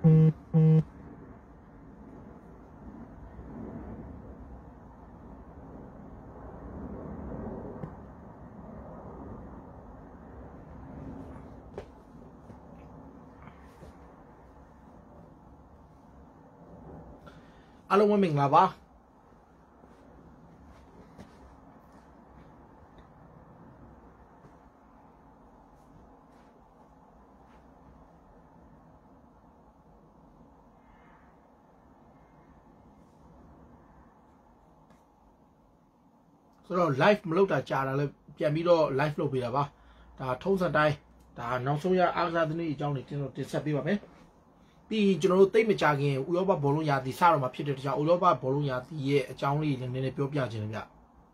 အားလုံးဝမင်္ဂလာပါဆိုတော့ live မလုပ်တာကြာတာလည်းပြန်ပြီးတော့ live လုပ်ပေးတာပါဒါထုံးစံတိုင်းဒါနောက်ဆုံးရအားကစားသတင်းအကြောင်းတွေကျွန်တော်တင်ဆက်ပေးပါမယ်ပြီးကျွန်တော်တို့သိမကြခင်ဥရောပဘောလုံးရာသီစတော့မှာဖြစ်တဲ့တခြားဥရောပဘောလုံးရာသီရဲ့အကြောင်းလေးတွေနည်းနည်းပြောပြခြင်းဗျ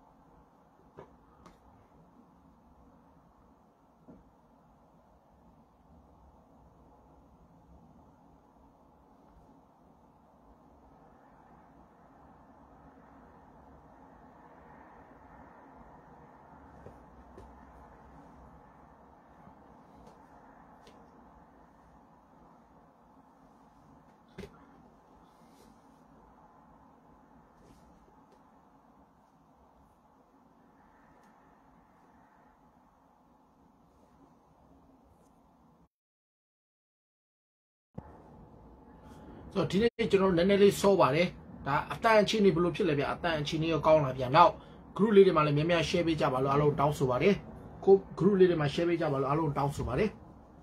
ဆိုတော့ဒီနေ့ကျွန်တော်နည်းနည်းလေးစောပါတယ်ဒါအတန်အချင်းနေဘယ်လိုဖြစ်လဲဗျအတန်အချင်းနေရောကောင်းလာဗျနောက် group လေးတွေမှာလည်းများများ share ပေးကြပါလို့အားလုံးတောင်းဆိုပါတယ်ကို group လေးတွေမှာ share ပေးကြပါလို့အားလုံးတောင်းဆိုပါတယ်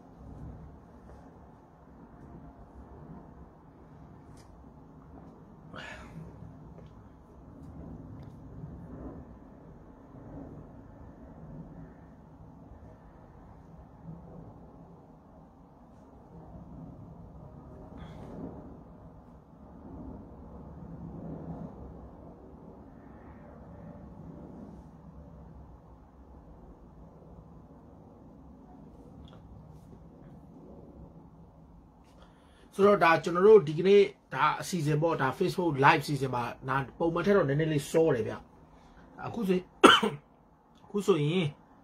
ဆိုတော့ဒါကျွန်တော်တို့ဒီကနေ့ဒါအစီအစဉ်ပေါ့ဒါ Facebook live စီစဉ်မှာနာပုံမှန်ထက်တော့နည်းနည်းလေးစောတယ်ဗျအခုဆိုရင်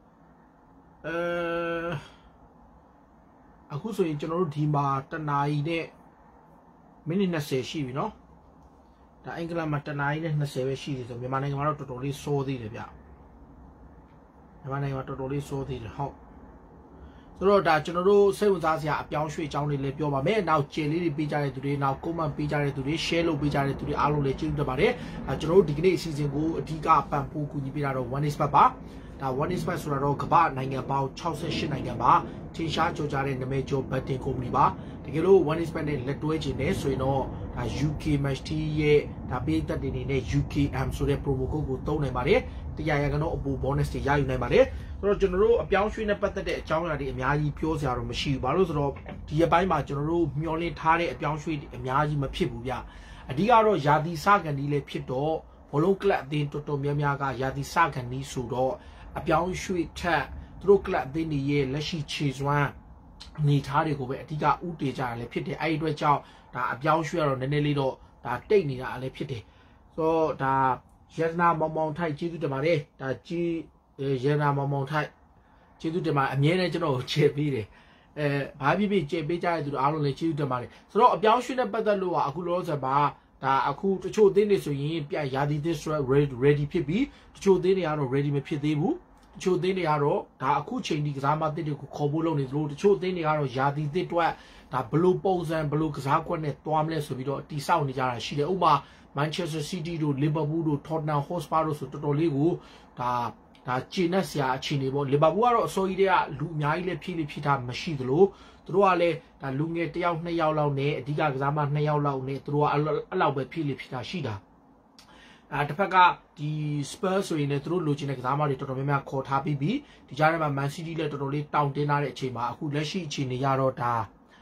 အခုဆိုရင်ကျွန်တော်တို့ဒီမှာတနာရီနဲ့မိနစ်20ရှိပြီเนาะဒါအင်္ဂလန်မှာတနာရီနဲ့20ပဲရှိသေးတယ်ဆိုမြန်မာနိုင်ငံမှာတော့တော်တော်လေးစောသေးတယ်ဗျမြန်မာနိုင်ငံမှာတော်တော်လေးစောသေးတယ်ဟုတ်ဆိုတော့ဒါကျွန်တော်တို့စိတ်ဝင်စားစရာအပြောင်းရွှေ့အကြောင်းတွေလည်းပြောပါမယ်နောက်ကျေလေးတွေပေးကြတဲ့သူတွေနောက် comment ပေးကြတဲ့သူတွေ share လုပ်ပေးကြတဲ့သူတွေအားလုံးလည်းကျေးဇူးတင်ပါတယ်ကျွန်တော်တို့ဒီကနေ့အစီအစဉ်ကိုအဓိကပံ့ပိုးကူညီပေးတာတော့ One Expert ပါဒါ One Expert ဆိုတာတော့ကမ္ဘာနိုင်ငံပေါင်း68နိုင်ငံပါထင်ရှားကြော်ကြားတဲ့နာမည်ကျော် betting company ပါတကယ်လို့ One Expert နဲ့လက်တွဲခြင်းနဲ့ဆိုရင်တော့ဒါ UK Match T ရဲ့ဒါပေးသက်တွေနေနဲ့ UKM ဆိုတဲ့ promo code ကိုသုံးနိုင်ပါတယ်တရားရကတော့အပူ bonus တွေရယူနိုင်ပါတယ်ဆိုတော့ကျွန်တော်တို့အပြောင်းရွှေ့နဲ့ပတ်သက်တဲ့အကြောင်းအရာတွေအများကြီးပြောစရာတော့မရှိဘူးဘာလို့ဆိုတော့ဒီအပိုင်းမှာကျွန်တော်တို့မျှော်လင့်ထားတဲ့အပြောင်းရွှေ့အများကြီးမဖြစ်ဘူးဗျအဓိကတော့ယာတီစကန်ဒီလေးဖြစ်တော့ဘောလုံးကလပ်အသင်းတော်တော်များများကယာတီစကန်ဒီဆိုတော့အပြောင်းရွှေ့ထက်သူတို့ကလပ်အသင်းတွေရဲ့လက်ရှိခြေစွမ်းနေထားတွေကိုပဲအဓိကဥတည်ကြရလဲဖြစ်တယ်အဲ့ဒီအတွက်ကြောင့်ဒါအပြောင်းရွှေ့ရတော့နည်းနည်းလေးတော့ဒါတိတ်နေတာလည်းဖြစ်တယ်ဆိုတော့ဒါရတနာမောင်မောင်ထိုက်ကျေးဇူးတင်ပါတယ်ဒါကြီးရတနာမောင်မောင်ထိုက်ကျေးဇူးတင်ပါအမြဲတမ်းကျွန်တော်ချေပေးတယ်ဘာဖြစ်ဖြစ်ချေပေးကြတဲ့သူတို့အားလုံးလည်းကျေးဇူးတင်ပါတယ်ဆိုတော့အပြောင်းရွှေ့နဲ့ပတ်သက်လို့အခုလောဆယ်မှာဒါအခုတချို့အသင်းတွေဆိုရင်ပြရာသီသစ် ready ဖြစ်ပြီးတချို့အသင်းတွေကတော့ ready မဖြစ်သေးဘူးတချို့အသင်းတွေကတော့ဒါအခုချိန်ဒီကစားမသစ်တွေကိုခေါ်ဖို့လုပ်နေသလိုတချို့အသင်းတွေကတော့ရာသီသစ်အတွက်ဒါဘလို့ပုံစံဘလို့ကစားကွက်နဲ့တွားမလဲဆိုပြီးတော့တိစောက်နေကြတာရှိတယ်ဥပမာ Manchester City တို့ Liverpool တို့ Tottenham Hotspur တို့ဆိုတော်တော်လေးကိုဒါကျင်းနဲ့ဆရာအခြေအနေပေါ့ Liverpool ကတော့အစိုးရတွေကလူအများကြီးလည်းဖြည့်ထားမရှိသလိုသူတို့ကလည်းဒါလူငယ်1ယောက်2ယောက်လောက်နဲ့အဓိကကစားမ2ယောက်လောက်နဲ့သူတို့ကအဲ့လောက်ပဲဖြည့်တာရှိတာတစ်ဖက်ကဒီ Spurs ဆိုရင်လည်းသူတို့လိုချင်တဲ့ကစားမတွေတော်တော်များများခေါ်ထားပြီးပြီဒီကြားထဲမှာ Man City လည်းတော်တော်လေးတောင်းတင်းထားတဲ့အချိန်မှာအခုလက်ရှိအခြေအနေရတော့ဒါ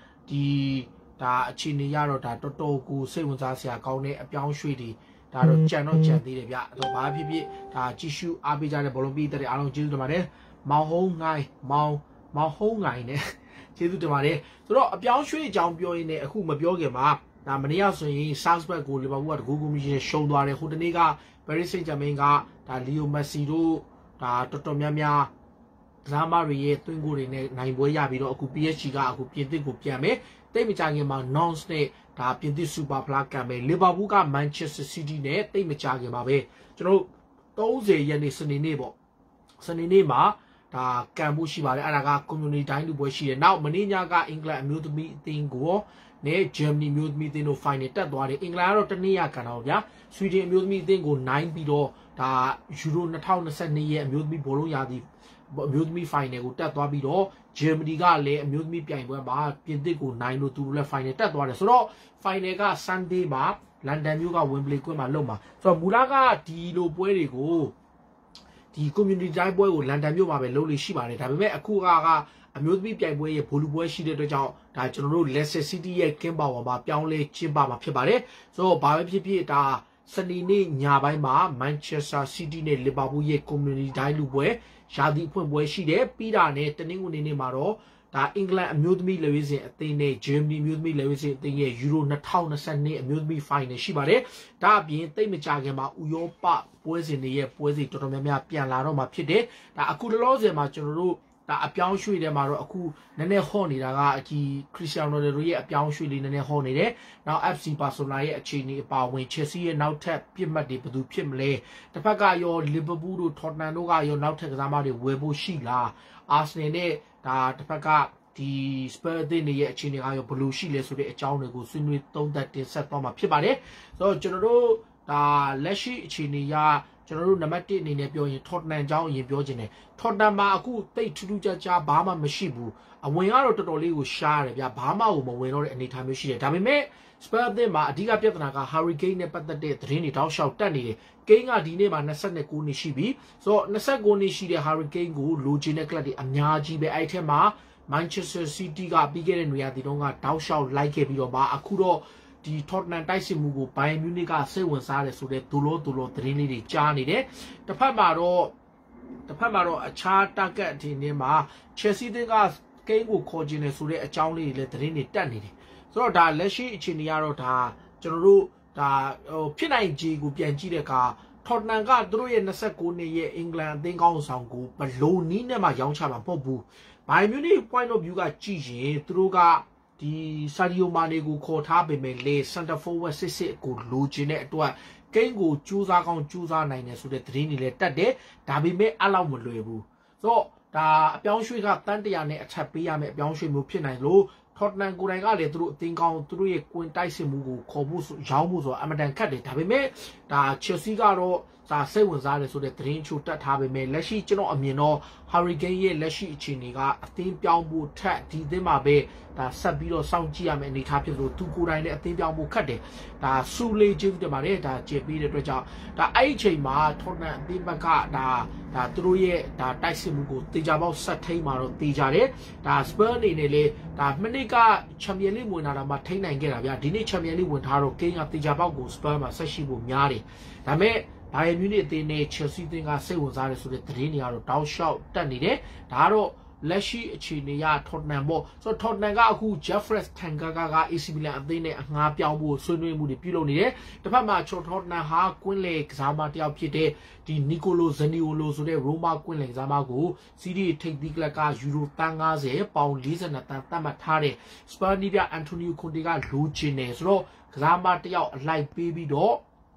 အခြေအနေရတော့ဒါတော်တော်ကိုစိတ်ဝင်စားစရာကောင်းတဲ့အပြောင်းရွှေ့တွေဒါတော့ကြံသေးတယ်ဗျအဲ့တော့ဘာဖြစ်ဖြစ်ဒါကြည့်ရှုအားပေးကြတဲ့ဘောလုံးပြည်သက်တွေအားလုံးကျေးဇူးတင်ပါတယ်မောင်ဟုံးငိုင်းမောင်ဟုံးငိုင်းနဲ့ကျေးဇူးတင်ပါတယ်ဆိုတော့အပြောင်းရွှေ့အကြောင်းပြောရင်းနဲ့အခုမပြောခင်မှာဒါမနေ့ကဆိုရင် Salzburg ကို Liverpool ကတကူကူမြရှုံသွားတယ်ဟိုတနေ့က Paris Saint-Germain ကဒါ Leo Messi တို့ဒါတော်တော်များများ Zamari, Twingo, Naiboya, Aku PSG, Aku Pietico Piame, they me charging my non snake, Tapinti Super Placame, Libabuka, Manchester City net, they me charging my way. Those a Yanisani neighbor. Sanima, the Cambushi, Araga community time to bush. Now, Maninaga, England, mute meeting go. Ne Germany mute meeting no find it. That one England or Tania Canavia, Sweden mute meeting go 9 below. The Euro Natal Sani mute me Bologna, mute me find it. That one below. Germany got lay mute me behind where bar, Pindigo 9 to left find it. That one. So, find a Sunday bar, London Yuga, Wembley, Loma. So, Mulaga, Tilo Puerigo. The community dive boy will land a new lowly shiba. I met a Kuraga, a mute me pipe way, a polu boy she did the job. That road Leicester City, Kimba, about Pianle, Chimba, Pibare. So, Babi da Sunday, Nyabaima, Manchester City, Libabuye community dive boy, Shadi point boy she did, Pidane, turning in Maro. That England mute me Lewis a thing, Germany mute me Lewis a thing, Euro Natal Sunday, mute me fine shibare. That being Tamachagama, Uyopa, boys in the year, poesy to Tomia Pianaro, my pide. That I could lose them at your that a piano shui them are a coup, Nene Honey, that Cristiano de Ria, a piano shui in a honey. Now absent Barcelona, a chini about when Chelsea and now tap Pima de Padu Pimle. The Paga your Liverpool, Tottenham, your now take Zamari, Webo Shila, Arsenal. The Paga, the spur in the Chini, blue shield, so the Chow go soon with don't that they set on my pibare. So, General, the Leshi Chinia, General Namati in a bio in Tottenham, Jown in Biogene. Tottenham, Maku, they to do Jaja, Bama, Mashibu, and when I wrote to the with Shire, Bama, when or any time she did. I mean, spur them, Diga Pietanaga, hurricane, but the day, Trini, thou shalt tell King a dinner and Nasane Kuni Shibi, so Nasagoni Shi the hurricane go, Luginecla the Amyaji be itema, Manchester City got bigger and we are the longer thou shalt like a biloba, Akuro, the Tottenham Taisimugo, by Munica, Seven Sales, so the Tulo, Trini, the Johnny there, the Pamaro, a chart target in Nema, Chelsea the gas, King will call Gene, so the Johnny, the Trini, Danny. So that Leshi Chiniaro ta, General. Da Pinai G go Pianji de Ka, Tottenham drew in the second year England, then gone some go, but low Nina my young chama pobu. By Munich point of view got Gigi, Druga, the Sadio Mane go caught up in Lay, Santa forward Sissi go Lugine to a Kango, Chuza on Chuza 9 so the train letter day, that be made allow Mulubu. So, the Bianshui got Tantiane at Tapiam, Bianshui Mupina low. Tottenham go like through think on through a quintissimugo, Cobus, Jamus or Amadan Caddy, Tabime, the Chelsea Garo, the seven Zales, so the train shoot that Tabime, Leshi, Chino, Amino, Hurricane, Leshi, Chiniga, a thin Piambu, Tat, Demabe, the Sabilo, Sound Giam, and the capital, two good and a thin Piambu Caddy, the Sule, Jim de Mareta, JP the Reja, the Aichema, Tottenham, Dimbaca, the Druye, the Taisimugo, Tijabo, Satamaro, Tijare, the Spurning, the Menica, Champion win at a Martina and Geravia, Dini Champion win Haro King at Tijabago, Sperma, Sashibu, Miari, the May. By Munich, they nature Chelsea thing I say was I so the Trini, Dow shout, Danny, Daro, Leshi, Chinia, Tottenham, so Tottenham, who Jeffress Tangaga, Isibila, Dine, Napiamu, Sunway, Moody Piloni, the Pamacho, Tottenham, Ha, Quinlake, Zamatia Pite, the Nicolo Zaniolo, so the Roma Quinlake, Zamago, CD, take the Glaka, Euro Tangaze, Pound Listen at Tamatare, Spanidia, Antonio Condiga, Lucine, so Zamatia, like baby dog,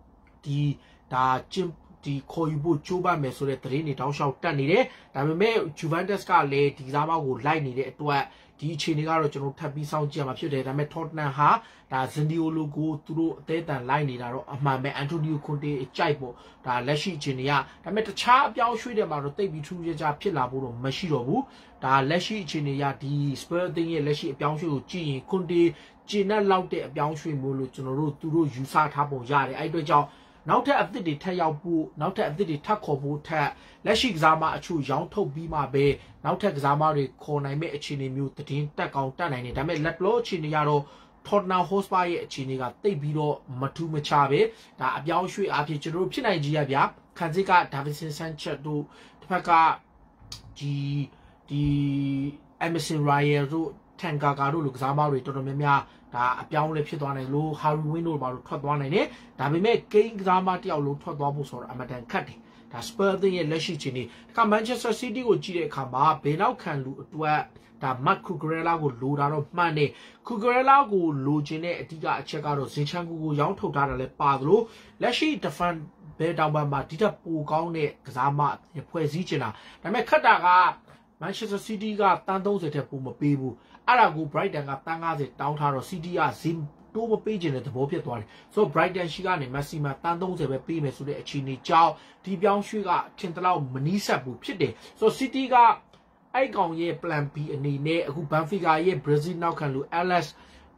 the Jim the Koibu Chuba Mesore Trini, thou shalt done it. That may Juventus car late, Zama would line it to a the Chinigaro General Tabi Sound Jam of Pude, that met Tottenham Ha, that Zendiolo go through data line it out my man Antonio Conte Chaibo, that Leshi Chinia, that met the chap Yao Shui about the two years of Pilaburo, Mashirobu, that Leshi Chinia, the spur thing, Leshi Bianshu, G, Conte, Gina Laute, Bianshu Mulu, General Turu, Yusa Tabo Yari, I do job. Now to have the detail boo, now to have the taco boo tat, let's examine a true young to be my bay, now to examine the corner I made a chini mute the team, take out that I need. I made let low chiniaro, Tottenham host by a chiniga, they below Matu Machabe, that Abiao Shui Abi General Pinagia, Kanzika, Davison Sanchez to Paka, the Emerson Ryan, Tangagaru, Xamari to the Memia. A piano pit on a low, how window about tot one in it, that we make King Zamati or low tot bubbles or Amadan cutting. ဒါ Spurs အသင်းရဲ့လက်ရှိအခြေအနေက Manchester City ကိုကြည့်တဲ့အခါမှာဘယ်နောက်ခံလူအတွက်ဒါ Marc Cucurella ကိုလိုတာတော့မှန်တယ် Cucurella ကိုလိုချင်တဲ့အဓိကအချက်ကတော့ Zinchenko ကိုရောင်းထုတ်ထားတာလည်းပါသလိုလက်ရှိ defend ဘယ်တောင်ပံမှာဒီထက်ပိုကောင်းတဲ့ကစားမဖွဲ့စည်းချင်တာဒါပေမဲ့ခက်တာက Manchester City ကတန်း30ထက်ပိုမပေးဘူးအဲ့ဒါကို Brighton ကတန်း50တောင်းထားတော့ City ကဈေးတိုးမပေးချင်တဲ့သဘောဖြစ်သွားတယ်ဆိုတော့ Brighton ရှိကနေ Maxima တန်း30ပဲပေးမယ်ဆိုတဲ့အခြေအနေကြောင့်ဒီပြောင်းရွှေ့ကထင်သလောက်မနီးစပ်ဘူးဖြစ်တယ်ဆိုတော့ City ကအဲ့ကောင်ရဲ့ plan B အနေနဲ့အခု Benfica ရဲ့ Brazil နောက်ခံလူ Alex ဒီ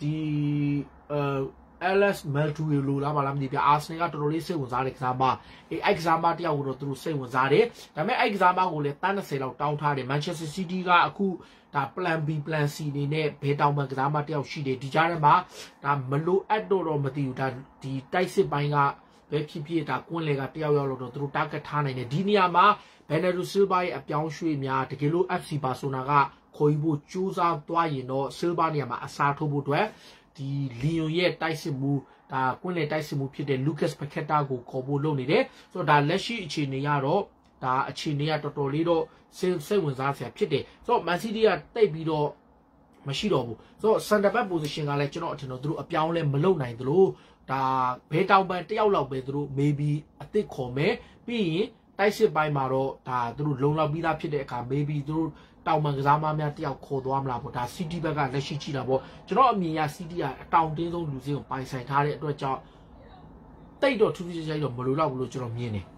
Alex Meltuio လိုလားမလားမသိဘူး Arsenal ကတော်တော်လေးစိတ်ဝင်စားတဲ့ကစားမအဲ့ကစားမတယောက်ကိုတော့သူတို့စိတ်ဝင်စားတယ်ဒါပေမဲ့အဲ့ကစားမကိုလည်းတန်း30လောက်တောင်းထားတယ် Manchester City ကအခုဒါ plan B plan C နေနဲ့ဘယ်တောင်မှကစားမတယောက်ရှိတယ်ဒီကြားထဲမှာဒါမလိုအပ်တော့မသိဘူးဒါဒီတိုက်စစ်ပိုင်းကပဲဖြစ်ဖြစ်ဒါကွန်းလေကတယောက်လောက်တော့သူတို့ target ထားနိုင်တယ်ဒီနေရာမှာ Bernardo Silva ရဲ့အပြောင်းရွှေ့များတကယ်လို့ FC Barcelona ကခေါ်ယူဖို့ကြိုးစားသွားရင်တော့ Silva နေရာမှာအစားထိုးဖို့အတွက်ဒီလီယွန်ရဲ့တိုက်စစ်မှုဒါကွန်းလေတိုက်စစ်မှုဖြစ်တဲ့ Lucas Paqueta ကိုခေါ်ဖို့လုပ်နေတယ်ဆိုတော့ဒါလက်ရှိအခြေအနေကတော့ဒါအခြေအနေကတော်တော်လေးတော့စိတ်ဝင်စားစရာဖြစ်တယ်ဆိုတော့ Man City ကတိတ်ပြီးတော့မရှိတော့ဘူးဆိုတော့ center back position ကလည်းကျွန်တော်အထင်တော့သူတို့အပြောင်းလဲမလုပ်နိုင်သလိုဒါဘဲတောင်ပန်တယောက်လောက်ပဲသူတို့ maybe အသစ်ခေါ်မယ်ပြီးရင်တိုက်စစ်ပိုင်းမှာတော့ဒါသူတို့လုံလောက်ပြီးသားဖြစ်တဲ့အခါ maybe သူတို့တောင်ပန်ကစားမများတယောက်ခေါ်သွားမလားပေါ့ဒါ City ဘက်ကလက်ရှိကြည့်တာပေါ့ကျွန်တော်အမြင်ရ City ကအတောင်တင်းဆုံးလူစင်းကိုပိုင်ဆိုင်ထားတဲ့အတွက်ကြောင့်တိတ်တော့ထူးထူးခြားခြားတော့မလိုတော့ဘူးလို့ကျွန်တော်မြင်တယ်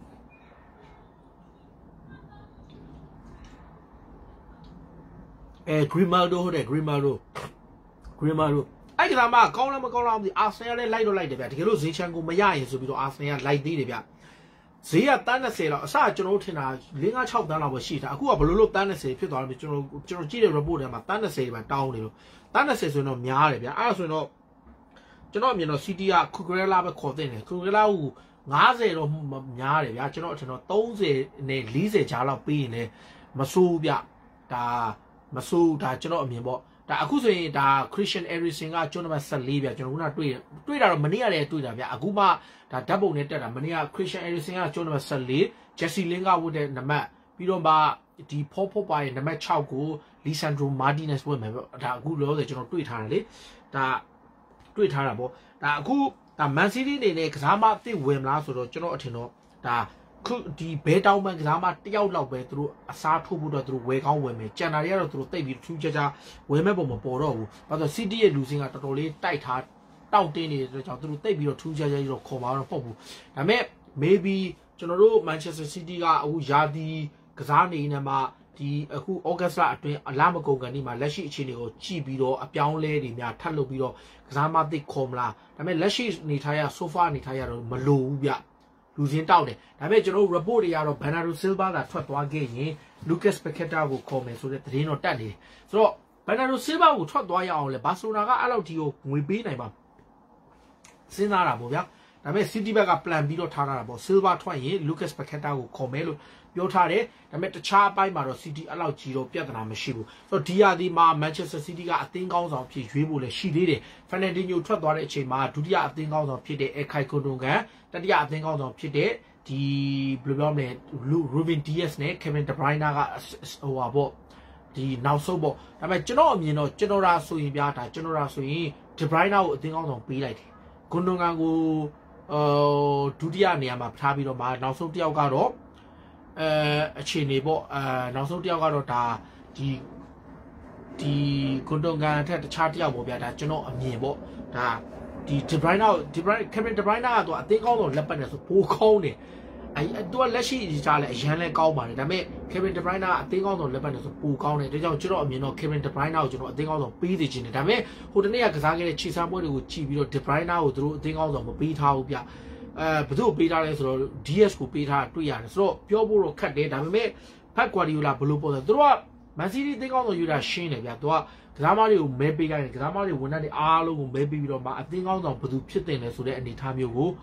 Grimaldo ဟုတ်တယ် Grimaldo အဲ့ကစားမကောင်းလားမကောင်းလားမသိအာဆင်နယ်လည်းလိုက်တော့လိုက်တယ်ဗျတကယ်လို့ Zinchenko မရရင်ဆိုပြီးတော့အာဆင်နယ်ကလိုက်သေးတယ်ဗျဈေးကတန်း30လောက်အစကျွန်တော်တို့ထင်တာ5-6တန်းလောက်ပဲရှိတာအခုကဘလို့လို့တန်း30ဖြစ်သွားတယ်ကျွန်တော်ကြည့်တဲ့ report ထဲမှာတန်း30ပဲတောင်းနေလို့တန်း30ဆိုရင်တော့များတယ်ဗျအဲ့ဒါဆိုရင်တော့ကျွန်တော်အမြင်တော့ City က Cucurella ပဲခေါ်တဲ့တယ် Cucurella ကို50တော့များတယ်ဗျကျွန်တော်အထင်တော့30နဲ့40ကြားလောက်ပေးရင်လည်းမစိုးဗျဒါမစိုးဒါကျွန်တော်အမြင်ပေါ့ဒါအခုဆိုရင်ဒါ Christian Eriksen ကကျွန်တော်နံပါတ်14ဗျကျွန်တော်ခုနတွေ့တာတော့မနေ့ကလည်းတွေ့တာဗျအခုမှဒါဓာတ်ပုံနဲ့တက်တာမနေ့က Christian Eriksen ကကျွန်တော်နံပါတ်14 Jesse Lingard ဝတ်တဲ့နံပါတ်ပြီးတော့မှဒီ Paul ပါရဲ့နံပါတ်6ကို Lisandro Martinez ဝတ်မယ်ပေါ့ဒါအခုလောဆယ်ကျွန်တော်တွေ့ထားတယ်လေဒါတွေ့ထားတာပေါ့ဒါအခုဒါ Man City အနေနဲ့ကစားမအသစ်ဝင်မလားဆိုတော့ကျွန်တော်အထင်တော့ဒါဒီဘဲတောင်ပန်ကစားမတယောက်လောက်ပဲသူတို့အစားထိုးဖို့တော့သူတို့ဝယ်ကောင်းဝယ်မယ်ကျန်တာတွေကတော့သူတို့တိတ်ပြီးထူးခြားခြားဝယ်မဲ့ပုံမပေါ်တော့ဘူးဘာလို့ City ရဲ့လူစင်းကတော်တော်လေးတိုက်ထားတောက်တင်းနေတဲ့အတွက်ကြောင့်သူတို့တိတ်ပြီးတော့ထူးခြားခြားကြီးတော့ခေါ်မှာတော့မဟုတ်ဘူးဒါပေမဲ့ maybe ကျွန်တော်တို့ Manchester City ကအခုယာတီကစားနေနေမှာဒီအခု August လအတွင်းအလားမကုန်ကန်ဒီမှာလက်ရှိအခြေအနေကိုကြည့်ပြီးတော့အပြောင်းလဲတွေများထပ်လုပ်ပြီးတော့ကစားမသစ်ခေါ်မလားဒါပေမဲ့လက်ရှိနေထားရ sofa နေထားရတော့မလိုဘူးဗျလူစင်းတောက်တယ်ဒါပေမဲ့ကျွန်တော်တို့ report တွေကတော့ Bernardo Silva ကထွက်သွားခဲ့ရင် Lucas Paqueta ကိုခေါ်မယ်ဆိုတဲ့သတင်းတော့တက်နေတယ်ဆိုတော့ Bernardo Silva ကိုထွက်သွားရအောင်လဲ Barcelona ကအဲ့လောက်ဒီကိုငွေပေးနိုင်ပါစဉ်းစားတာပေါ့ဗျာဒါပေမဲ့ City ဘက်က plan ပြီးတော့ထားတာပေါ့ Silva ထွက်ရင် Lucas Paqueta ကိုခေါ်မယ်လို့ပြောထားတယ်ဒါပေမဲ့တခြားအပိုင်းမှာတော့ City အဲ့လောက်ကြီးတော့ပြဿနာမရှိဘူးဆိုတော့ဒီဟာဒီမှာ Manchester City ကအသင်းကောင်းဆောင်ဖြစ်ရွေးဖို့လည်းရှိသေးတယ် Fernandinho ထွက်သွားတဲ့အချိန်မှာဒုတိယအသင်းကောင်းဆောင်ဖြစ်တဲ့ Ilkay Gundogan တတိယအသင်းကောင်းဆောင်ဖြစ်တဲ့ဒီဘယ်လိုပြောမလဲ Ruben Dias နဲ့ Kevin De Bruyne ကဟိုပါပေါ့ဒီနောက်ဆုံးပေါ့ဒါပေမဲ့ကျွန်တော်အမြင်တော့ကျွန်တော်ရာဆိုရင်ပြတာကျွန်တော်ရာဆိုရင် De Bruyne ကိုအသင်းကောင်းဆောင်ပေးလိုက်တယ် Gundogan ကိုဒုတိယနေရာမှာထားပြီးတော့မှနောက်ဆုံးတစ်ယောက်ကတော့အခြေအနေပေါ့နောက်ဆုံးတစ်ယောက်ကတော့ဒါဒီ Gundogan ထက်တခြားတစ်ယောက်ပေါ့ဗျာဒါကျွန်တော်အမြင်ပေါ့ဒါဒီ De Bruyne Kevin De Bruyne ကတော့အသင်းကောင်းဆောင်လက်ပတ်နေဆိုပိုကောင်းတယ်သူကလက်ရှိကြားလဲအရန်လဲကောင်းပါတယ်ဒါပေမဲ့ Kevin De Bruyne ကအသင်းကောင်းဆောင်လက်ပတ်နေဆိုပိုကောင်းတယ်ဒါကြောင့်ကျွန်တော်အမြင်တော့ Kevin De Bruyne ကိုကျွန်တော်အသင်းကောင်းဆောင်ပေးစီခြင်းတယ်ဒါပေမဲ့ဟိုတနေ့ကကစားခဲ့တဲ့ခြေစမ်းပွဲတွေကိုကြည့်ပြီးတော့ De Bruyne ကိုသူတို့အသင်းကောင်းဆောင်မပေးထားဘူးဗျဘယ်သူ့ပေးထားလဲဆိုတော့ DS ကိုပေးထားတွေ့ရတယ်ဆိုတော့ပြောဖို့တော့ခက်တယ်ဒါပေမဲ့ Pep Guardiola ဘယ်လိုပေါ်လဲသူတို့က Man City အသင်းကောင်းဆောင်ယူတာရှင်းတယ်ဗျသူကကစားမတွေကိုမဲပေးကြတယ်ကစားမတွေဝန်ထမ်းတွေအားလုံးကိုမဲပေးပြီးတော့မှအသင်းကောင်းဆောင်ဘယ်သူဖြစ်တင်လဲဆိုတဲ့အနေအထားမျိုးကို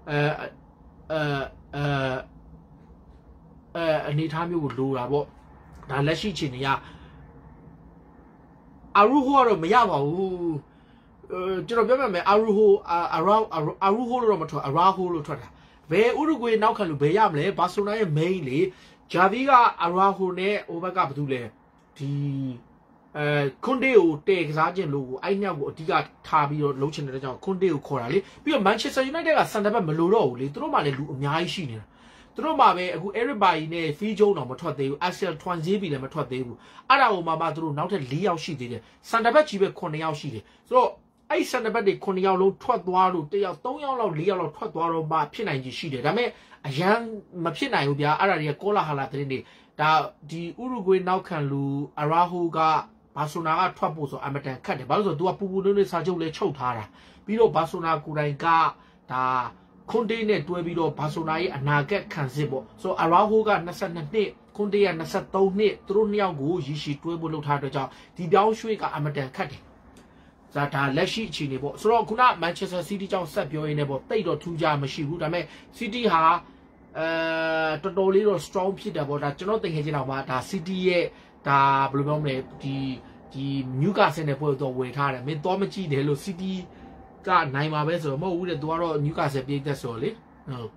အနေအထားမျိုးကိုလိုတာပေါ့ဒါလက်ရှိချိန်တွေကအာရူဟိုကတော့မရပါဘူးကျွန်တော်ပြောပြမယ်အာရူဟိုလို့တော့မထွက်အရာဟိုလို့ထွက်တာ Be Uruguay now can be yamle, Barcelona mainly, Javiga Araujo Ovaka Bdule, the Kundeu takes Argent Logo, I know Diga Tabi or Lochin Kundeu Corali, be Manchester United Santa Maluro, Litroma Nyai Troma, everybody ne Fijo no Matode, Asel Twanzibi, the Matode, Arao Mamadru, not a Liao she did, Santa Bachi Cornell she. So I sent about the Cornell Twatwaro, they are Toyalo, Lialo, Twatwaro, by Pina she did. I mean, a young Mapina will be Araria Cola Halatrini, that the Uruguay now can lu Arahuga, Basuna, Twapos or Amateur Cat, but also do a Pubunu Sajole Chotara, below Basuna Kuranga, da. Conde ne Duebido Pasonai and Naget Kanzibo. So Arahuga Nasanate, Conde and Nasato ne, Trunia go, Yishi Tuebulo Tadaja, the Biaushuika Amateur Cutting. That are Leshi Chinibo. So Kuna Manchester City Jow Sapio in about 3 or 2 Mashi Rudame, City Ha, Totally strong Peter, but I do not think about City, the Blumome, the Newcastle in the Port of Waitara, made Domachi, the Hello City. Got 9 miles or more with the door Newcastle big that's solid. No.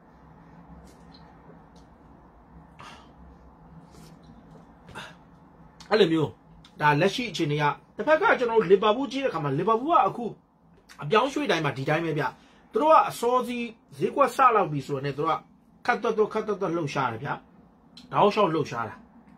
I love you. That let's see Chinia. The Paga General Libabuji come on Libabua a young sweet I'm at the time maybe. Throw a saucy Zigua Sala be so never cut the low shara. Thou shall low shara.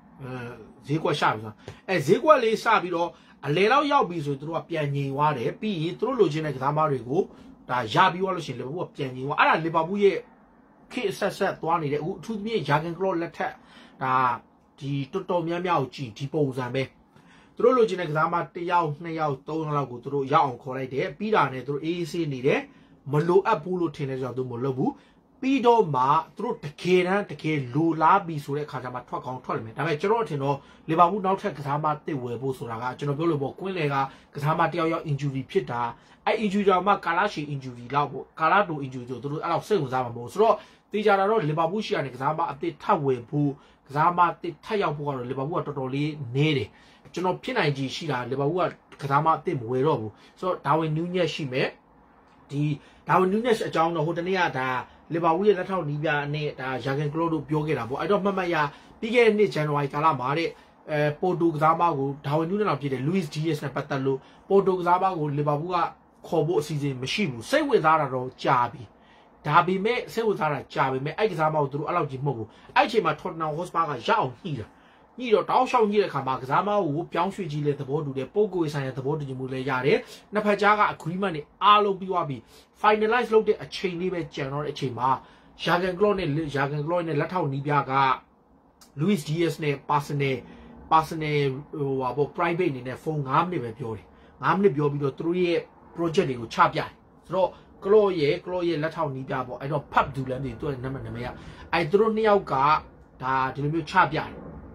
Zigua Shabza. As Zigua lay Sabido. A little Yabizu through a piani ware, be through Logenic Zamarigo, that Jabi Wallace in the Wop Piani, I Libabuye, Kiss set one who took me a jagged claw letter, that the Toto Miauchi, Tipo Zambe. Through Logenic Zama, the Yao, Nayao, Tonago through Yao Corride, Pidane through AC Nide, Molo Apulu Tennis of the Molobu, Pido Ma through Takena, Take Lula, Bisure Kazama talk on tournament. I mean, Gerotino, Libabu now take Kazama, they were Bosuraga, Genobo, Quilega, Kazama, injury Pita. I injured my Kalashi injury, Labo, Kalado injury to allow sales Zamabo. So, these are all Libabushi and Exama at the Tawe Poo, Zama, the Tayabu, Libabu, totally needy. General Pinaji, Shida, Libabu, Kazama, them were so Darwin Nunez she met the Darwin Nunez a John Hodania. Libawi let out Nibia ne Jagan Glodo Biogera. I don't remember ya began the January Calamari, Podu Zamago, Darwin of the Luis Diaz and Patalo, Podu Zamago, Libabua, Cobo season machine. Say without a road, Jabi. Dabi may say without a Jabi, may I examine through Alajimo. I came at Tottenham Hotspur Zhao here. Neither Tao shall near Kamakzama, who Pianshu let the board to the Pogo is at the board to Mule Yare, Napajaga, Agreement, Alo Biwabi. Finalized loaded a chain liver general a chima, Jagan Glone, Latau Nibiaga, Luis Diaz ne, Passane, private in a phone, Amni Biori. Amni Biobi 3 project with Chabia. So, Chloe, Latau Nibiabo, I don't pub do them to a number. I drew Niauga, that deliver Chabia.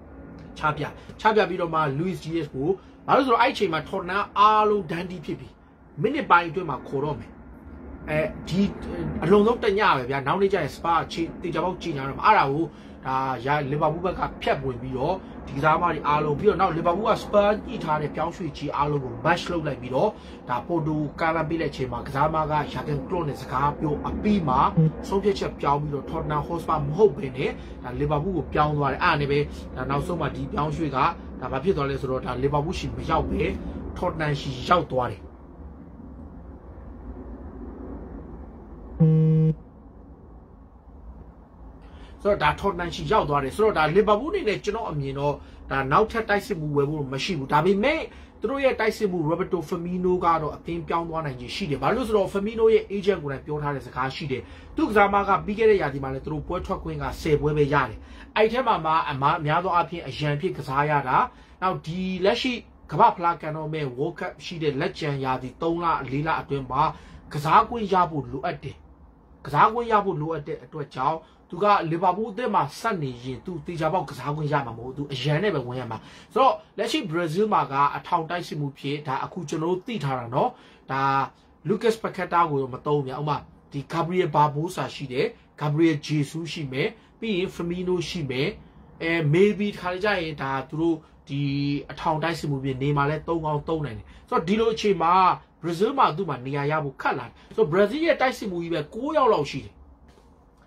Chabia Bidoma, Luis Diaz, who, I also I chain my torna, Alo Dandy Pipi. Many by to my Korome. Along of the Yav, now they just spa cheat the Jabochin of Arau, Libabuka Pep will be your Tizamari Alo Bio, now Libabua Spur, Itali Piansui, Alo, Bashlo like Bido, Tapodu, Carabileche, Maxamaga, Shagan Clones, Capio, Abima, Soviet Piao, Torna, Hospa, Hope in it, and Libabu Pian anime, and now so much Piansuiga, the Papitoles wrote and Libabushi, Mijawe, Torna, she shout to worry. So that Tottenham she yelled on it. So that Libabu in it, you know, that now Taisimu machine would have been made through a Taisimu Roberto Firmino Gado, a team pound one and she did. But Luzro Firmino agent would have built her as a car she did. Took Zamaga bigger Yadiman through Puerto Quinga, say Webe Yadi. I tell Mama and Miado up here a champagne Kazayada. Now the Leshi Kabapla cano me woke up, she did Lechen Yadi, Tona, Lila Atumba, Kazagu Yabu Luate. Kazagu Yabu Luate to a chow. To got Libabu de ma sunny to teach about Kazagun Yamamu to Geneva Wayama. So let's see Brazil Maga a town Daisimu Pie, ta Akuchano Titarano, ta Lucas Paqueta will Matomia Oma, the Gabriel Babusa she de, Gabriel Jesus she may, be Firmino she may, and maybe Kalija ta through the town Daisimu name I let Tonan. So Dilo Chima, Brazil ma do my Niayabu Kalan. So Brazil Daisimu even go out she.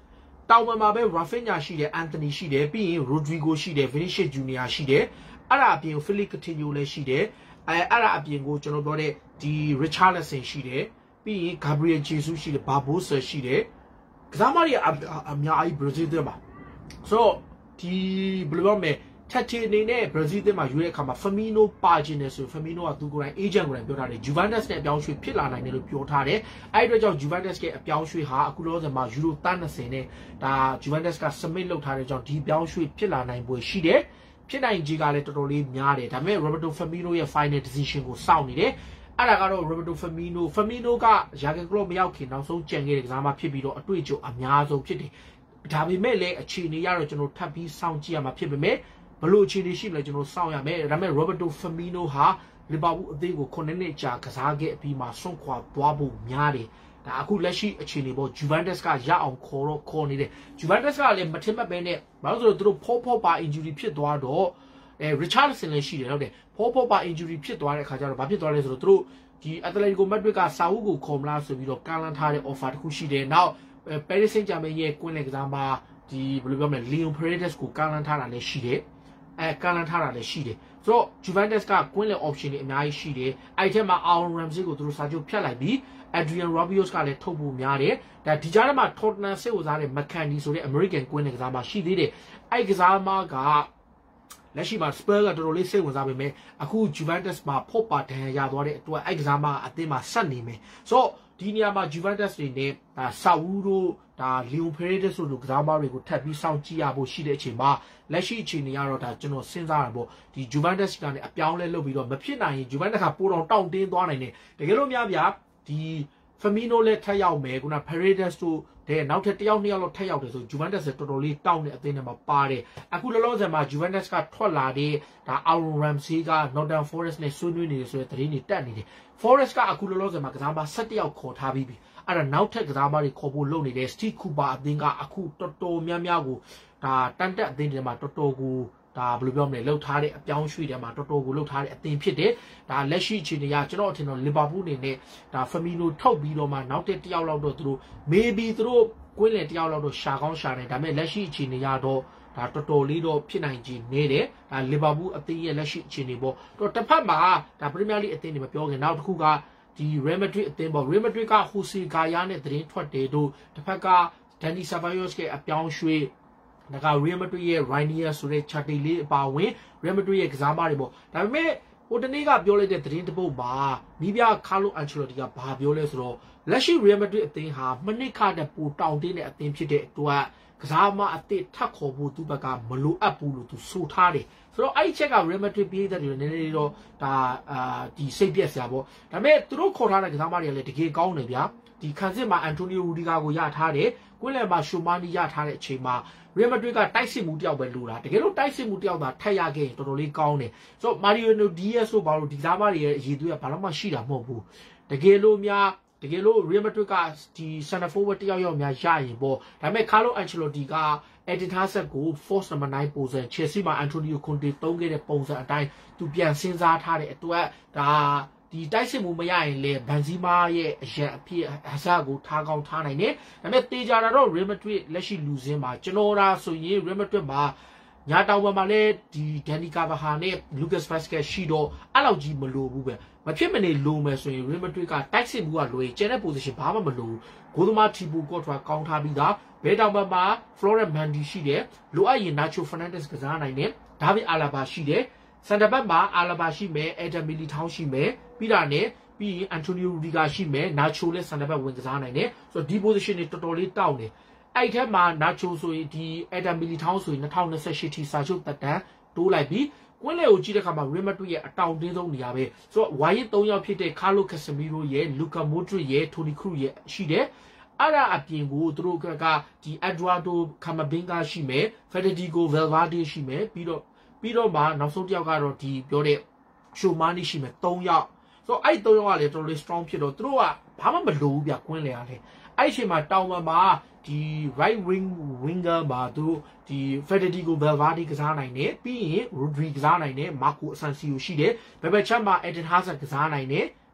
တောင်မှာပဲ Rafinha ရှိတယ် Anthony ရှိတယ်ပြီးရင် Rodrigo ရှိတယ် Vinicius Junior ရှိတယ်အဲ့ဒါအပြင် Philippe Coutinho လည်းရှိတယ်အဲ့ဒါအပြင်ကိုကျွန်တော်ပြောတဲ့ဒီ Richarlison ရှိတယ်ပြီးရင် Gabriel Jesus ရှိတယ် Barbosa ရှိတယ်ကစားမတွေအများကြီး Brazil တွေမှာဆိုတော့ဒီဘယ်လိုပြောမလဲထက်ထနေနဲ့ Brazil တွေမှာယူတဲ့အခါမှာ Firmino ပါခြင်းနဲ့ဆို Firmino ကသူကိုယ်တိုင် agent ကိုယ်တိုင်ပြောထားတယ် Juventus နဲ့အပြောင်းရွှေ့ဖြစ်လာနိုင်တယ်လို့ပြောထားတယ်အဲ့ဒီအတွက်ကြောင့် Juventus ရဲ့အပြောင်းရွှေ့ဟာအခုလောဆယ်မှာ Euro 30နဲ့ဒါ Juventus က submit လုပ်ထားတဲ့ကြောင့်ဒီပြောင်းရွှေ့ဖြစ်လာနိုင်ပွဲရှိတယ်ဖြစ်နိုင်ကြီးကလည်းတော်တော်လေးများတယ်ဒါပေမဲ့ Roberto Firmino ရဲ့ final decision ကိုစောင့်နေတယ်အဲ့ဒါကတော့ Roberto Firmino ကရာဂန်ကလော့မရောက်ခင်နောက်ဆုံးကြံခဲ့တဲ့ကစားမဖြစ်ပြီးတော့အတွေ့အကြုံအများဆုံးဖြစ်တယ်ဒါပေမဲ့လည်းအခြေအနေရတော့ကျွန်တော်ထပ်ပြီးစောင့်ကြည့်ရမှာဖြစ်ပေမဲ့ဘလို့အခြေအနေရှိမလဲကျွန်တော်စောင့်ရမယ်ဒါပေမဲ့ Roberto Firmino ဟာလီဗာပူးအသင်းကို9နှစ်ကြာကစားခဲ့အပြီးမှာဆွန့်ခွာသွားဖို့များတယ်ဒါအခုလက်ရှိအခြေအနေပေါ် Juventus ကရအောင်ခေါ်နေတယ် Juventus ကလည်းမထင်မှတ်ပဲနဲ့ဘာလို့ဆိုတော့သူတို့ဖောပါ injury ဖြစ်သွားတော့Richarlison လည်းရှိတယ်ဟုတ်တယ်ဖောပါ injury ဖြစ်သွားတဲ့အခါကျတော့ဘာဖြစ်သွားလဲဆိုတော့သူတို့ဒီ Atletico Madrid ကစာအုပ်ကိုခေါ်မလားဆိုပြီးတော့ကမ်းလှမ်းထားတဲ့ offer တစ်ခုရှိတယ်နောက် Paris Saint-Germain ရဲ့ကွင်းလယ်ကစားမှာဒီဘယ်လိုပြောမလဲ Leon Paredes ကိုကမ်းလှမ်းထားတာလည်းရှိတယ်ကမ်းလှမ်းထားတာလည်းရှိတယ်ဆိုတော့ Juventus ကကွင်းလယ် option တွေအများကြီးရှိတယ်အဲ့ထက်မှာ Aaron Ramsey ကိုသူတို့စာချုပ်ဖြတ်လိုက်ပြီး Adrian Rabiot ကလည်းထုတ်ဖို့များတယ်ဒါဒီကြားထဲမှာ Tottenham စစ်ဝစားတဲ့ McKennie ဆိုတဲ့ American ကွင်းလယ်ကစားမှာရှိသေးတယ်အဲ့ကစားမကလက်ရှိမှာ Spurs ကတော်တော်လေးစိတ်ဝင်စားပေမဲ့အခု Juventus မှာဖော့ပါတန်ရသွားတဲ့အတွက်အဲ့ကစားမအသင်းမှာဆက်နေမယ်ဆိုတော့ဒီနေရာမှာ Juventus တွေနဲ့Saúl တို့ဒါ Leon Paredes တို့ကစားမတွေကိုထပ်ပြီးစောင့်ကြည့်ရဖို့ရှိတဲ့အချိန်မှာလက်ရှိအခြေအနေကတော့ဒါကျွန်တော်စဉ်းစားရပေါ့ဒီ Juventus ကနေအပြောင်းလဲလုပ်ပြီးတော့မဖြစ်နိုင်ရင် Juventus ကပိုတော့တောင့်တင်းသွားနိုင်တယ်တကယ်လို့များဗျာဒီ Firmino လည်းထပ်ရောက်မယ်ခုန Paredes တို့တဲ့နောက်ထပ်တစ်ယောက်နှစ်ယောက်လောက်ထပ်ရောက်တယ်ဆို Juventus တော်တော်လေးတောင်းတဲ့အသင်းထဲမှာပါတယ်အခုလောလောဆယ်မှာ Juventus ကထွက်လာတဲ့ဒါ Aaron Ramsey က Nottingham Forest နဲ့ဆွေးနွေးနေတယ်ဆိုတဲ့သတင်းတွေတက်နေတယ် Forest ကအခုလောလောဆယ်မှာကစားမ17ယောက်ခေါ်ထားပြီးပြီအဲ့ဒါနောက်ထပ်ကစားမတွေခေါ်ဖို့လုပ်နေတယ် Steve Cooper အသင်းကအခုတော်တော်များများကိုဒါတန်တက်အသင်းတွေမှာတော်တော်ကိုဒါဘယ်လိုပြောမလဲလှုပ်ထားတဲ့အပြောင်းရွှေ့တွေမှာတော်တော်ကိုလှုပ်ထားတဲ့အသင်းဖြစ်တယ်ဒါလက်ရှိအခြေအနေကကျွန်တော်အထင်တော့လီဗာပူးအနေနဲ့ဒါ Firmino ထုတ်ပြီးတော့မှနောက်တစ်ယောက်လောက်တော့သူတို့ maybe သူတို့ကွင်းလယ်တစ်ယောက်လောက်တော့ရှာကောင်းရှာနေဒါပေမဲ့လက်ရှိအခြေအနေရတော့ဒါတော်တော်လေးတော့ဖြစ်နိုင်ခြင်းနေတယ်ဒါလီဗာပူးအသင်းရဲ့လက်ရှိအခြေအနေပေါ့တော့တစ်ဖက်မှာဒါပရီးမီးယားလိအသင်းတွေမပြောခင်နောက်တစ်ခုကဒီ Real Madrid အသင်းပေါ့ Real Madrid က Jose Gaya နဲ့သတင်းထွက်တယ်တို့တစ်ဖက်က Dani Ceballos ရဲ့အပြောင်းရွှေ့ဒါက Real Madrid ရဲ့ Rainier ဆိုတဲ့ chart လေးအပါဝင် Real Madrid ရဲ့ကစားမတွေပေါ့ဒါပေမဲ့ဟိုတနေ့ကပြောလိုက်တဲ့သတင်းတစ်ပုဒ်မှာနီးပြကာလိုအန်ချယ်လိုတီကဘာပြောလဲဆိုတော့လက်ရှိ Real Madrid အသင်းဟာမနစ်ခတဲ့ပူတောင်တင်းတဲ့အသင်းဖြစ်တဲ့အတွက်ကစားမအသစ်ထပ်ခေါ်ဖို့သူ့ဘက်ကမလိုအပ်ဘူးလို့သူဆိုထားတယ်ဆိုတော့အဲ့ဒီချက်က Real Madrid ပြည်သက်တွေနည်းနည်းတော့ဒါဒီစိတ်ပြက်စရာပေါ့ဒါပေမဲ့သူတို့ခေါ်ထားတဲ့ကစားမတွေကလည်းတကယ်ကောင်းတယ်ဗျာဒီခန်းစစ်မှာ Antonio Rudiger ကိုရထားတယ်ကွင်းလယ်မှာ Tchouameni ရထားတဲ့အချိန်မှာ Real Madrid ကတိုက်စစ်မှုတယောက်ပဲလိုတာတကယ်လို့တိုက်စစ်မှုတယောက်သာထပ်ရခဲ့ရင်တော်တော်လေးကောင်းတယ်ဆိုတော့ Mariano Diaz ဆိုဘာလို့ဒီကစားမတွေရဲ့အရေးသွေးကဘာလို့မှရှိတာမဟုတ်ဘူးတကယ်လို့ Real Madrid ကဒီ center forward တယောက်များရရင်ပေါ့ဒါပေမဲ့ Carlo Ancelotti က Eden Hazard ကို force number 9 ပုံစံ Chelsea မှာ Antonio Conte သုံးခဲ့တဲ့ပုံစံအတိုင်းသူပြန်စဉ်းစားထားတဲ့အတွက်ဒါဒီတိုက်စစ်မှုမရရင်လေဘန်ဇီမာရဲ့အရန်အဖြစ်အစားကိုထားကောင်းထားနိုင်တယ်ဒါပေမဲ့တေချာတာတော့ Real Madrid လက်ရှိလူစင်းမှာကျွန်တော်ဒါဆိုရင် Real Madrid မှာညာတောင်ဘက်မှာလည်းဒီ Dani Carvajal နဲ့ Lucas Vazquez ရှိတော့အဲ့လောက်ကြီးမလိုဘူးပဲမဖြစ်မနေလိုမယ်ဆိုရင် Real Madrid ကတိုက်စစ်မှုကလွယ်ကျန်တဲ့ position ဘာမှမလိုဘူးဂိုးသမား Thibaut Courtois ကောင်းထားပြီးသားဘဲတောင်ဘက်မှာ Florent Mendy ရှိတယ်လိုအပ်ရင် Nacho Fernandez ကစားနိုင်တယ် David Alaba ရှိတယ်စန်တာဘက်မှာ Alaba ရှိမယ် Eder Militao ရှိမယ်ပြီးတာနဲ့ပြီးရင် Antonio Rudiger ရှိမယ် Nacho လည်းစန်တာဘက်ဝင်ကစားနိုင်တယ်ဆိုတော့ဒီ position တွေတော်တော်လေးတောင်းတယ်အဲ့ထက်မှာ Nacho ဆိုရင်ဒီ Eder Militao ဆိုရင်2028ထိစာချုပ်တက်တန်းတိုးလိုက်ပြီးကွင်းလေကိုကြည့်တဲ့အခါမှာ Real Madrid ရဲ့အတောင်တင်းဆုံးနေရာပဲဆိုတော့ဝိုင်းရင်3ယောက်ဖြစ်တဲ့ Carlos Casemiro ရဲ့ Luka Modric ရဲ့ Toni Kroos ရဲ့ရှိတယ်အဲ့ဒါအပြင်ကိုသူတို့ကဒီ Eduardo Camavinga ရှိမယ် Federico Valverde ရှိမယ်ပြီးတော့မှနောက်ဆုံးတစ်ယောက်ကတော့ဒီပြောတဲ့ Tchouameni ရှိမယ်3ယောက်ဆိုတော့အဲ့3ယောက်ကလည်းတော်တော်လေး strong ဖြစ်တော့သူတို့ကဘာမှမလိုဘူးဗျကွင်းလေရလဲအဲ့အချိန်မှာတောင်မှာဒီ right wing winger မှာသူဒီ Federico Valverde ကစားနိုင်တယ်ပြီးရင် Rodri ကစားနိုင်တယ် Marco Asensio ရှိတယ်ဘယ်ဘက်ချက်မှာ Eden Hazard ကစားနိုင်တယ်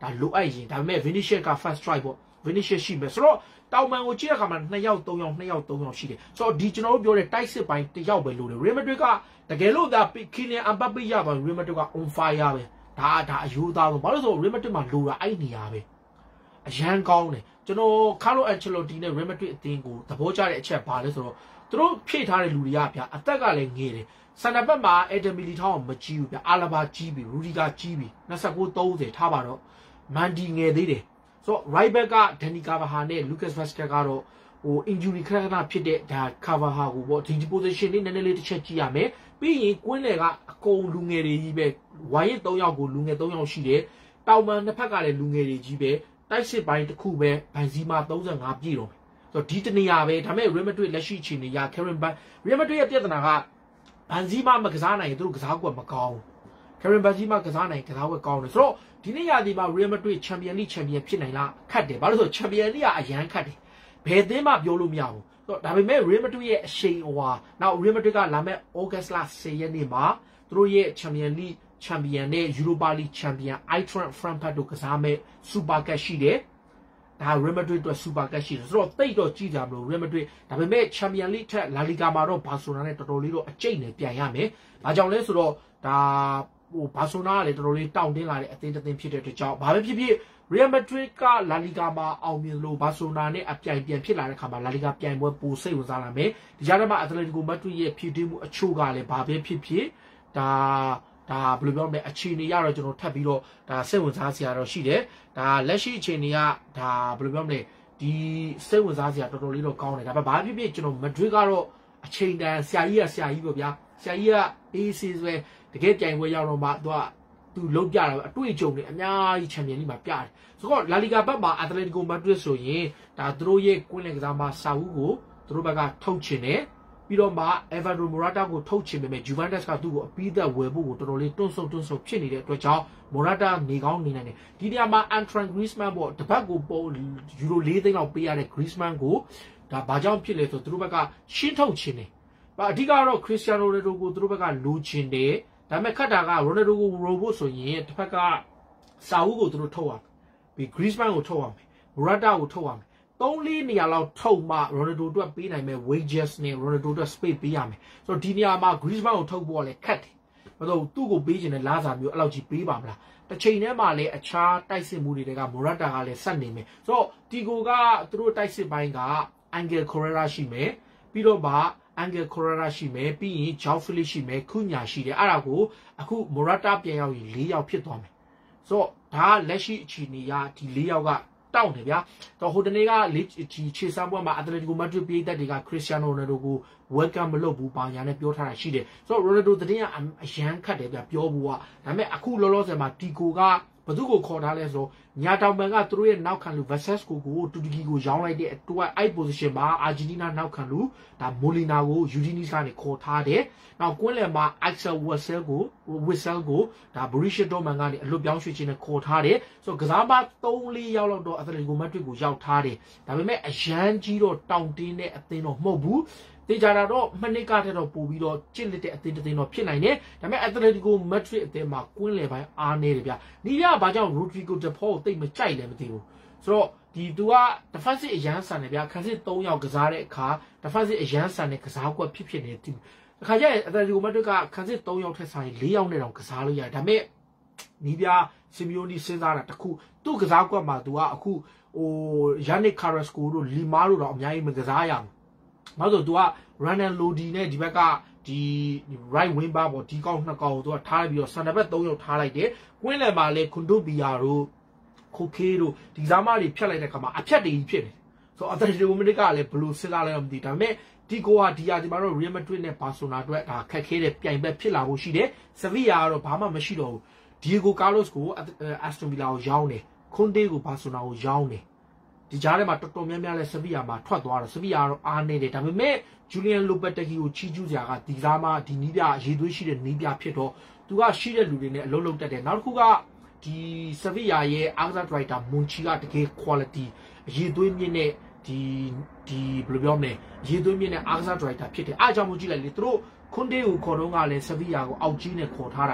ဒါလိုအပ်ရင်ဒါပေမဲ့ Vinicius က first try ပေါ့ Vinicius ရှိမယ်ဆိုတော့တောင်ပန်ကိုကြည့်တဲ့အခါမှာ2ယောက်3ယောက်2ယောက်3ယောက်ရှိတယ်ဆိုတော့ဒီကျွန်တော်တို့ပြောတဲ့တိုက်စစ်ပိုင်း1ယောက်ပဲလိုတယ် Real Madrid ကတကယ်လို့ဒါ Kylian Mbappe ရပါ Real Madrid က on fire ပဲဒါအယူသားဆုံးဘာလို့ဆို Real Madrid မှာလိုတာအဲ့နေရာပဲအရန်ကောင်းတယ်ကျွန်တော် Carlo Ancelotti နဲ့ Real Madrid အသင်းကိုသဘောကျတဲ့အချက်ပါလဲဆိုတော့သူတို့ဖြည့်ထားတဲ့လူတွေကဗျာအသက်ကလည်းငယ်တယ်စန္ဒဘက်မှာ Eder Militao မကြီးဘူးဗျာအာလာဘာကြီးပြီ Rudiger ကြီးပြီ29-30ထားပါတော့ Mandi ငယ်သေးတယ်ဆိုတော့ right back က Dani Carvajal နဲ့ Lucas Vazquez ကတော့ဟို injury ခဏဖြစ်တဲ့ဒါ Carvajal ကိုပေါ့ဒီ position လေးနည်းနည်းလေးတစ်ချက်ကြည့်ရမယ်ပြီးရင်ကွင်းလေကအကုန်လူငယ်တွေကြီးပဲဝိုင်းရင်3ယောက်ကိုလူငယ်3ယောက်ရှိတယ်တောင်ပန်နှစ်ဖက်ကလည်းလူငယ်တွေကြီးပဲတိုက်စစ်ပိုင်းတစ်ခုပဲဘန်ဇီမာ35ပြည့်တော့မယ်ဆိုတော့ဒီတနေရာပဲဒါပေမဲ့ Real Madrid လက်ရှိအခြေအနေရ Karen Real Madrid ရဲ့ပြဿနာကဘန်ဇီမာမကစားနိုင်ရင်သူတို့ကစားကွက်မကောင်း Karen Benzema ကစားနိုင်ကစားကွက်ကောင်းတယ်ဆိုတော့ဒီနေ့ရာသီမှာ Real Madrid Champions League Champion ဖြစ်နိုင်လားခက်တယ်ဘာလို့ဆို Champions League ကအရန်ခက်တယ်ဘယ်သင်းမှပြောလို့မရဘူးဆိုတော့ဒါပေမဲ့ Real Madrid ရဲ့အရှိန်အဝါနောက် Real Madrid ကလာမဲ့ August လ10ရက်နေ့မှာသူတို့ရဲ့ Champions League Champion နဲ့ Europa League Champion Eintracht Frankfurt တို့ကစားမဲ့ Super Cup ရှိတယ်ဒါ Real Madrid အတွက် Super Cup ရှိတယ်ဆိုတော့တိတ်တော့ကြည့်ကြမလို့ Real Madrid ဒါပေမဲ့ Champion League ထက် La Liga မှာတော့ Barcelona နဲ့တော်တော်လေးတော့အကျိတ်နဲ့ပြန်ရမယ်။ဘာကြောင့်လဲဆိုတော့ဒါဟို Barcelona ကလည်းတော်တော်လေးတောင့်တင်းလာတဲ့အသင်းတစ်သင်းဖြစ်တဲ့အတွက်ကြောင့်ဘာပဲဖြစ်ဖြစ် Real Madrid က La Liga မှာအောင်မြင်လို့ Barcelona နဲ့အပြိုင်ပြန်ဖြစ်လာတဲ့အခါမှာ La Liga ပြိုင်ပွဲပိုစိတ်ဝင်စားလာမယ်။ဒီကြားထဲမှာ Atletico Madrid ရဲ့ဖြည့်တင်းမှုအချို့ကလည်းဘာပဲဖြစ်ဖြစ်ဒါဘယ်လိုပြောမလဲအခြေအနေရတော့ကျွန်တော်ထပ်ပြီးတော့ဒါစိတ်ဝင်စားစရာတော့ရှိတယ်ဒါလက်ရှိအခြေအနေကဒါဘယ်လိုပြောမလဲဒီစိတ်ဝင်စားစရာတော်တော်လေးတော့ကောင်းတယ်ဒါပေမဲ့ဘာဖြစ်ဖြစ်ကျွန်တော် Madrid ကတော့အချိန်တန်ဆရာကြီးပေါ့ဗျာဆရာကြီးက AC ဆိုပဲတကယ်ပြိုင်ပွဲရောက်တော့မှသူလုံးပြတာပဲအတွေ့အကြုံတွေအများကြီး Champions League မှာပြတယ်ဆိုတော့ La Liga ဘက်မှာ Atletico Madrid ဆိုရင်ဒါသူတို့ရဲ့ကွင်းလင်ကစားမှာစာဦးကိုသူတို့ဘက်ကထုတ်ချင်တယ်ပြီးတော့မှ Alvaro Morata ကိုထုတ်ချင်ပေမဲ့ Juventus ကသူ့ကိုအပြီးသက်ဝယ်ဖို့ကိုတော်တော်လေးတွန့်ဆုတ်ဖြစ်နေတဲ့အတွက်ကြောင့် Morata နေကောင်းနေနိုင်တယ်ဒီနေရာမှာ Antoine Griezmann ပေါ့တပတ်ကိုယူရို4သိန်းလောက်ပေးရတဲ့ Griezmann ကိုဒါဘာကြောင့်ဖြစ်လဲဆိုသူတို့ဘက်ကရှင်းထုတ်ချင်တယ်အဓိကတော့ Cristiano Ronaldo ကိုသူတို့ဘက်ကလိုချင်တယ်ဒါပေမဲ့ခက်တာက Ronaldo ကို robot ဆိုရင်တစ်ဖက်ကစာအုပ်ကိုသူတို့ထုတ်ရမယ်ပြီး Griezmann ကိုထုတ်ရမယ် Morata ကိုထုတ်ရမယ်3-4နေရာလောက်ထုတ်မှ Ronaldo အတွက်ပေးနိုင်မဲ့ wages နဲ့ Ronaldo အတွက် space ပေးရမယ်ဆိုတော့ဒီနေရာမှာ Griezmann ကိုထုတ်ဖို့ကလည်းခက်တယ်ဘာလို့သူ့ကိုပေးခြင်းနဲ့လားစာမျိုးအဲ့လောက်ကြီးပေးပါမလားတစ်ချိန်တည်းမှာလည်းအခြားတိုက်စစ်မှုတွေက Morata ကလည်းဆက်နေမယ်ဆိုတော့ဒီကိုကသူတို့တိုက်စစ်ပိုင်းက Angel Correa ရှိမယ်ပြီးတော့မှ Angel Correa ရှိမယ်ပြီးရင် João Felix ရှိမယ်ခုညာရှိတယ်အဲ့ဒါကိုအခု Morata ပြန်ရောက်ရင်4ယောက်ဖြစ်သွားမယ်ဆိုတော့ဒါလက်ရှိအခြေအနေကဒီ4ယောက်ကတောက်တယ်ဗျာတော့ဟိုတနေ့ကခြေစမ်းပွဲမှာ Atletico Madrid ပြည်သက်တွေက Cristiano Ronaldo ကို welcome မလုပ်ဘူးပါညာနဲ့ပြောထားတာရှိတယ်ဆိုတော့ Ronaldo တတင်းကအရန်ခတ်တယ်ဗျာပြောဖို့ကဒါပေမဲ့အခုလောလောဆယ်မှာတီကိုကဘသူ့ကိုခေါ်ထားလဲဆိုညာတောင်ပန်ကသူတို့ရဲ့နောက်ခံလူ Vasquez ကိုတူတကီကိုရောင်းလိုက်တဲ့အတွက်အဲ့ position မှာ Argentina နောက်ခံလူဒါ Molina ကို Udinese ကနေခေါ်ထားတယ်နောက်ကွင်းလယ်မှာ Axel Witsel ကိုဒါ Borussia Dortmund ကနေအလွတ်ပြောင်းရွှေ့ခြင်းနဲ့ခေါ်ထားတယ်ဆိုတော့ကစားမ3-4ယောက်လောက်တော့ Atletico Madrid ကိုရောက်ထားတယ်ဒါပေမဲ့အရန်ကြီးတော့တောင်တင်းတဲ့အသင်းတော့မဟုတ်ဘူးတေချာတော့မနစ်ကတဲ့တော့ပို့ပြီးတော့ကျစ်လက်တဲ့အသင်းတစ်သင်းတော့ဖြစ်နိုင်တယ်ဒါပေမဲ့ Atletico Madrid အသင်းမှာကွင်းလယ်ပိုင်းအားနေတယ်ဗျနီးရဘာကြောင့် Rodrigo De Paul ကိုတိတ်မကြိုက်လဲမသိဘူးဆိုတော့ဒီသူက defensive အရန်ဆန်တယ်ဗျခန်းစစ်3ယောက်ကစားတဲ့အခါ defensive အရန်ဆန်တဲ့ကစားကွက်ဖြစ်နေတယ်အခါကျရင် Atletico Madrid ကခန်းစစ်3ယောက်ထက်ဆိုင်4ယောက်နဲ့တောင်ကစားလို့ရတယ်ဒါပေမဲ့နီးပြ Simeone စဉ်းစားတာတခုသူ့ကစားကွက်မှာသူကအခုဟို Yannick Carrasco တို့ Lemar တို့တော့အများကြီးမကစားရဘူးဘာလို့ဆိုသူက Renan Lodi နဲ့ဒီဘက်ကဒီ right wing back ပေါ့ဒီကောက်နှစ်ကောက်ကိုသူကထားလိုက်ပြီးတော့ center back 3ယောက်ထားလိုက်တယ်ကွင်းလယ်မှာလဲ Kondogbia တို့Koke တို့ဒီစားမတွေဖြတ်လိုက်တဲ့ခါမှာအဖြတ်တွေကြီးဖြစ်နေဆိုတော့ Atletico Madrid ကလည်းဘယ်လိုစဉ်းစားလဲမသိဒါပေမဲ့ဒီကိုကဒီမှာတော့ Real Madrid နဲ့ Barcelona အတွက်ဒါခက်ခဲတဲ့ပြိုင်ဘက်ဖြစ်လာဖို့ရှိတယ် Sevilla ကတော့ဘာမှမရှိတော့ဘူး Diego Carlos ကို Aston Villa ကိုရောင်းတယ် Conte ကို Barcelona ကိုရောင်းတယ်ဒီကြားထဲမှာတော်တော်များများလဲ Sevilla မှာထွက်သွားတော့ Sevilla ကတော့အားနေတယ်ဒါပေမဲ့ Julian Lopetegui ကိုချီးကျူးစရာကဒီစားမဒီနီးပြရေသွေးရှိတဲ့နီးပြဖြစ်တော့သူကရှိတဲ့လူတွေနဲ့အလုံးလုံးတက်တယ်နောက်တစ်ခုကဒီ Sevilla ရဲ့ Axel Wright Monchi ကတကယ် quality ရေသွေးမြင့်တဲ့ဒီဘယ်လိုပြောမလဲရေသွေးမြင့်တဲ့ Axel Wright ဖြစ်တယ်အားကြောင့်မို့ကြည့်လိုက်လေသူတို့ Conte ကိုခေါ်တော့ကလည်း Sevilla ကိုအောက်ကြီးနဲ့ခေါ်ထားတာ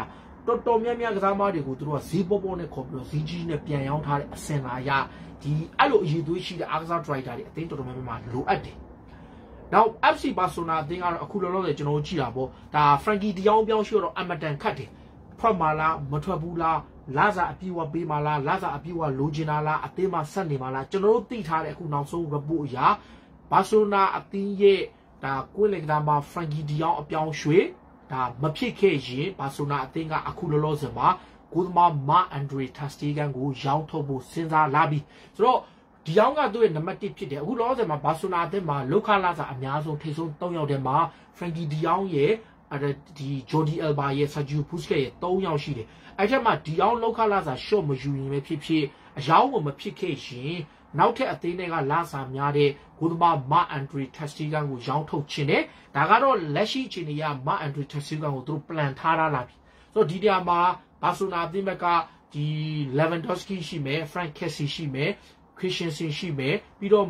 တော်များများကစားသမားတွေကိုသူတို့ကဈေးပေါ်ပေါ်နဲ့ခေါ်ပြီးတော့ဈေးကြီးနဲ့ပြန်ရောင်းထားတဲ့အစင်လာရဒီအဲ့လိုအရေးသွေးရှိတဲ့အားကစားဒရိုက်တာတွေအသင်းတော်တော်များများလိုအပ်တယ်။နောက် FC Barcelona အသင်းကတော့အခုလောလောဆယ်ကျွန်တော်တို့ကြည့်တာပေါ့ဒါ Frankie De Jong ပြောင်းရှိတော့အမတန်ခတ်တယ်။ထွက်မှာလားမထွက်ဘူးလားလာစာအပြေဝပေးမှာလားလာစာအပြေဝလိုချင်တာလားအသင်းမှာဆက်နေမှာလားကျွန်တော်တို့သိထားတဲ့အခုနောက်ဆုံး report အရ Barcelona အသင်းရဲ့ဒါကွင်းလင်ကမှာ Frankie De Jong အပြောင်းရွှေ့ဒါမဖြစ်ခဲ့ရင် Barcelona အသင်းကအခုလောလောဆယ်မှာကိုသမား Marc-Andre ter Stegen ကိုရောင်းထုတ်ဖို့စဉ်းစားလာပြီဆိုတော့ဒီအောင်ကသူ့ရဲ့နံပါတ်1ဖြစ်တယ်အခုလောလောဆယ်မှာ Barcelona အသင်းမှာလောက်ခလာစာအများဆုံးထိပ်ဆုံး3ယောက်ထဲမှာ Frankie De Jong ရဲ့ဒီ Jordi Alba ရဲ့ Sergio Busquets ရဲ့3ယောက်ရှိတယ်အဲ့ထက်မှဒီအောင်လောက်ခလာစာ short မယူရင်ပဲဖြစ်ဖြစ်အယောင်းမဖြစ်ခဲ့ရင်နောက်ထပ်အသင်းတွေကလာစာများတဲ့ကိုသမား Marc-Andre ter Stegen ကိုရောင်းထုတ်ခြင်းနဲ့ဒါကတော့လက်ရှိအခြေအနေက Marc-Andre ter Stegen ကိုသူတို့ plan ထားလာပြီဆိုတော့ဒီနေရာမှာ Barcelona အသင်းဘက်ကဒီ Lewandowski ရှိမယ် Frank Kessie ရှိမယ် Christensen ရှိမယ်ပြီးတော့မှ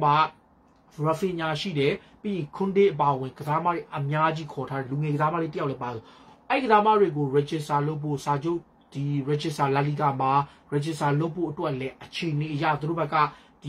Rafinha ရှိတယ်ပြီးရင် Koundé အပါအဝင်ကစားသမားတွေအများကြီးခေါ်ထားတယ်လူငယ်ကစားသမားတွေတယောက်လည်းပါဆိုအဲ့ကစားသမားတွေကို register လုပ်ဖို့စာချုပ်ဒီ register La Liga မှာ register လုပ်ဖို့အတွက်လည်းအခြေအနေအရသူတို့ဘက်ကဒီ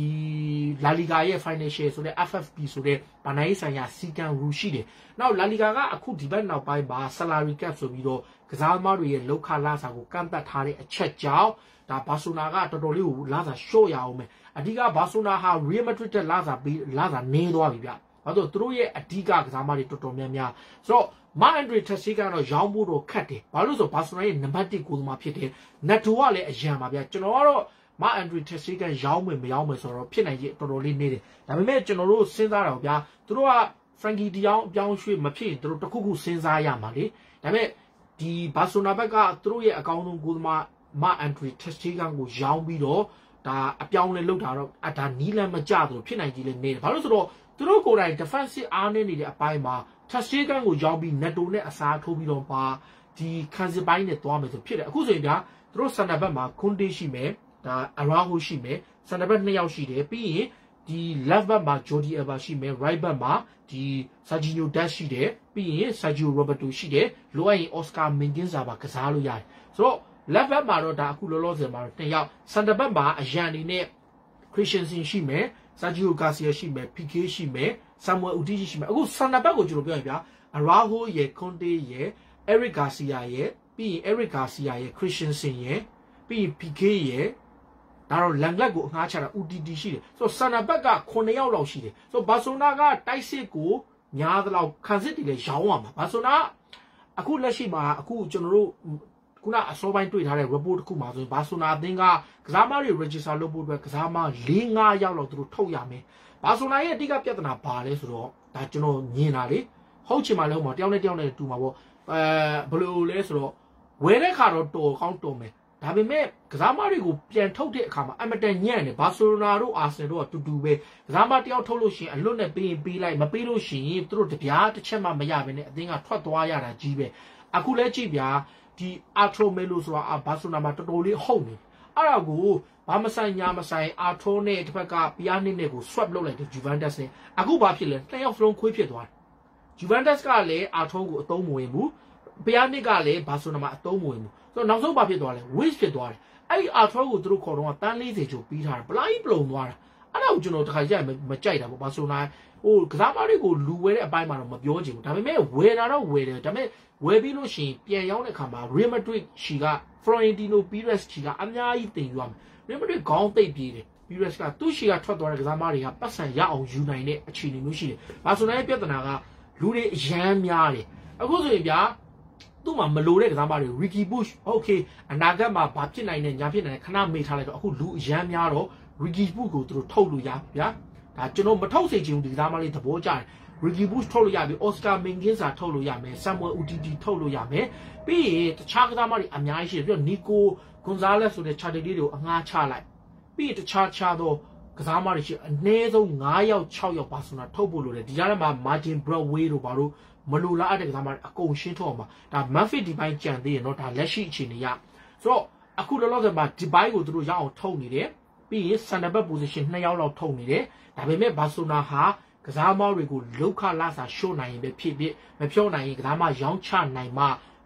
La Liga ရဲ့ financial ဆိုတဲ့ FFP ဆိုတဲ့ဗဏ္ဍာရေးဆိုင်ရာစီကံ rule ရှိတယ်။နောက် La Liga ကအခုဒီဘက်နောက်ပိုင်းမှာ salary cap ဆိုပြီးတော့ကစားသမားတွေရဲ့လောက်ခလာစာကိုကန့်သတ်ထားတဲ့အချက်ကြောင့်ဒါ Barcelona ကတော်တော်လေးကိုလာစာရှော့ရအောင်မယ်။အဓိက Barcelona ဟာ Real Madrid တက်လာစာနင်းသွားပြီဗျ။ဘာလို့သူတို့ရဲ့အဓိကကစားသမားတွေတော်တော်များများဆိုတော့ Marc-Andre ter Stegen ကတော့ရောင်းဖို့တော့ခက်တယ်။ဘာလို့ဆို Barcelona ရဲ့နံပါတ်1ကိုသမားဖြစ်တယ်။ Neto ကလည်းအရန်ပါဗျ။ကျွန်တော်ကတော့Marc-Andre ter Stegen ရောင်းမယ်မရောင်းမယ်ဆိုတော့ဖြစ်နိုင်ရဲ့တော်တော်လေးနေတယ်ဒါပေမဲ့ကျွန်တော်တို့စဉ်းစားတာဗျာသူတို့က Frankie De Jong အပြောင်းရွှေ့မဖြစ်ရင်သူတို့တခုခုစဉ်းစားရမှာလေဒါပေမဲ့ဒီ Barcelona ဘက်ကသူတို့ရဲ့အကောင်းဆုံးကိုသမား Marc-Andre ter Stegen ကိုရောင်းပြီးတော့ဒါအပြောင်းလဲလုပ်တာတော့ဒါနီးလန်းမကြသလိုဖြစ်နိုင်ကြီးလဲနေတယ်ဘာလို့ဆိုတော့သူတို့ကိုယ်တိုင် defensive အားနေနေတဲ့အပိုင်းမှာ ter Stegen ကိုရောင်းပြီး Neto နဲ့အစားထိုးပြီးတော့ပါဒီခံစစ်ပိုင်းနဲ့သွားမယ်ဆိုဖြစ်တယ်အခုဆိုရင်ဗျာသူတို့ center back မှာ Koundé ရှိမယ်ဒါ Araujo ရှိမယ် center back 2ယောက်ရှိတယ်ပြီးရင်ဒီ left back မှာ Jordi Alba ရှိမယ် right back မှာဒီ Sergio Dest ရှိတယ်ပြီးရင် Sergio Roberto ရှိတယ်လိုအပ်ရင် Oscar Mingueza ပါကစားလို့ရတယ်ဆိုတော့ left back မှာတော့ဒါအခုလောလောဆယ်မှာ2ယောက် center back မှာအရန်အနေနဲ့ Christensen ရှိမယ် Sergio Garcia ရှိမယ် PK ရှိမယ် Samuel Umtiti ရှိမယ်အခု center back ကိုကျွန်တော်ပြောရင်ဗျာ Araujo ရဲ့ Conte ရဲ့ Eric Garcia ရဲ့ပြီးရင် Eric Garcia ရဲ့ Christensen ရဲ့ပြီးရင် PK ရဲ့ဒါတော့လန်လက်ကိုအငှားချတာ UTT ရှိတယ်ဆိုတော့ဆန်နာဘက်က9ယောက်လောက်ရှိတယ်ဆိုတော့ဘာဆိုနာကတိုက်စစ်ကိုများသလောက်ခံစစ်တွေလည်းရောင်းရမှာဘာဆိုနာအခုလက်ရှိမှာအခုကျွန်တော်တို့ခုနအစောပိုင်းတွေ့ထားတဲ့ report တစ်ခုမှာဆိုရင်ဘာဆိုနာအသင်းကကစားသမားတွေ register လုပ်ဖို့အတွက်ကစားသမား4-5ယောက်လောက်သူတို့ထုတ်ရမယ်ဘာဆိုနာရဲ့အဓိကပြဿနာဘာလဲဆိုတော့ဒါကျွန်တော်မြင်တာလေဟုတ်ချင်မှလည်းဟုတ်မှာတယောက်နဲ့တယောက်နဲ့တူမှာပေါ့ဘယ်လိုလဲဆိုတော့ဝယ်တဲ့ခါတော့တော်ကောင်းတော်မယ်ဒါပေမဲ့ကစားမတွေကိုပြန်ထုတ်တဲ့အခါမှာအမတန်ညံ့တယ်ဘာစီလိုနာတို့အာဆင်တို့ကတူတူပဲကစားမတယောက်ထုတ်လို့ရှိရင်အလွတ်နဲ့ပေးလိုက်မပေးလို့ရှိရင်သူတို့တပြားတစ်ချက်မှမရဘဲနဲ့အသင်းကထွက်သွားရတာကြီးပဲအခုလဲကြည့်ဗျာဒီအာထရိုမဲလိုဆိုတာဘာစီလိုနာမှာတော်တော်လေးဟုတ်နေအဲ့ဒါကိုဘာမဆိုင်ညာမဆိုင်အာထရိုနဲ့တစ်ဖက်ကပီယာနစ်နဲ့ကို swap လုပ်လိုက်တယ်ဂျူဗန်တက်စ်နဲ့အခုဘာဖြစ်လဲနှစ်ယောက်စလုံးခွေးဖြစ်သွားတယ်ဂျူဗန်တက်စ်ကလည်းအာထရိုကိုအသုံးမဝင်ဘူးပီယာနစ်ကလည်းဘာစီလိုနာမှာအသုံးမဝင်ဘူးဆိုတော့နောက်ဆုံးဘာဖြစ်သွားလဲ waste ဖြစ်သွားတယ်အဲ့ဒီအာထရိုကိုသူတို့ခေါ်တော့တန်း40ကျော်ပြီးထားတာပလိုင်းပလုံသွားတာအဲ့ဒါကိုကျွန်တော်တခါကြိုက်မကြိုက်တာပေါ့ဘာဆိုနာဟိုကစားမတွေကိုလူဝဲတဲ့အပိုင်းမှာတော့မပြောချင်ဘူးဒါပေမဲ့ဝယ်တာတော့ဝယ်တယ်ဒါပေမဲ့ဝယ်ပြီးလို့ရှိရင်ပြန်ရောက်တဲ့အခါမှာ Real Madrid ချီက Florentino Perez ချီကအများကြီးတင်ယူရမယ် Real Madrid ခေါင်းသိပ်ပြေးတယ် Perez ကသူ့ချီကထွက်သွားတဲ့ကစားမတွေကပတ်စံရအောင်ယူနိုင်တဲ့အခြေအနေမျိုးရှိတယ်ဘာဆိုနာရဲ့ပြဿနာကလူတွေအရန်များတယ်အခုဆိုရင်ဗျာသူ့မှာမလိုတဲ့ကစားမတွေ Ricky Puig okay အနာဂတ်မှာဘာဖြစ်နိုင်လဲညာဖြစ်နိုင်လဲခဏမေ့ထားလိုက်တော့အခုလူအရန်များတော့ Ricky Puig ကိုသူတို့ထုတ်လို့ရဗျာဒါကျွန်တော်မထုတ်စေချင်ဘူးဒီကစားမလေးသဘောကျတယ် Ricky Puig ထုတ်လို့ရပြီ Oscar Mingueza ထုတ်လို့ရမယ် Samuel Umtiti ထုတ်လို့ရမယ်ပြီးရင်တခြားကစားမတွေအများကြီးရှိတယ်ပြီးတော့ Nico Gonzalez ဆိုတဲ့ charter လေးတွေကိုအငှားချလိုက်ပြီးရင်တခြားတော့ကစားမတွေရှိအနည်းဆုံး9ယောက်6ယောက်ပါဆိုတော့ထုတ်ဖို့လိုတယ်ဒီကြားထဲမှာ Martin Broadway တို့ဘာလို့မလိုလားတဲ့ကစားမတွေအကုန်ရှင်းထုတ်အောင်ပါဒါ Memphis ဒီပိုင်းကြံသေးရတော့ဒါလက်ရှိအခြေအနေရဆိုတော့အခုလောလောဆယ်မှာဒီပိုင်းကိုသူတို့ရအောင်ထုတ်နေတယ်ပြီးရင် center back position 2ယောက်လောက်ထုတ်နေတယ်ဒါပေမဲ့ဘာဆိုနာဟာကစားမတွေကိုလောက်ခလာစာရှို့နိုင်ရင်ပဲဖြစ်မဖြောနိုင်ရင်ကစားမရောင်းချနိုင်မှ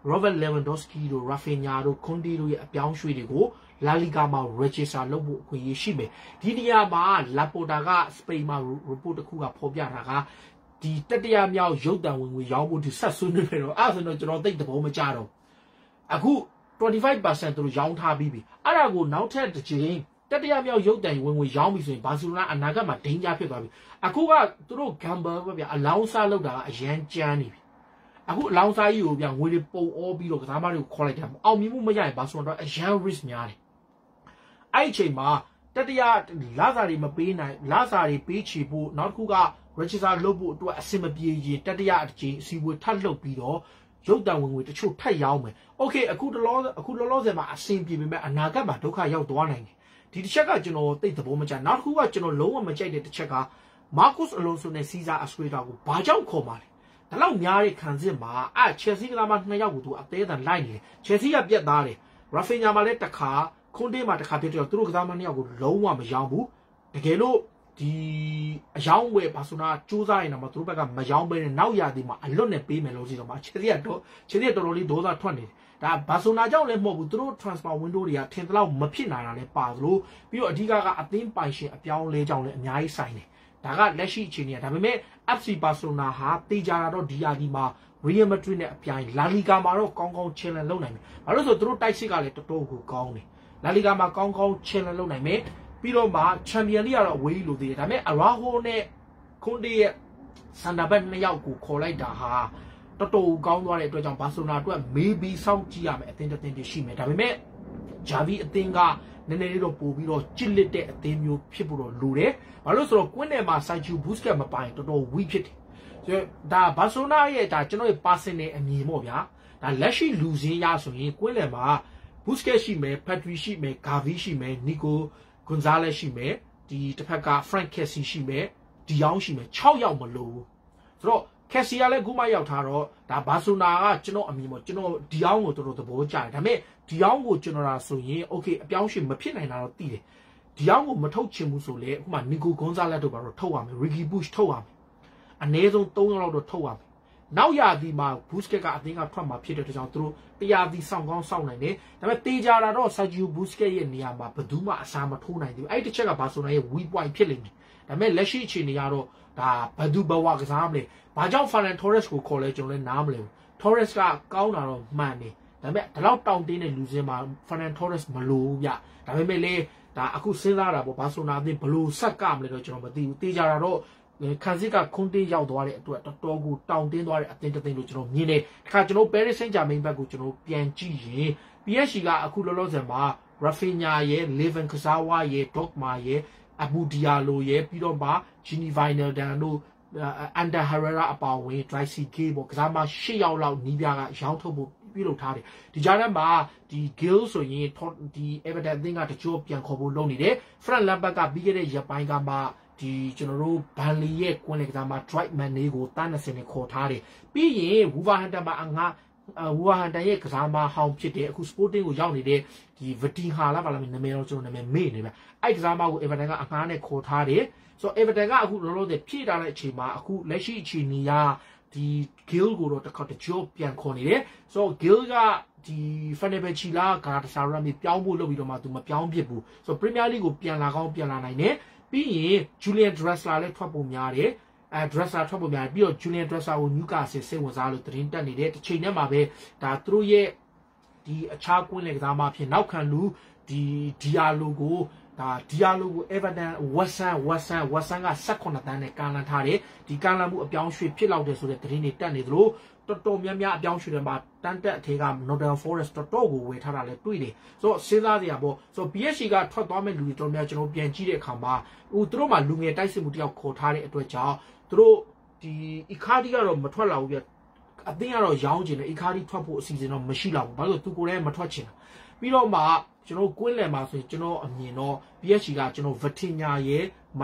Robert Lewandowski တို့ Rafinha တို့ Conte တို့ရဲ့အပြောင်းရွှေ့တွေကို La Liga မှာ register လုပ်ဖို့အခွင့်အရေးရှိမယ်ဒီနေရာမှာ Laporta က Spain မှာ report တစ်ခုကဖော်ပြတာကဒီတတိယမြောက်ရုပ်တံဝင်ငွေရောင်းဖို့ဒီဆက်ဆွေးနွေးနေတော့အဲ့ဒါဆိုတော့ကျွန်တော်သိတဲ့ဘောမကြတော့အခု 25% သူတို့ရောင်းထားပြီးပြီအဲ့ဒါကိုနောက်ထပ်တစ်ချိန်တတိယမြောက်ရုပ်တံဝင်ငွေရောင်းပြီဆိုရင်ဘာစီလိုနာအနာဂတ်မှာဒိန်းကြဖြစ်သွားပြီအခုကသူတို့ gamble ပဲဗျအလောင်းစားလောက်တာကအရန်ကြမ်းနေပြီအခုအလောင်းစားကြီးကိုဗျငွေတွေပုံအောပြီးတော့ကစားမတွေကိုခေါ်လိုက်တာအောင်မြင်မှုမရရင်ဘာဆိုတော့အရန် risk များတယ်အဲ့အချိန်မှာတတိယလာစာတွေမပေးနိုင်လာစာတွေပေးချေဖို့နောက်တစ်ခုက register လုပ်ဖို့အတွက်အဆင်မပြေရင်တတိယအချိန်အစည်းအဝေးထပ်လုပ်ပြီးတော့ရုပ်တံဝင်ငွေတချို့ထပ်ရောင်းမယ်။ Okay အခုလောလောဆယ်မှာအဆင်ပြေပေမဲ့အနာဂတ်မှာဒုက္ခရောက်သွားနိုင်တယ်။ဒီတစ်ချက်ကကျွန်တော်သိသဘောမကျနောက်တစ်ခုကကျွန်တော်လုံးဝမကြိုက်တဲ့တစ်ချက်က Marcos Alonso နဲ့ Cesar Azpilicueta ကိုဘာကြောင့်ခေါ်မှာလဲ။ဒါလောက်များတဲ့ခံစစ်မှာChelsea ကမှ2ယောက်ကိုသူအသေးအံလိုက်နေတယ်။ Chelsea ကပြတ်သားတယ်။ Rafinha မှာလည်းတစ်ခါ Conte မှာတစ်ခါပြတ်တော့သူတို့ကစားမ2ယောက်ကိုလုံးဝမရောင်းဘူး။တကယ်လို့ဒီအယောင်းဝယ်ဘာဆိုနာစူးစမ်းရင်တော့သူတို့ဘက်ကမရောင်းပေးနဲ့နောက်ရသည်မှာအလွတ်နဲ့ပေးမယ်လို့ရှိတော့မှခြေရက်တော်တော်လေးဒေါသထွက်နေတယ်ဒါဘာဆိုနာကြောင့်လည်းမဟုတ်ဘူးသူတို့ transfer window တွေကထင်သလောက်မဖြစ်နိုင်တာလည်းပါသလိုပြီးတော့အဓိကအသင်းပိုင်ရှင်အပြောင်းလဲကြောင့်လည်းအများကြီးဆိုင်တယ်ဒါကလက်ရှိအခြေအနေဒါပေမဲ့ FC Barcelona ဟာတေးကြတာတော့ဒီယာဒီမှာ Real Madrid နဲ့အပြိုင် La Liga မှာတော့ကောင်းကောင်း challenge လုပ်နိုင်မယ်ဘာလို့ဆိုသူတို့တိုက်စစ်ကလည်းတော်တော်ကိုကောင်းတယ် La Liga မှာကောင်းကောင်း challenge လုပ်နိုင်မယ်ပြီးတော့မှ Champion League ကတော့အဝေးကြီးလို့သိတယ်ဒါပေမဲ့ Araujo နဲ့ Conte ရဲ့ Center back 2ယောက်ကိုခေါ်လိုက်တာဟာတော်တော်ကောင်းသွားတဲ့အတွက်ကြောင့် Barcelona အတွက် maybe စောင့်ကြည့်ရမယ်အသင်းတစ်သင်းရှိမယ်ဒါပေမဲ့ Xavi အသင်းကနည်းနည်းလေးတော့ပို့ပြီးတော့ကြစ်လစ်တဲ့အသင်းမျိုးဖြစ်ဖို့တော့လိုတယ်ဘာလို့ဆိုတော့ကွင်းထဲမှာ Sergio Busquets မပိုင်တော်တော် weak ဖြစ်တယ်ဆိုတော့ဒါ Barcelona ရဲ့ဒါကျွန်တော်ရဲ့ personal အမြင်ပေါ့ဗျာဒါလက်ရှိလူစင်းရဆိုရင်ကွင်းထဲမှာ Busquets ရှိမယ် Pedri ရှိမယ် Gavi ရှိမယ် Nico Gonzalez ရှိမယ်ဒီတစ်ဖက်က Frank Kessie ရှိမယ်ဒီယောင်းရှိမယ်6ယောက်မလို့ဆိုတော့ Kessie ကလည်းခုမှရောက်ထားတော့ဒါဘာဆိုနာကကျွန်တော်အမြင်ပေါ့ကျွန်တော်ဒီယောင်းကိုတော်တော်သဘောကျတယ်ဒါပေမဲ့ဒီယောင်းကိုကျွန်တော်လာဆိုရင် okay အပြောင်းအရွှေ့မဖြစ်နိုင်တာတော့သိတယ်ဒီယောင်းကိုမထုတ်ချင်ဘူးဆိုလေအခုမှ Nico Gonzalez တို့ကတော့ထုတ်ရမယ် Ricky Puig ထုတ်ရမယ်အနည်းဆုံး3ယောက်လောက်တော့ထုတ်ရမယ်နောက်ရာသီမှာ Busquets ကအသင်းကထွက်မှာဖြစ်တဲ့အတွက်ကြောင့်သူတို့တရားသီစောင့်ကောင်းစောင့်နိုင်တယ်ဒါပေမဲ့တေးကြတာတော့ Sergio Busquets ရဲ့နေရာမှာဘယ်သူမှအစားမထိုးနိုင်သေးဘူးအဲ့ဒီတစ်ချက်ကဘာဆိုနာရဲ့ weak point ဖြစ်လိမ့်မယ်ဒါပေမဲ့လက်ရှိအခြေအနေကတော့ဒါဘယ်သူဘဝကစားမလဲဘာကြောင့် Ferran Torres ကိုခေါ်လဲကျွန်တော်လည်းနားမလဲဘူး Torres ကကောင်းတာတော့မှန်တယ်ဒါပေမဲ့ဒီလောက်တောင်းတင်းတဲ့လူစင်းမှာ Ferran Torres မလိုဘူးဗျဒါပေမဲ့လေဒါအခုစဉ်းစားတာပေါ့ဘာဆိုနာအသင်းဘလို့ဆက်ကမလဲတော့ကျွန်တော်မသိဘူးတေးကြတာတော့ခံစစ်ကခွန်တေးရောက်သွားတဲ့အတွက်တော်တော်ကိုတောင်းတင်းသွားတဲ့အသင်းတစ်သင်းလို့ကျွန်တော်မြင်တယ်။ဒါခါကျွန်တော် Paris Saint-Germain ဘက်ကိုကျွန်တော်ပြန်ကြည့်ရင် PSG ကအခုလောလောဆယ်မှာ Rafinha ရဲ့ Layvin Kurzawa ရဲ့ Dogma ရဲ့ Abou Diallo ရဲ့ပြီးတော့မှ Gini Wijnaldum တို့ Ander Herrera အပါအဝင် Drisey Gay ပေါ့ကစားမ8ယောက်လောက်နီးပြားကရောင်းထုတ်ဖို့ပြုလုပ်ထားတယ်။ဒီကြားထဲမှာဒီ Gil ဆိုရင်ဒီ Everton အသင်းကတချို့ပြန်ခေါ်ဖို့လုပ်နေတယ်။ Frank Lampard ကပြီးခဲ့တဲ့ရက်ပိုင်းကမှဒီကျွန်တော်တို့ဘန်လီရဲ့ကွင်းလေကစားမှာ drive man လေးကိုတန်း20နဲ့ခေါ်ထားတယ်ပြီးရင် Wolverhampton မှာWolverhampton ရဲ့ကစားမဟောင်းဖြစ်တဲ့အခု Sporting ကိုရောက်နေတဲ့ဒီ Vitinha လားပါလားနာမည်တော့ကျွန်တော်နာမည်မေ့နေဗျအဲ့ကစားမကို Everton ကအငှားနဲ့ခေါ်ထားတယ်ဆိုတော့ Everton ကအခုလောလောဆယ်ဖြည့်ထားတဲ့အချိန်မှာအခုလက်ရှိအခြေအနေကဒီ Gil ကိုတော့တစ်ခါတချို့ပြန်ခေါ်နေတယ်ဆိုတော့ Gil ကဒီ Fenerbahce လား Galatasaray မြေပြောင်းဖို့လုပ်ပြီးတော့မှသူမပြောင်းဖြစ်ဘူးဆိုတော့ Premier League ကိုပြန်လာကောင်းပြန်လာနိုင်တယ်ပြီးရင် Julian Draxler လည်းထွက်ဖို့များတယ်Draxler ထွက်ဖို့များပြီးတော့ Julian Draxler ကို Newcastle စိတ်ဝင်စားလို့သတင်းတက်နေတယ်တစ်ချိန်တည်းမှာပဲဒါသူတို့ရဲ့ဒီအခြားကွင်းလေကစားမဖြစ်နောက်ခံလူဒီ Diallo ကိုဒါ Diallo ကို Everton West Ham က18တန်းနဲ့ကန်လန်ထားတယ်ဒီကန်လန်မှုအပြောင်းရွှေ့ဖြစ်လောက်တယ်ဆိုတဲ့သတင်းတွေတက်နေသလိုတော်တော်များများအပြောင်းရွှေ့တယ်မှာတန်းတက်အထေက Nottingham Forest တော်တော်ကိုဝယ်ထားတာလည်းတွေ့တယ်ဆိုတော့စဉ်းစားစရာပေါ့ဆိုတော့ PSG ကထွက်သွားမဲ့လူတွေတော်များကျွန်တော်ပြန်ကြည့်တဲ့အခါမှာသူတို့မှလူငယ်တိုက်စစ်မှုတယောက်ခေါ်ထားတဲ့အတွက်ကြောင့်သူတို့ဒီ Icardi ကတော့မထွက်လာဘူးပြအသင်းကတော့ရောင်းချင်တယ် Icardi ထွက်ဖို့အစီအစဉ်တော့မရှိတော့ဘူးဘာလို့သူကိုယ်လည်းမထွက်ချင်တာပြီးတော့မှကျွန်တော်ကွင်းလယ်မှာဆိုရင်ကျွန်တော်အမြင်တော့ PSG ကကျွန်တော် Vitinha ရဲ့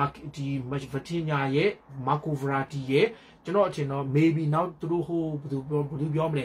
Vitinha ရဲ့ Marco Verratti ရဲ့ကျွန်တော်အထင်တော့ maybe နောက်သူတို့ဟိုဘယ်သူပြောမလဲ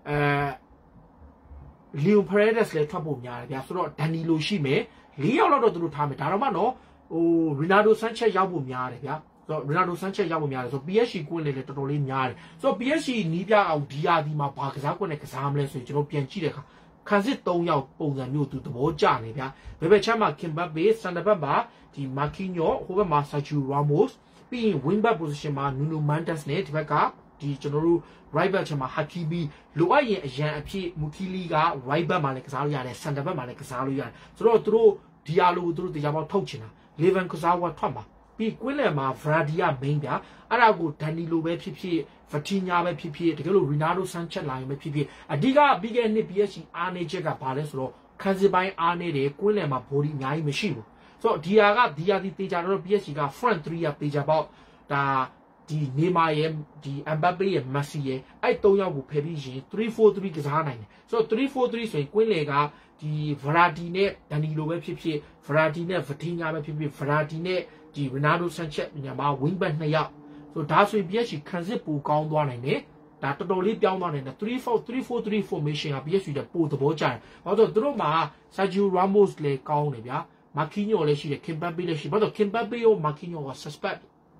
Leon Paredes လည်းထွက်ဖို့များတယ်ဗျာဆိုတော့ Danilo ရှိမယ်4ယောက်လောက်တော့သူတို့ထားမယ်ဒါတော့မှတော့ဟို Renato Sanchez ရောက်ဖို့များတယ်ဗျာဆိုဆိုတော့ Ronaldo Sanchez ရောက်ဖို့များတယ်ဆိုတော့ PSG ကွင်းလေတော်တော်လေးများတယ်ဆိုတော့ PSG နီးပြအောင်ဒီယာဒီမှာဘာကစားကွက်နဲ့ကစားမလဲဆိုရင်ကျွန်တော်ပြန်ကြည့်တဲ့အခါခံစစ်3ယောက်ပုံစံမျိုးသူသဘောကျနေဗျာဘယ်ဘက်ချမ်းမှာ Kimpembe စန်တာဘက်မှာဒီ Marquinhos ဟိုဘက်မှာ Sergio Ramos ပြီးရင် wing back position မှာ Nuno Mendes နဲ့ဒီဘက်ကဒီကျွန်တော်တို့ right back ချမ်းမှာ Hakimi လိုအပ်ရင်အရန်အဖြစ် Mukili က right back မှာလည်းကစားလို့ရတယ် center back မှာလည်းကစားလို့ရတယ်ဆိုတော့သူတို့ဒီယာလိုသူတို့တရားပေါက်ထုတ်ချင်တာ Levan ကစားဝတ်ထွက်မှာပြီးကွင်းလယ်မှာ Vardy က main ဗျာအဲ့ဒါကို Danilo ပဲဖြစ်ဖြစ် Vitinha ပဲဖြစ်ဖြစ်တကယ်လို့ Ronaldo Sanchez လာရင်ပဲဖြစ်ဖြစ်အဓိကပြီးခဲ့တဲ့နှစ် PSG အားနေချက်ကဘာလဲဆိုတော့ခန်းစစ်ပိုင်းအားနေတယ်ကွင်းလယ်မှာ body အများကြီးမရှိဘူးဆိုတော့ဒီဟာဒီတေချာတော့ PSG က front 3 ကတေချာပေါက်ဒါဒီနေမာရဲ့ဒီ Mbappe ရဲ့ Messi ရဲ့အဲ့3ယောက်ကိုဖယ်ပြီးရင် 3-4-3 ကစားနိုင်တယ်ဆိုတော့ 3-4-3 ဆိုရင်ကွင်းလယ်ကဒီ Vardy နဲ့ Danilo ပဲဖြစ်ဖြစ် Vardy နဲ့ Vitinha ပဲဖြစ်ဖြစ် Vardy နဲ့ဒီ Ronaldo Sanchez ညာမှာ wing back 2ယောက်ဆိုဒါဆိုရင် PSG ခံစစ်ပူကောင်းသွားနိုင်တယ်ဒါတော်တော်လေးပြောင်းသွားနိုင်တယ် 3-4-3 formation က PSG တဲ့ပိုသဘောကျတယ်ဘာလို့ဆိုတော့သူတို့မှာ Sergio Ramos လည်းကောင်းတယ်ဗျာ Marquinhos လည်းရှိတယ် Kimpembe လည်းရှိဘာလို့ Kimpembe ရော Marquinhos က suspect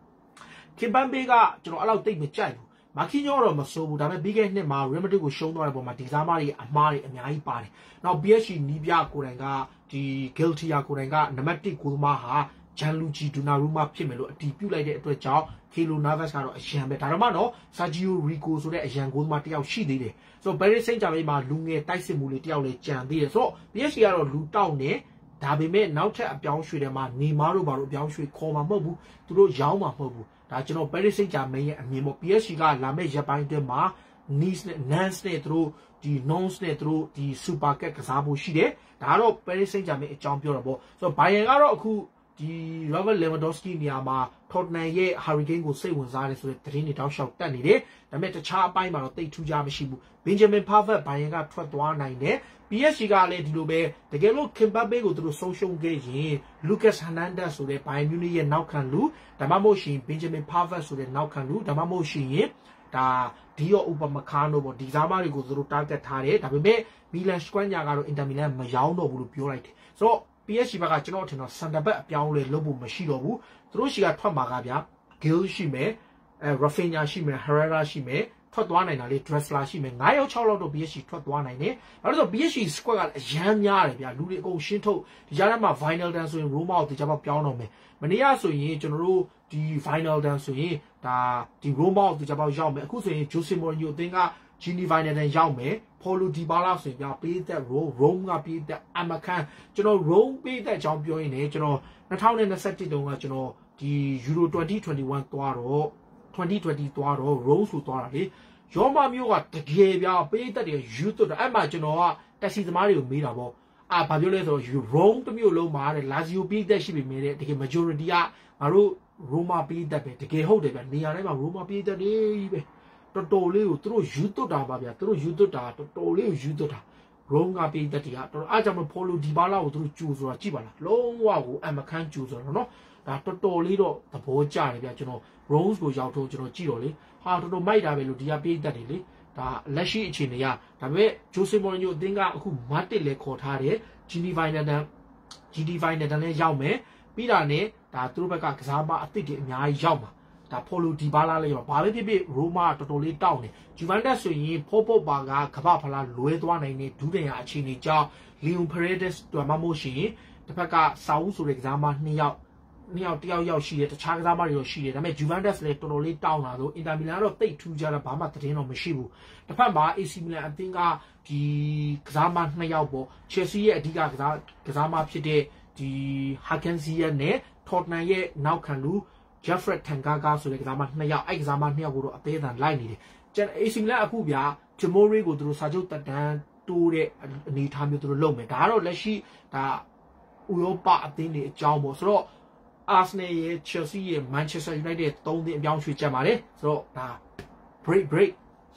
Kimpembe ကကျွန်တော်အဲ့လောက်တိတ်မကြိုက်ဘူး Marquinhos တော့မစိုးဘူးဒါပေမဲ့ပြီးခဲ့တဲ့နှစ်မှာ Real Madrid ကိုရှုံးသွားတဲ့ပုံမှာဒီစားမတွေအမားတွေအများကြီးပါတယ်နောက် PSG နီးပြကိုယ်တိုင်ကဒီ Guilty ကိုယ်တိုင်ကနံပါတ်1ကိုသမားဟာGianluigi Donnarumma ဖြစ်မယ်လို့အတီးပြုတ်လိုက်တဲ့အတွက်ကြောင့် Keylor Navas ကတော့အရန်ပဲဒါတော့မှတော့ Sergio Rico ဆိုတဲ့အရန်ကိုသမားတယောက်ရှိသေးတယ်ဆိုတော့ Paris Saint-Germain မှာလူငယ်တိုက်စစ်မှုလေးတယောက်လည်းကြံသေးတယ်ဆိုတော့ PSG ကတော့လူတောက်နေဒါပေမဲ့နောက်ထပ်အပြောင်းရွှေ့တယ်မှာနေမားတို့ဘာလို့အပြောင်းရွှေ့ခေါ်မှာမဟုတ်ဘူးသူတို့ရောင်းမှာမဟုတ်ဘူးဒါကျွန်တော် Paris Saint-Germain ရဲ့အမြင်ပေါ့ PSG ကလာမဲ့ရက်ပိုင်းအတွင်းမှာ Nice နဲ့ Nantes နဲ့သူတို့ဒီ Nantes နဲ့သူတို့ဒီ Super Cup ကစားဖို့ရှိတယ်ဒါကတော့ Paris Saint-Germain အကြောင်းပြောတာပေါ့ဆိုတော့ Bayern ကတော့အခုဒီ Robert Lewandowski နေရာမှာ Tottenham ရဲ့ Hurricane ကိုစိတ်ဝင်စားတယ်ဆိုတဲ့သတင်းတွေတောက်လျှောက်တက်နေတယ်ဒါပေမဲ့တခြားအပိုင်းမှာတော့တိတ်ထူးခြားမရှိဘူး Benjamin Pavard Bayern ကထွက်သွားနိုင်တယ် PSG ကလည်းဒီလိုပဲတကယ်လို့ Kimpembe ကိုသူတို့ဆုံးရှုံးခဲ့ရင် Lucas Hernandez ဆိုတဲ့ Bayern Munich ရဲ့နောက်ခံလူဒါမှမဟုတ်ရှင် Benjamin Pavard ဆိုတဲ့နောက်ခံလူဒါမှမဟုတ်ရှင်ဒါ Dio Upamecano ပေါ့ဒီစားမတွေကိုသူတို့ target ထားတယ်ဒါပေမဲ့ Milan Skriniar ကတော့ Inter Milan မရောင်းတော့ဘူးလို့ပြောလိုက်တယ်ဆိုတော့ PSG ဘက်ကကျွန်တော်ထင်တော့ center back အပြောင်းလဲလုပ်ဖို့မရှိတော့ဘူးသူတို့ရှိကထွက်မှာကဗျာ Gil ရှိမယ်Rafinha ရှိမယ် Herrera ရှိမယ်ထွက်သွားနိုင်တာလေ Drexler ရှိမယ်9ယောက်6လောက်တော့ PSG ထွက်သွားနိုင်တယ်ဘာလို့ဆို PSG squad ကအရန်များတယ်ဗျာလူတွေအကုန်ရှင်းထုတ်ဒီကြားထဲမှာ Wijnaldum ဆိုရင် Roma ကိုတရားပေါက်ပြောင်းတော့မယ်မနေ့ကဆိုရင်ကျွန်တော်တို့ဒီ Wijnaldum ဆိုရင်ဒါဒီ Roma ကိုတရားပေါက်ရောက်မယ်အခုဆိုရင် Jose Mourinho အသင်းက Gini Wijnaldum ရောက်မယ် Paulo Dybala ဆိုရင်ဗျာပေးသက် Rome ကပေးသက် Amakan ကျွန်တော် Rome ပေးသက်အကြောင်းပြောရင်းနဲ့ကျွန်တော်2021တုန်းကကျွန်တော်ဒီ Euro 2021သွားတော့2020သွားတော့ Rose ဆိုသွားတာလေရောမမျိုးကတကယ်ဗျာပေးသက်တယ်ယူသွတ်တယ်အဲ့မှာကျွန်တော်ကတက်စီသမားတွေကိုမေးတာပေါ့ဘာပြောလဲဆိုတော့ Rome တစ်မျိုးလုံးမှာတဲ့ Lazio ပေးသက်ရှိပြီမဲ့တဲ့တကယ် majority ကငါတို့ Roma ပေးသက်ပဲတကယ်ဟုတ်တယ်ဗျနေရာတိုင်းမှာ Roma ပေးသက်နေပဲတော်တော်လေးကိုသူတို့ယူသွတ်တာပါဗျာသူတို့ယူသွတ်တာတော်တော်လေးကိုယူသွတ်တာ Rome ကပေးသက်တွေကတော်အားကြောင့် Paulo Dybala ကိုသူတို့ကြိုဆိုတာကြည့်ပါလားလုံးဝကိုအမခန်းကြိုဆိုတာနော်ဒါတော်တော်လေးတော့သဘောကျတယ်ဗျကျွန်တော် Rose ကိုရောက်တော့ကျွန်တော်ကြည့်တော့လေဟာတော်တော်မိုက်တာပဲလို့ဒီကပေးတတ်တယ်လေဒါလက်ရှိအခြေအနေကဒါပေမဲ့ Jose Mourinho အသင်းကအခု Matic လည်းခေါ်ထားတယ် Gini Wijnaldum လည်းရောက်မယ်ပြီးတာနဲ့ဒါသူတို့ဘက်ကကစားမအသစ်တွေအများကြီးရောက်မှာဒါ Paulo Dybala လည်းရောက်ဘာပဲဖြစ်ဖြစ် Roma တော်တော်လေးတောင်းတယ် Juventus ဆိုရင် Pogba ကကမ္ဘာဖလားလွဲသွားနိုင်တဲ့ဒုတိယအခြေအနေကြောင့် Leon Paredes တို့မှမဟုတ်ရှင်တစ်ဖက်က Saul ဆိုတဲ့ကစားမ2ယောက်တယောက်ရောက်ရှိတယ်တခြားကစားမတွေရောရှိတယ်ဒါပေမဲ့ Juventus လည်းတော်တော်လေးတောင်းလာဆို Inter Milan ကတော့တိတ်ထူးကြတာဘာမှသတင်းတော့မရှိဘူးတစ်ဖက်မှာ AC Milan အသင်းကဒီကစားမ2ယောက်ပေါ့ Chelsea ရဲ့အဓိကကစားမဖြစ်တဲ့ဒီ Hakan Ziyech နဲ့ Tottenham ရဲ့နောက်ခံလူ Jeffrey Tanganga ဆိုတဲ့ကစားမ2ယောက်အဲ့ကစားမ2ယောက်ကိုတော့အသေးအံလိုက်နေတယ် AC Milan အခုဗျာ Tomori ကိုသူတို့စာချုပ်တက်တန်းတိုးတဲ့အနေအထားမျိုးသူတို့လုပ်မယ်ဒါကတော့လက်ရှိဒါဥရောပအသင်းတွေအကြောင်းပေါ့ဆိုတော့Arsenal ရဲ့ Chelsea ရဲ့ Manchester United 3 သင်းအပြောင်းရွှေ့ကြပါတယ်ဆိုတော့ဒါ break break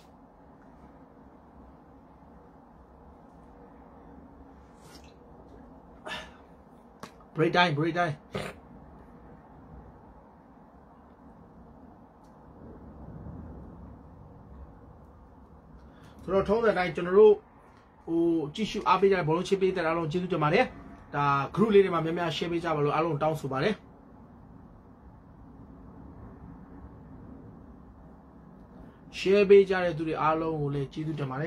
time ဆိုတော့ထုံးတဲ့အတိုင်းကျွန်တော်တို့ဟိုကြည့်ရှုအားပေးကြတဲ့ဘောလုံးချစ်ပေးတဲ့အားလုံးကျေးဇူးတင်ပါတယ်ဒါ group လေးတွေမှာများများ share ပေးကြပါလို့အားလုံးတောင်းဆိုပါတယ် share ပေးကြတဲ့သူတွေအားလုံးကိုလည်းကျေးဇူးတင်ပါတယ်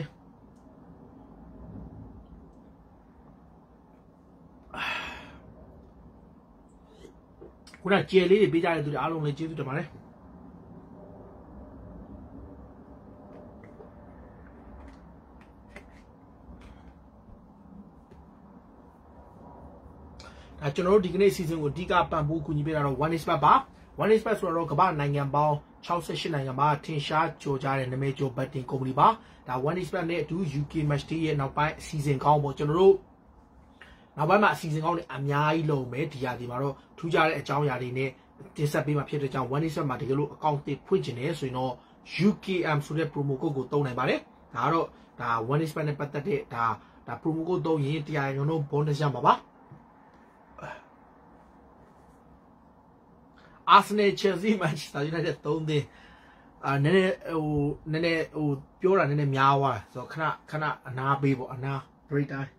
ခုနကြယ်လေးတွေပေးကြတဲ့သူတွေအားလုံးလည်းကျေးဇူးတင်ပါတယ်ကျွန်တော်တို့ဒီကနေ့ season ကိုအဓိကပံ့ပိုးကူညီပေးတာတော့ One Expert ပါ One Expert ဆိုတော့ကမ္ဘာနိုင်ငံပေါင်း68နိုင်ငံမှာထင်ရှားကြော်ကြားတဲ့နာမည်ကျော် betting company ပါဒါ One Expert နဲ့အတူ UK Match Day ရဲ့နောက်ပိုင်း season ကောင်းပေါ့ကျွန်တော်တို့နောက်ပိုင်းမှာ season ကောင်းတွေအများကြီးလုပ်မယ်ဒီရာဒီမှာတော့ထူးခြားတဲ့အကြောင်းအရာတွေနဲ့တင်ဆက်ပေးမှာဖြစ်တဲ့ကြောင့် One Expert မှာတကယ်လို့ account တွေဖွင့်ချင်တယ်ဆိုရင်တော့ UKM ဆိုတဲ့ promo code ကိုသုံးနိုင်ပါတယ်ဒါကတော့ဒါ One Expert နဲ့ပတ်သက်တဲ့ဒါ promo code သုံးရင်100% bonus ရမှာပါArsenal Chelsea Manchester United 3 သင်းနည်းနည်းပြောတာနည်းနည်းများသွားတယ်ဆိုတော့ခဏအနာပေးပေါ့အနာ break time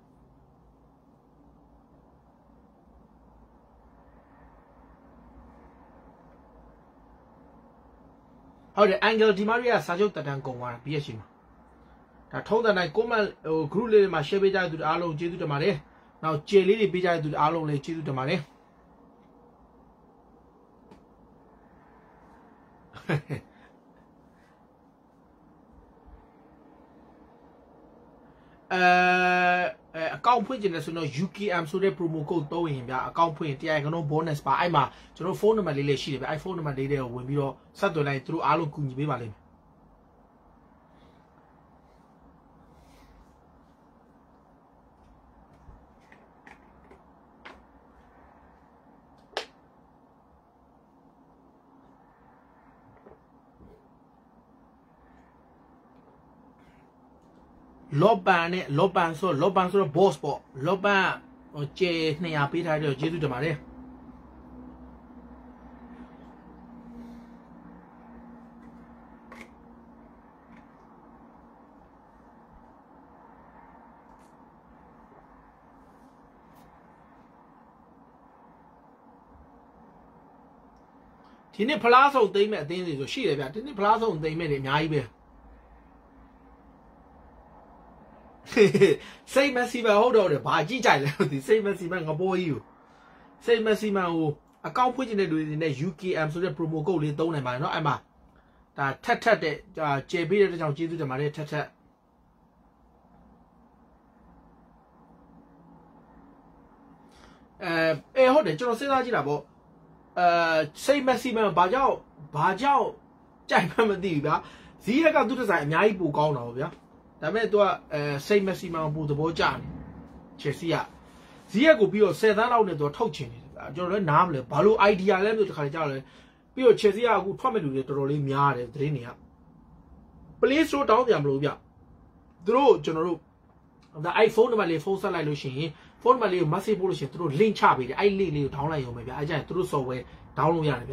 ဟုတ်တယ် Angel Di Maria စာချုပ်တက်တန်းကုန်သွားတာပြီးရရှိမှာဒါထုံးတဲ့နိုင် comment group လေးတွေမှာ share ပေးကြတဲ့သူတွေအားလုံးကျေးဇူးတင်ပါတယ်နောက်ကျေလေးတွေပေးကြတဲ့သူတွေအားလုံးလည်းကျေးဇူးတင်ပါတယ်အကောင့်ဖွင့်ကျင်တယ်ဆိုတော့ UKM ဆိုတဲ့ promo code သုံးရင်ဗျာအကောင့်ဖွင့်100% bonus ပါအဲ့မှာကျွန်တော်ဖုန်းနံပါတ်လေးရှိတယ်ဗျအဲ့ဖုန်းနံပါတ်လေးတွေကိုဝင်ပြီးတော့ဆက်သွယ်လိုက်သူတို့အားလုံးကူညီပေးပါလိမ့်မယ်လော့ပန်နဲ့လော့ပန်ဆိုတော့ boss ပေါ့လော့ပန်ကျေ200ပေးထားတယ်ကျေးဇူးတင်ပါတယ်ဒီနေ့ဖလားဆုံးသိမ့်မဲ့အသင်းတွေဆိုရှိတယ်ဗျဒီနေ့ဖလားဆုံးသိမ့်မဲ့တွေအများကြီးပဲစိတ်မက်ဆီမန်ဟုတ်တော့တယ်ဘာကြည့်ကြိုက်လဲဒီစိတ်မက်ဆီမန်ငပိုးကြီးကိုစိတ်မက်ဆီမန်ကိုအကောင့်ဖွင့်နေတဲ့လူတွေနဲ့ UKM ဆိုတဲ့ promo code လေးသုံးနိုင်ပါတယ်เนาะအဲ့မှာဒါထက်တဲ့ကျေပေးတဲ့ကြောင့်ကျေးဇူးတင်ပါတယ်ထက်ဟုတ်တယ်ကျွန်တော်စဉ်းစားကြည့်တာပေါ့စိတ်မက်ဆီမန်ဘာကြောင့်ကြိုက်မှမသိဘူးဗျာဇီးရက်ကသူ့တစ်ဆိုင်အများကြီးပိုကောင်းတာပေါ့ဗျာဒါပေမဲ့သူကစိတ်မက်ဆီမန်ပိုသဘောကျတယ်ချက်စီကဇီးရက်ကိုပြီးတော့10 သန်းလောက်နဲ့သူထုတ်ချင်တယ်ဗျာကျွန်တော်လည်းနားမလဲဘာလို့ idea လဲမျိုးတစ်ခါကြောက်လဲပြီးတော့ချက်စီကအခုထွက်မဲ့လူတွေတော်တော်လေးများတယ်သတင်းတွေက Play Store တောင်းပြန်မလို့ဗျသူတို့ကျွန်တော်တို့ဒါ iPhone နံပါတ်လေးဖုန်းဆက်လိုက်လို့ရှိရင်ဖုန်းနံပါတ်လေးကို message ပို့လို့ရှိရင်သူတို့ link ချပေးတယ်အဲ့ link လေးကို download လိုက်ရုံပဲဗျအဲ့ကျရင်သူတို့ software download ရတယ်ဗျ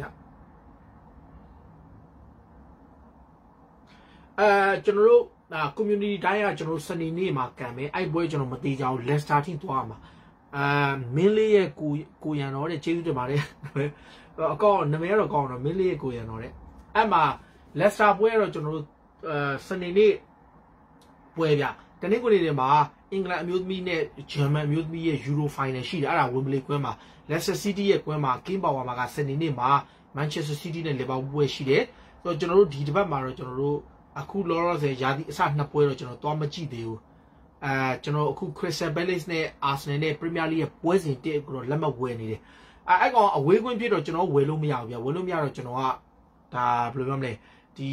ကျွန်တော်တို့community တိုင်းကကျွန်တော်စနေနေ့မှာကန်မယ်အဲ့ပွဲကျွန်တော်မသိကြဘူး Leicester ထိသွားမှာမင်းလေးရဲ့ကိုရန်တော်တဲ့ကျေးဇူးတင်ပါတယ်အကောနာမည်ကတော့ကောင်းတော့မင်းလေးရဲ့ကိုရန်တော်တဲ့အဲ့မှာ Leicester ပွဲကတော့ကျွန်တော်တို့စနေနေ့ပွဲဗျတနေ့ကိုနေ့တွေမှာအင်္ဂလန်အမျိုးသမီးနဲ့ဂျာမန်အမျိုးသမီးရဲ့ Euro Final ရှိတယ်အဲ့ဒါ Wembley ကွင်းမှာ Leicester City ရဲ့ကွင်းမှာ King Power မှာကစနေနေ့မှာ Manchester City နဲ့ Liverpool ပွဲရှိတယ်ဆိုတော့ကျွန်တော်တို့ဒီတစ်ပတ်မှာတော့ကျွန်တော်တို့အခုလောလောဆယ်ရာသီအစနှစ်ပွဲတော့ကျွန်တော်သွားမကြည့်သေးဘူးကျွန်တော်အခု Crystal Palace နဲ့ Arsenal နဲ့ Premier League ရဲ့ပွဲစဉ်တစ်ကိုတော့လက်မှတ်ဝယ်နေတယ်အဲ့ကောင်အဝေးကွင်းပြတော့ကျွန်တော်ဝယ်လို့မရဘူးဗျဝယ်လို့မရတော့ကျွန်တော်ကဒါဘယ်လိုပြောမလဲဒီ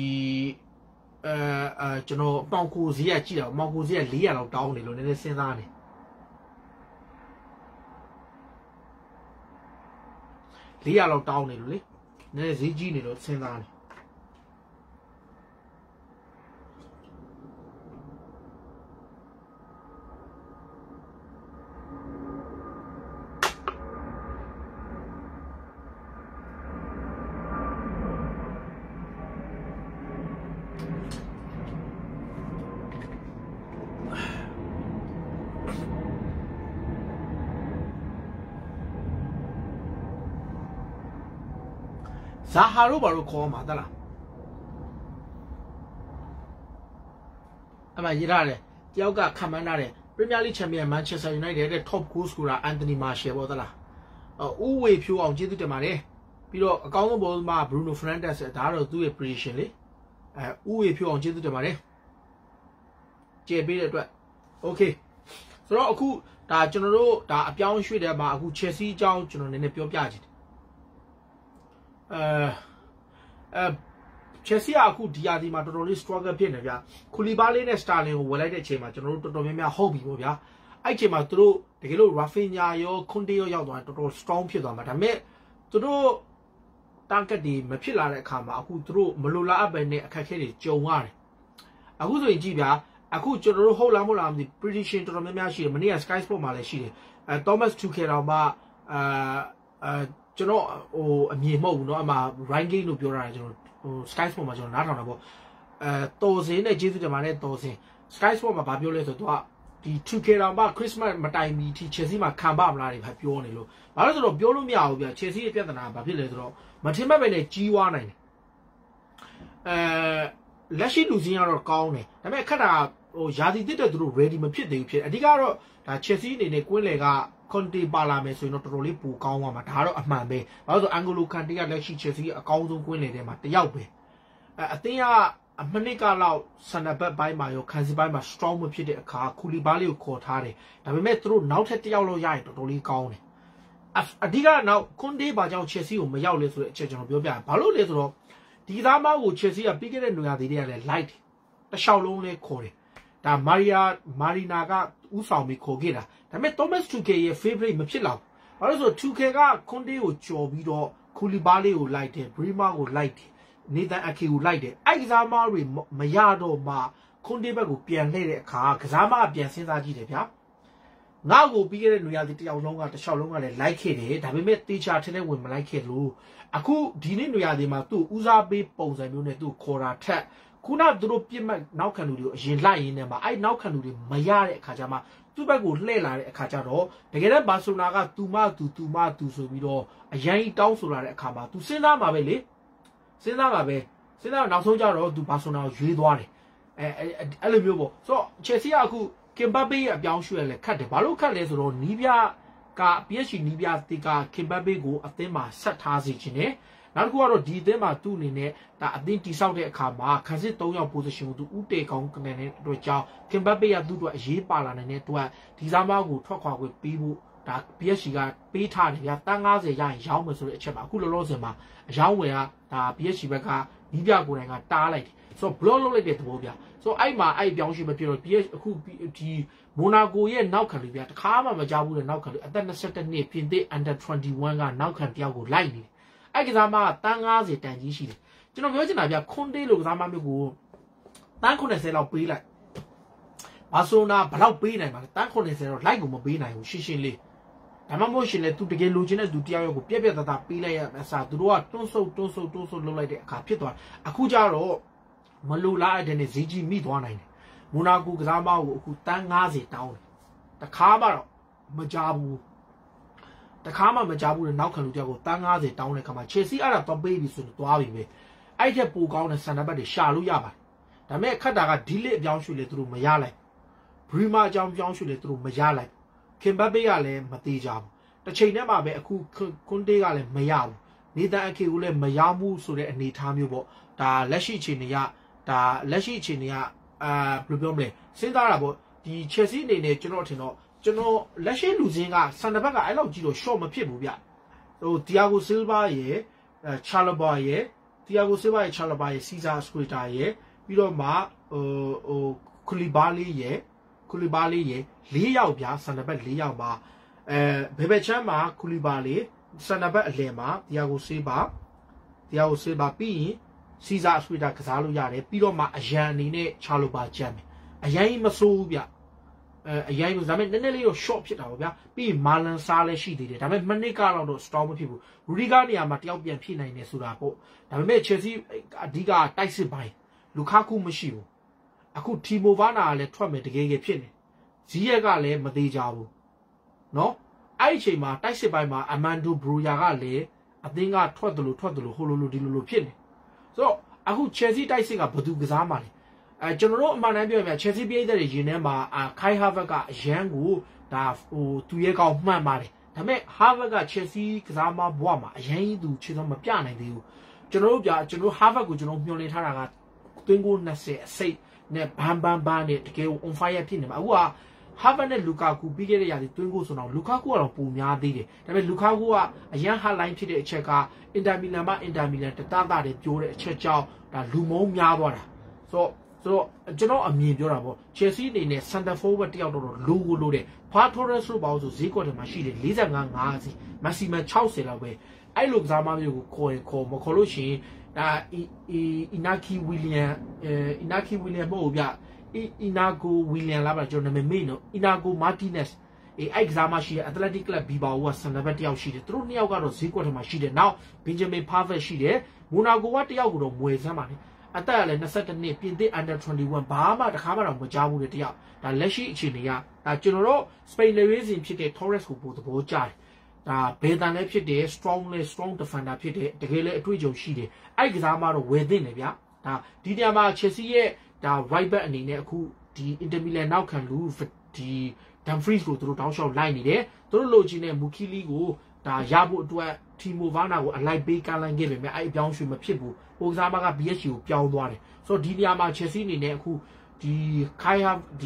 ကျွန်တော်ပေါင်ကိုဈေးကကြည့်တာပေါင်ကိုဈေးက400လောက်တောင်းနေလို့နည်းနည်းစဉ်းစားနေ400လောက်တောင်းနေလို့လေနည်းနည်းဈေးကြီးနေလို့စဉ်းစားနေဇာဟာတို့ဘာလို့ခေါ်မှာတလား嘛伊拉嘞，第二个看门那嘞，Premier League champion Manchester United 的 top goal scorer Anthony Martial 冇得啦。五位票အောင်ကျေးဇူးတင်ပါတယ်ပြီးတော့အကောင်းဆုံးဘောမှာ Bruno Fernandes ဒါတော့သူ့ရဲ့ prediction လေဥဝေ票အောင်ကျေးဇူးတင်ပါတယ်ကျေပေးတဲ့အတွက် okay ဆိုတော့အခုဒါကျွန်တော်တို့ဒါအပြောင်းရွှေ့တဲ့မှာအခု Chelsea အကြောင်းကျွန်တော်နည်းနည်းပြောပြချင်တယ်Chelsea အခုဒီယာဒီမှာတော်တော်လေး struggle ဖြစ်နေဗျာခူလီဘာလေးနဲ့ Sterling ကိုဝယ်လိုက်တဲ့အချိန်မှာကျွန်တော်တို့တော်တော်များများဟုတ်ပြီပေါ့ဗျာအဲ့ချိန်မှာသူတို့တကယ်လို့ Rafinha ရော Conte ရောရောက်သွားရင်တော်တော် strong ဖြစ်သွားမှာဒါပေမဲ့သူတို့ target တွေမဖြစ်လာတဲ့အခါမှာအခုသူတို့မလိုလားအပ်ပဲနဲ့အခက်အခဲတွေကြုံရတယ်အခုဆိုရင်ကြည့်ဗျာအခုကျွန်တော်တို့ဟုတ်လားမဟုတ်လားမသိ prediction တော်တော်များများရှိတယ်မနေ့က Sky Sport မှာလည်းရှိတယ်Thomas Tuchel တော့မှကျွန်တော်ဟိုအမြင်မဟုတ်ဘူးเนาะအမှ ranking လို့ပြောတာကျွန်တော်ဟို Sky Sport မှာကျွန်တော်နားထောင်တာပေါ့တော်စင်းနဲ့ကျေးဇူးတင်ပါတယ်တော်စင်း Sky Sport မှာဗာပြောလဲဆိုတော့ဒီ Tuchel တော့မှ Christmas မတိုင်မီထိ Chelsea မှာခံပါမလားတွေဗာပြောနေလို့ဘာလို့ဆိုတော့ပြောလို့မရဘူးဗျာ Chelsea ရဲ့ပြဿနာကဘာဖြစ်လဲဆိုတော့မထင်မှတ်ပဲနဲ့ကြီးွားနိုင်တယ်လက်ရှိလူစင်းကတော့ကောင်းတယ်ဒါပေမဲ့ခက်တာဟိုယာတီတစ်တဲ့သူတို့ ready မဖြစ်သေးဘူးဖြစ်အဓိကတော့ဒါ Chelsea အနေနဲ့ကွင်းလေက Conte ပါလာမယ်ဆိုရင်တော့တော်တော်လေးပိုကောင်းသွားမှာဒါကတော့အမှန်ပဲဘာလို့ဆို Angolo Kante ကလက်ရှိ Chelsea အကောင်းဆုံးကွင်းလေထဲမှာတယောက်ပဲအသင်းကအမနစ်ကလောက်ဆန်နဘက်ပိုင်းမှာရောခန်းစီပိုင်းမှာ strong မဖြစ်တဲ့အခါခူလီဘာလေးကိုခေါ်ထားတယ်ဒါပေမဲ့သူတို့နောက်ထပ်တယောက်လောက်ရရင်တော်တော်လေးကောင်းတယ်အဓိကနောက် Conte ဘာကြောင့် Chelsea ကိုမရောက်လဲဆိုတဲ့အချက်ကျွန်တော်ပြောပြဘာလို့လဲဆိုတော့ဒီသားမကို Chelsea ကပြီးခဲ့တဲ့နေရာသေးတွေကလည်း light တခြားလုံးလေးခေါ်တယ်ဒါမာရီနာကဥဆောင်ပြီးခေါ်ခဲ့တာဒါပေမဲ့ Thomas Tuchel ရဲ့ favorite မဖြစ်လောက်ဘာလို့ဆို Tuchel က Conte ကိုကြော်ပြီးတော့ခူလီဘာလေးကို light တယ် Bremer ကို light တယ်Nathan Ake ကို light တယ်အဲ့ကစားမတွေမရတော့မှ Conte ဘက်ကိုပြန်လှည့်တဲ့အခါကစားမပြန်စဉ်းစားကြည့်တယ်ဗျာငါ့ကိုပြီးခဲ့တဲ့နေရာဒီတယောက်လုံးကတစ်လျှောက်လုံးကလည်း like ခဲ့တယ်ဒါပေမဲ့တေချာထင်းနဲ့ဝင်မ like ခဲ့လို့အခုဒီနေ့နေရာဒီမှာသူ့ဦးစားပေးပုံစံမျိုးနဲ့သူ့ခေါ်တာထက်ခုနသူတို့ပြစ်မှတ်နောက်ခံလူတွေကိုအရင်လိုက်ရင်းနဲ့မှာအဲ့နောက်ခံလူတွေမရတဲ့အခါကျမှသူ့ဘက်ကိုလှည့်လာတဲ့အခါကျတော့တကယ်တော့ဘာဆိုနာကသူမသူဆိုပြီးတော့အရင်တောင်းဆိုလာတဲ့အခါမှာသူစဉ်းစားမှာပဲလေစဉ်းစားနောက်ဆုံးကျတော့သူဘာဆိုနာကိုရွေးသွားတယ်အဲ့လိုမျိုးပေါ့ဆိုတော့ Chelsea ကအခုKimpembe ရဲ့အပြောင်းရွှေ့လဲခတ်တယ်ဘာလို့ခတ်လဲဆိုတော့နီးပြက PSG နီးပြတေက Kimpembe ကိုအသင်းမှာဆက်ထားစေခြင်းနဲ့နောက်တစ်ခုကတော့ဒီအသင်းမှာသူ့အနေနဲ့ဒါအသင်းတိဆောက်တဲ့အခါမှာခန်းစစ်3ယောက် position ကိုသူဥတေကောင်းကနေတဲ့အတွက်ကြောင့် Kimpembe ကသူ့အတွက်အရေးပါလာနိုင်တဲ့အတွက်ဒီစားမကိုထွက်ခွာခွင့်ပေးဖို့ဒါ PSG ကပေးထားတယ်ဗျာတန်း90ရရင်ရောင်းမယ်ဆိုတဲ့အချက်ပါအခုလောလောဆယ်မှာအယောင်းဝယ်ကဒါ PSG ဘက်ကနီးပြကိုယ်တိုင်ကတားလိုက်တယ်ဆိုတော့ block လုပ်လိုက်တဲ့သဘောဗျာဆိုအဲ့မှာအဲ့ပြောင်းရွှေ့မဖြစ်တော့ PS အခုဒီမိုနာကိုရဲ့နောက်ခံလူဗျာတခါမှမကြောက်ဘူးတဲ့နောက်ခံလူအသက်22နှစ်ပြင်သစ် under 21ကနောက်ခံတယောက်ကိုလိုက်နေတယ်အဲ့ကစားမကတန်း90တန်ကြီးရှိတယ်ကျွန်တော်ပြောချင်တာဗျာခွန်တေးလိုကစားမမျိုးကိုတန်း90လောက်ပေးလိုက်ဘာဆိုနာဘလောက်ပေးနိုင်မှာလဲတန်း90တော့လိုက်ကိုမပေးနိုင်ဘူးရှင်းရှင်းလေးဒါမှမဟုတ်ရှင်လေသူတကယ်လိုချင်တဲ့သူတယောက်ယောက်ကိုပြက်ပြက်သားသားပေးလိုက်ရအစားသူတို့ကတွန်းဆုပ်လုပ်လိုက်တဲ့အခါဖြစ်သွားအခုကျတော့မလိုလားတဲ့နဲ့ဈေးကြီးမိသွားနိုင်တယ်မိုနာကိုကစားမကိုအခုတန်း90တောင်းတယ်တခါမှတော့မကြဘူးတဲ့နောက်ခံလူတယောက်ကိုတန်း90တောင်းတဲ့ခါမှာ Chelsea အဲ့ဒါတော့ပေးပြီဆိုတော့သွားပြီပဲအဲ့ထက်ပိုကောင်းတဲ့ဆန်နဘတ်တွေရှာလို့ရပါတယ်ဒါပေမဲ့ခက်တာကဒီလစ်အပြောင်းရွှေ့လေသူတို့မရလိုက် Bremer အကြောင်းပြောင်းရွှေ့လေသူတို့မရလိုက်Kimpembe ကလည်းမသေးကြဘူးတစ်ချိန်တည်းမှာပဲအခု Conte ကလည်းမရဘူးNathan Ake ကိုလည်းမရဘူးဆိုတဲ့အနေအထားမျိုးပေါ့ဒါလက်ရှိအခြေအနေကဘယ်လိုပြောမလဲစဉ်းစားတာပေါ့ဒီ Chelsea အနေနဲ့ကျွန်တော်ထင်တော့ကျွန်တော်လက်ရှိလူစင်းကဆန်နဘက်ကအဲ့လောက်ကြီးတော့ short မဖြစ်ဘူးဗျဟို Thiago Silva ရယ်Chalobah ရယ် Thiago Silva ရယ် Chalobah ရယ် Cesar Azpilicueta ရယ်ပြီးတော့မှKoulibaly ရယ်4ယောက်ဗျာဆန်နဘက်4ယောက်မှာဘယ်ဘက်ချမ်းမှာ Koulibaly ဆန်နဘက်အလယ်မှာ Thiago Silva ပြီးရင်Cesar Azpilicueta ကစားလို့ရတယ်ပြီးတော့မှအရန်အနေနဲ့ Chalobah ကြမ်းမယ်အရင်မစိုးဘူးဗျအရင်ဒါပေမဲ့နည်းနည်းလေးတော့ short ဖြစ်တာပေါ့ဗျာပြီးရင်မာလန်ဆာလည်းရှိသေးတယ်ဒါပေမဲ့မိနစ်ကတော့ strong မဖြစ်ဘူးရူဒီဂါနေရာမှာတယောက်ပြန်ဖြစ်နိုင်တယ်ဆိုတာပေါ့ဒါပေမဲ့ Chelsea အဓိကတိုက်စစ်ပိုင်းလူခါကူမရှိဘူးအခု Timo Werner ကလည်းထွက်မယ်တကယ်ဖြစ်နေဇီးရက်ကလည်းမသေးကြဘူးเนาะအဲ့ဒီအချိန်မှာတိုက်စစ်ပိုင်းမှာ Armando Broja ကလည်းအသင်းကထွက်တယ်လို့ဟိုလိုဒီလိုဖြစ်နေဆိုတော့အခု Chelsea တိုက်စစ်ကဘယ်သူကစားမှလဲကျွန်တော်တို့အမှန်တမ်းပြောပြချက်စီပြည့်တဲ့ရင်းထဲမှာခိုင်ဟာဗတ်ကအရန်ကိုဒါသူရဲ့ကောင်မှန်ပါတယ်ဒါပေမဲ့ဟာဗတ်ကချက်စီကစားမဘွားမှာအရန်ကြီးသူခြေစောမပြနိုင်သေးဘူးကျွန်တော်တို့ဟာဗတ်ကိုကျွန်တော်မျှော်လင့်ထားတာကသွင်းကို20အစိတ်နဲ့ဘန်နဲ့တကယ် on fire ဖြစ်နေမှာအခုကဟာဗတ်နဲ့လူကာကူပြီးခဲ့တဲ့ຢာဒီသွင်းကိုဆိုတော့လူကာကူကတော့ပုံများသေးတယ်ဒါပေမဲ့လူကာကူကအရန်ဟာလိုင်းဖြစ်တဲ့အချက်က အင်တာမီလန်တတတွေပြောတဲ့အချက်ကြောင့်ဒါလူမုံများသွားတာဆိုတော့ကျွန်တော်အမြင်ပြောတာပေါ့ Chelsea အနေနဲ့ center forward တယောက်တော့လိုကိုလိုတယ်ဖာထိုရက်ဆိုပါဆိုဈေးကွက်ထဲမှာရှိတယ်45 စီ maximum 60လောက်ပဲအဲ့လိုကစားမမျိုးကိုခေါ်မခေါ်လို့ရှိရင်ဒါ Inaki William မဟုတ်ဗျ Inago William လားပါကျွန်တော်နာမည်မေ့နော် Inago Martinez အဲ့ကစားမရှိတဲ့ Athletic Club Bilbao ကဆန်နံပါတ်1ယောက်ရှိတယ်သူတို့2ယောက်ကတော့ဈေးကွက်ထဲမှာရှိတယ်နောက် Benjamin Pavard ရှိတယ် Monaco က1ယောက်ကိုတော့မွေစမ်းပါနဲ့အသက်ကလည်း22နှစ်ပြင်သစ် under 21ဘာမှတခါမှတော့မကြားဘူးလေတယောက်ဒါလက်ရှိအခြေအနေကဒါကျွန်တော်တို့ Spain လေရေးစဉ်ဖြစ်တဲ့ Torres ကိုပို့သဘောကျတယ်ဒါဘေးတန်လည်းဖြစ်တယ် strong defender ဖြစ်တယ်တကယ်လည်းအတွေ့အကြုံရှိတယ်အဲ့ကစားမှတော့ဝယ်သင့်တယ်ဗျာဒါဒီနေရာမှာ Chelsea ရဲ့ဒါ right back အနေနဲ့အခုဒီ Inter Milan နောက်ခံလူဒီ Dumfries ကိုသူတို့တောင်းလျှောက်လိုက်နေတယ်သူတို့လိုချင်တဲ့ Mukili ကိုဒါရဖို့အတွက် Timo Werner ကိုအလိုက်ပေးကမ်းလိုက်ခဲ့ပေမဲ့အဲ့အပြောင်းရွှေ့မဖြစ်ဘူးဟိုကစားမက BSC ကိုပြောင်းသွားတယ်ဆိုတော့ဒီနေရာမှာ Chelsea အနေနဲ့အခုဒီခိုင်ဟာဒီ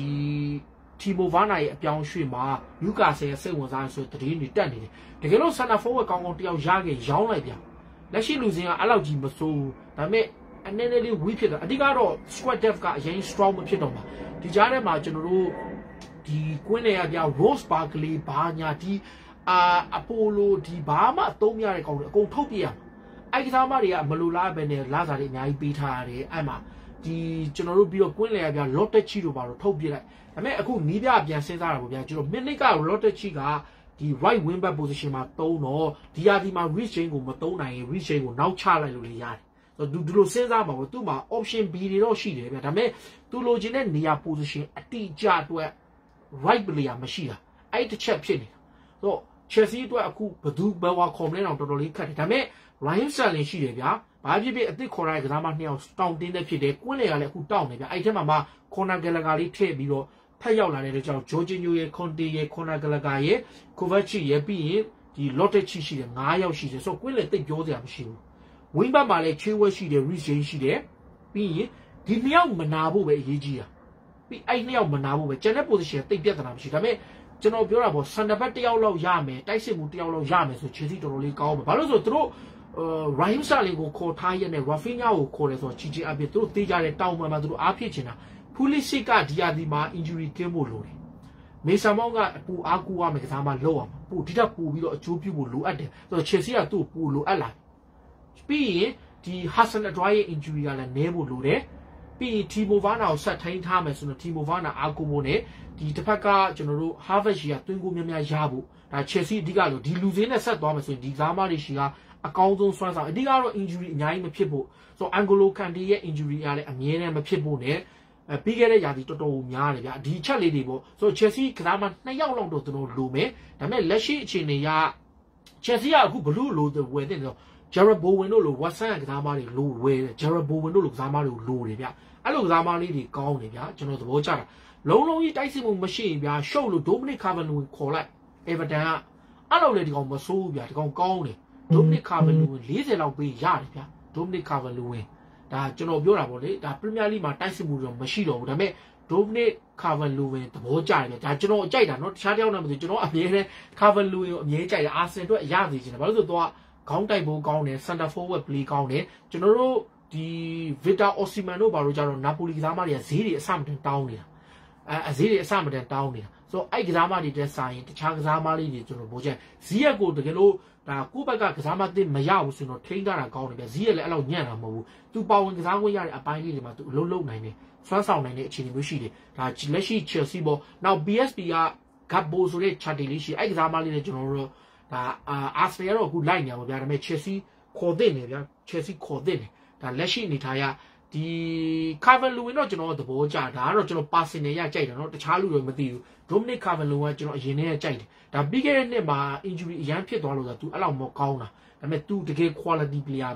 Timo Werner ရဲ့အပြောင်းရွှေ့မှာ Newcastle ရဲ့စိတ်ဝင်စားဆိုတဲ့သတင်းတွေတက်နေတယ်တကယ်လို့ center forward ကောင်းတယောက်ရခဲ့ရောင်းလိုက်ပြန်လက်ရှိလူစင်းကအဲ့လောက်ကြီးမစိုးဘူးဒါပေမဲ့အနေနဲ့လေး weak ဖြစ်တာအဓိကတော့ squad depth ကအရင် strong မဖြစ်တော့မှာဒီကြားထဲမှာကျွန်တော်တို့ဒီကွင်းလေရပြ Rose Barkley ဘာညာဒီအပိုလိုဒီဘာမှအသုံးမရတဲ့ကောင်တွေအကုန်ထုတ်ပြရမှာအဲ့ကစားမတွေကမလိုလားပဲနဲ့လာစားတွေအများကြီးပေးထားရတယ်အဲ့မှာဒီကျွန်တော်တို့ပြီးတော့ကွင်းလေရပြ Lottechi တို့ဘာလို့ထုတ်ပြလိုက်ဒါပေမဲ့အခုနီးပြပြန်စဉ်းစားတာပေါ့ဗျာကျွန်တော် Midnight က Lottechi ကဒီ right wing back position မှာတုံးတော့ဒီဟာဒီမှာ Rich James ကိုမတုံးနိုင်ရင် Rich James ကိုနောက်ချလိုက်လို့လည်းရတယ်ဒီလိုစဉ်းစားမှာပေါ့သူ့မှာ option B တွေတော့ရှိတယ်ဗျဒါပေမဲ့သူလိုချင်တဲ့နေရာ position အတိအကျအတွက် right player မရှိတာအဲ့တစ်ချက်ဖြစ်နေတာဆိုတော့ Chelsea အတွက်အခုဘယ်သူဘယ်ဝါခေါ်မလဲတော့တော်တော်လေးခက်တယ်ဒါပေမဲ့ Ryan Sterling ရှိတယ်ဗျာဘာဖြစ်ဖြစ်အသစ်ခေါ်ရတဲ့ကစားမ2ယောက်တောင်းတင်းတဲ့ဖြစ်တယ်ကွင်းလေကလည်းအခုတောင်းနေဗျာအဲ့ထဲမှာမှ Conor Gallagher လေးထည့်ပြီးတော့ဖက်ရောက်လာတဲ့ကြောင့် Jorginho ရဲ့ Conte ရဲ့ Conor Gallagher ရဲ့ Kovacic ရဲ့ပြီးရင်ဒီ Lottechi ရှိတယ်9ယောက်ရှိတယ်ဆိုတော့ကွင်းလေတိတ်ပြောစရာမရှိဘူးဝင်းဘက်မှာလည်းချေးဝဲရှိတယ် Rich James ရှိတယ်ပြီးရင်ဒီ2ယောက်မနာဖို့ပဲအရေးကြီးတာပြီးအဲ့2ယောက်မနာဖို့ပဲကျန်တဲ့ position တိတ်ပြဿနာမရှိဒါပေမဲ့ကျွန်တော်ပြောတာပေါ့ center back 1ယောက်လောက်ရမယ်တိုက်စစ်မှု1ယောက်လောက်ရမယ်ဆို Chelsea တော်တော်လေးကောင်းမယ်ဘာလို့ဆိုသူတို့ Raheem Sterling ကိုခေါ်ထားရက်နဲ့ Rafinha ကိုခေါ်တယ်ဆိုတော့ GG အပြင်သူတို့တေးကြတဲ့တောင်းပန်မှာသူတို့အားဖြစ်ချင်တာ Pulisic ကဒီယာဒီမှာ injury ကင်းဖို့လိုတယ်မေဆာမောင်ကအပူအားကူရမယ်ကစားမလောက်အောင်ပို့ဒီတက်ပို့ပြီးတော့အကျိုးပြုဖို့လိုအပ်တယ်ဆိုတော့ Chelsea ကသူ့ကိုပို့လိုအပ်လာပြီးရင်ဒီ Hudson Odoi ရဲ့ injury ကလည်းနည်းဖို့လိုတယ်ပြီးရင် Timo Werner ကိုဆက်ထိန်းထားမယ်ဆိုတော့ Timo Werner အားကိုဖို့နဲ့ဒီတစ်ဖက်ကကျွန်တော်တို့ Harvard ရှိကတွင်းကိုများများရဖို့ဒါ Chelsea အဓိကလို့ဒီလူစင်းနဲ့ဆက်သွားမယ်ဆိုရင်ဒီကစားမတွေရှိကအကောင်းဆုံးစွမ်းဆောင်အဓိကတော့ injury အများကြီးမဖြစ်ဖို့ဆိုတော့ Angolo Kante ရဲ့ injury ကလည်းအမြဲတမ်းမဖြစ်ဖို့နဲ့ပြီးခဲ့တဲ့ຢာဒီတော်တော်များတယ်ဗျာဒီချက်လေးတွေပေါ့ဆိုတော့ Chelsea ကစားမ2ယောက်လောက်တော့သူတို့လိုမယ်ဒါပေမဲ့လက်ရှိအခြေအနေက Chelsea ကအခုဘလို့လိုဝယ်တဲ့ဆိုJared Bowen တို့လို Watson ကစားမတွေလိုဝယ်Jared Bowen တို့လိုကစားမတွေကိုလိုတယ်ဗျအဲ့လိုကစားမလေးတွေကောင်းတယ်ဗျကျွန်တော်သဘောကျတာလုံးကြီးတိုက်စစ်မှုမရှိရင်ဗျရှုပ်လို့ Dominic Calvert-Lewin ခေါ်လိုက် Everton ကအဲ့လိုလေဒီကောင်မဆိုးဘူးဗျဒီကောင်ကောင်းတယ် Dominic Calvert-Lewin 40လောက်ပေးရတယ်ဗျ Dominic Calvert-Lewin ဒါကျွန်တော်ပြောတာပေါ့လေဒါ Premier League မှာတိုက်စစ်မှုတော့မရှိတော့ဘူးဒါပေမဲ့ Dominic Calvert-Lewin သဘောကျတယ်ဗျဒါကျွန်တော်အကြိုက်တာเนาะတခြားတယောက်နဲ့မသိကျွန်တော်အမြဲတမ်း Calvert-Lewin ကိုအမြဲကြိုက်တယ်အာဆင်အတွက်အရသေးချင်တယ်ဘာလို့ဆိုတော့ခေါင်းတိုက်ဖို့ကောင်းတယ် center forward play ကောင်းတယ်ကျွန်တော်တို့ဒီ Victor Osimhen တို့ဘာလို့ကြတော့ Napoli ကစားမတွေကဈေးတွေအဆမတန်တောင်းနေတာဈေးတွေအဆမတန်တောင်းနေတာဆိုတော့အဲ့ကစားမတွေတက်ဆိုင်တခြားကစားမလေးတွေကျွန်တော်ပြောချင်ဈေးရက်ကိုတကယ်လို့ဒါကိုယ့်ဘက်ကကစားမသစ်မရဘူးဆိုတော့ထိန်းထားတာကောင်းတယ်ဗျဈေးရက်လည်းအဲ့လောက်ညံ့တာမဟုတ်ဘူးသူပါဝင်ကစားခွင့်ရတဲ့အပိုင်းလေးတွေမှာသူအလုံးလုံးနိုင်တယ်စွမ်းဆောင်နိုင်တဲ့အခြေအနေမျိုးရှိတယ်ဒါလက်ရှိ Chelsea ပေါ့နောက် BSP က Gabbo ဆိုတဲ့ chart လေးရှိအဲ့ကစားမလေးတွေကျွန်တော်တို့ဒါအာစနယ်ကတော့အခုလိုက်နေပါဗျာဒါပေမဲ့ Chelsea ခေါ်တဲ့နေဗျာ Chelsea ခေါ်တဲ့နေဒါလက်ရှိအနေထားရဒီ Calvert-Lewin တော့ကျွန်တော်သဘောကျဒါကတော့ကျွန်တော် personal ရကြိုက်တယ်เนาะတခြားလူတွေမသိဘူး Dominic Calvert-Lewin ကကျွန်တော်အရင်တည်းကကြိုက်တယ်ဒါပြီးခဲ့တဲ့နှစ်မှာ injury အရန်ဖြစ်သွားလို့ဆိုတော့ तू အဲ့လောက်မကောင်းတာဒါပေမဲ့ तू တကယ် quality player ပဲ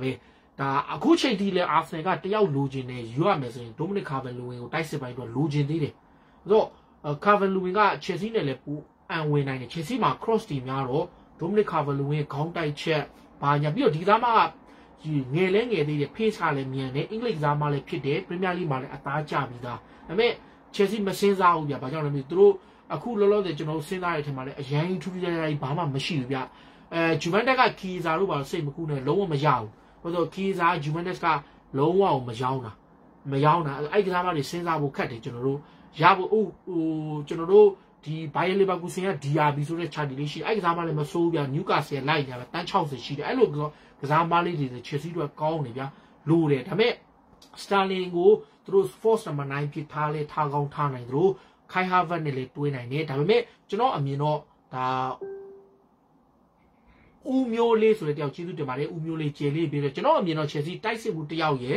ဒါအခုချိန်ထိလဲအာဆင်နယ်ကတယောက်လိုချင်တယ်ယူရမယ်ဆိုရင်ဒိုမနစ်ကာဗန်လူဝင်ကိုတိုက်စစ်ပိုင်းအတွက်လိုချင်သေးတယ်ဆိုတော့ကာဗန်လူဝင်ကချယ်ဆီနဲ့လည်းပူအန်ဝင်နိုင်တယ်ချယ်ဆီမှာ cross တီများတော့ဒိုမနစ်ကာဗန်လူဝင်ခေါင်းတိုက်ချက်ဘာညာပြီးတော့ဒီကစားမငယ်လဲငယ်သေးတယ် pace ကလည်းမြန်တယ်အင်္ဂလိပ်ကစားမလည်းဖြစ်တယ် Premier League မှာလည်းအသားကျပြီးသားဒါပေမဲ့ Chelsea မစင်းစားဘူးဗျဘာကြောင့်လဲမသိသူတို့အခုလောလောဆယ်ကျွန်တော်စဉ်းစားရတဲ့အထက်မှာလည်းအရန်ထူးထူးခြားခြားဘာမှမရှိဘူးဗျJuventus ကခီဇာတို့ပါစိတ်မကူနဲ့လုံးဝမရဘူးဘာလို့ခီဇာ Juventus ကလုံးဝမရောင်းတာအဲ့ကစားမတွေစဉ်းစားဖို့ခက်တယ်ကျွန်တော်တို့ရဖို့ကျွန်တော်တို့ဒီ Bayer Leverkusen က DRB ဆိုတဲ့ chart လေးရှိအဲ့ကစားမလည်းမစိုးဘူးဗျ Newcastle လိုက်နေတာပဲတန်း60ရှိတယ်အဲ့လိုကစားမလေးတွေ Chelsea တို့ကောင်းနေဗျလိုတယ်ဒါပေမဲ့ Sterling ကိုသူတို့ force number 9ဖြစ်ထားလဲထားကောင်းထားနိုင်သူတို့ Kai Havertz နဲ့လည်းတွဲနိုင်တယ်ဒါပေမဲ့ကျွန်တော်အမြင်တော့ဒါဦးမျိုးလေးဆိုတဲ့တယောက်ကျေးဇူးတင်ပါတယ်ဦးမျိုးလေးကျေလေးပြီးတော့ကျွန်တော်အမြင်တော့ Chelsea တိုက်စစ်မှုတယောက်ရယ်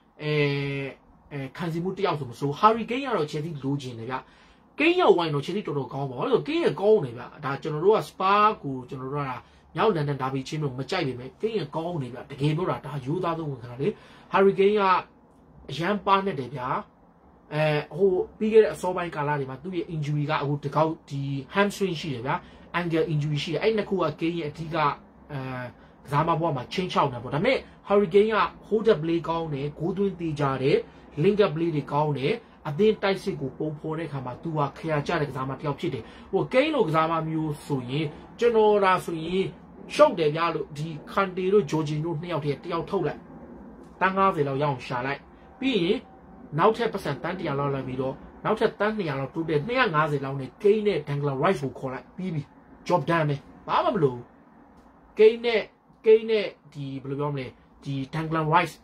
ခံစီမှုတယောက်ဆိုမဆို Harry Kane ကတော့ Chelsea လိုချင်တယ်ဗျကိန်းရောက်ဝိုင်းတော့ Chelsea တော်တော်ကောင်းပါဘာလို့ကိန်းရကောင်းနေဗျဒါကျွန်တော်တို့က Spa ကိုကျွန်တော်တို့ကမြောက်လန်ဒန်ဒါဘီချင်းမျိုးမကြိုက်ပေမဲ့ကိန်းရကောင်းနေဗျတကယ်ပြောတာဒါရိုးသားဆုံးဝင်ခါလေ Harry Kane ကအရန်ပါနေတယ်ဗျာဟိုပြီးခဲ့တဲ့အစောပိုင်းကာလတွေမှာသူ့ရဲ့ injury ကအခုတကောက်ဒီ hamstring ရှိတယ်ဗျာ ankle injury ရှိတယ်အဲ့နှစ်ခုကကိန်းရဲ့အဓိကကစားမဘွားမှာချင်းချောက်နေပေါ့ဒါပေမဲ့ Harry Kane က hold up play ကောင်းတယ်ဂိုးသွင်းသေးကြတယ် link up play တွေကောင်းတယ်အသင်းတိုက်စစ်ကိုပုံဖော်တဲ့အခါမှာသူကခရာကျတဲ့ကစားမတယောက်ဖြစ်တယ်ဟိုကိန်းလိုကစားမမျိုးဆိုရင်ကျွန်တော်ဒါဆိုရင်ရှုပ်တယ်ဗျာလို့ဒီခန်တီတို့ဂျိုဂျင်တို့နှစ်ယောက်တည်းတယောက်ထုတ်လိုက်တန်း90လောက်ရအောင်ရှာလိုက်ပြီးရင်နောက်ထပ်ပတ်စံတန်း100လောက်လိုက်ပြီးတော့နောက်ထပ်တန်း200လောက်တိုးတဲ့250လောက်နဲ့ကိန်းနဲ့ Declan Rice ကိုခေါ်လိုက်ပြီးပြီ job done ပဲဘာမှမလုပ်ကိန်းနဲ့ဒီဘယ်လိုပြောမလဲဒီ Declan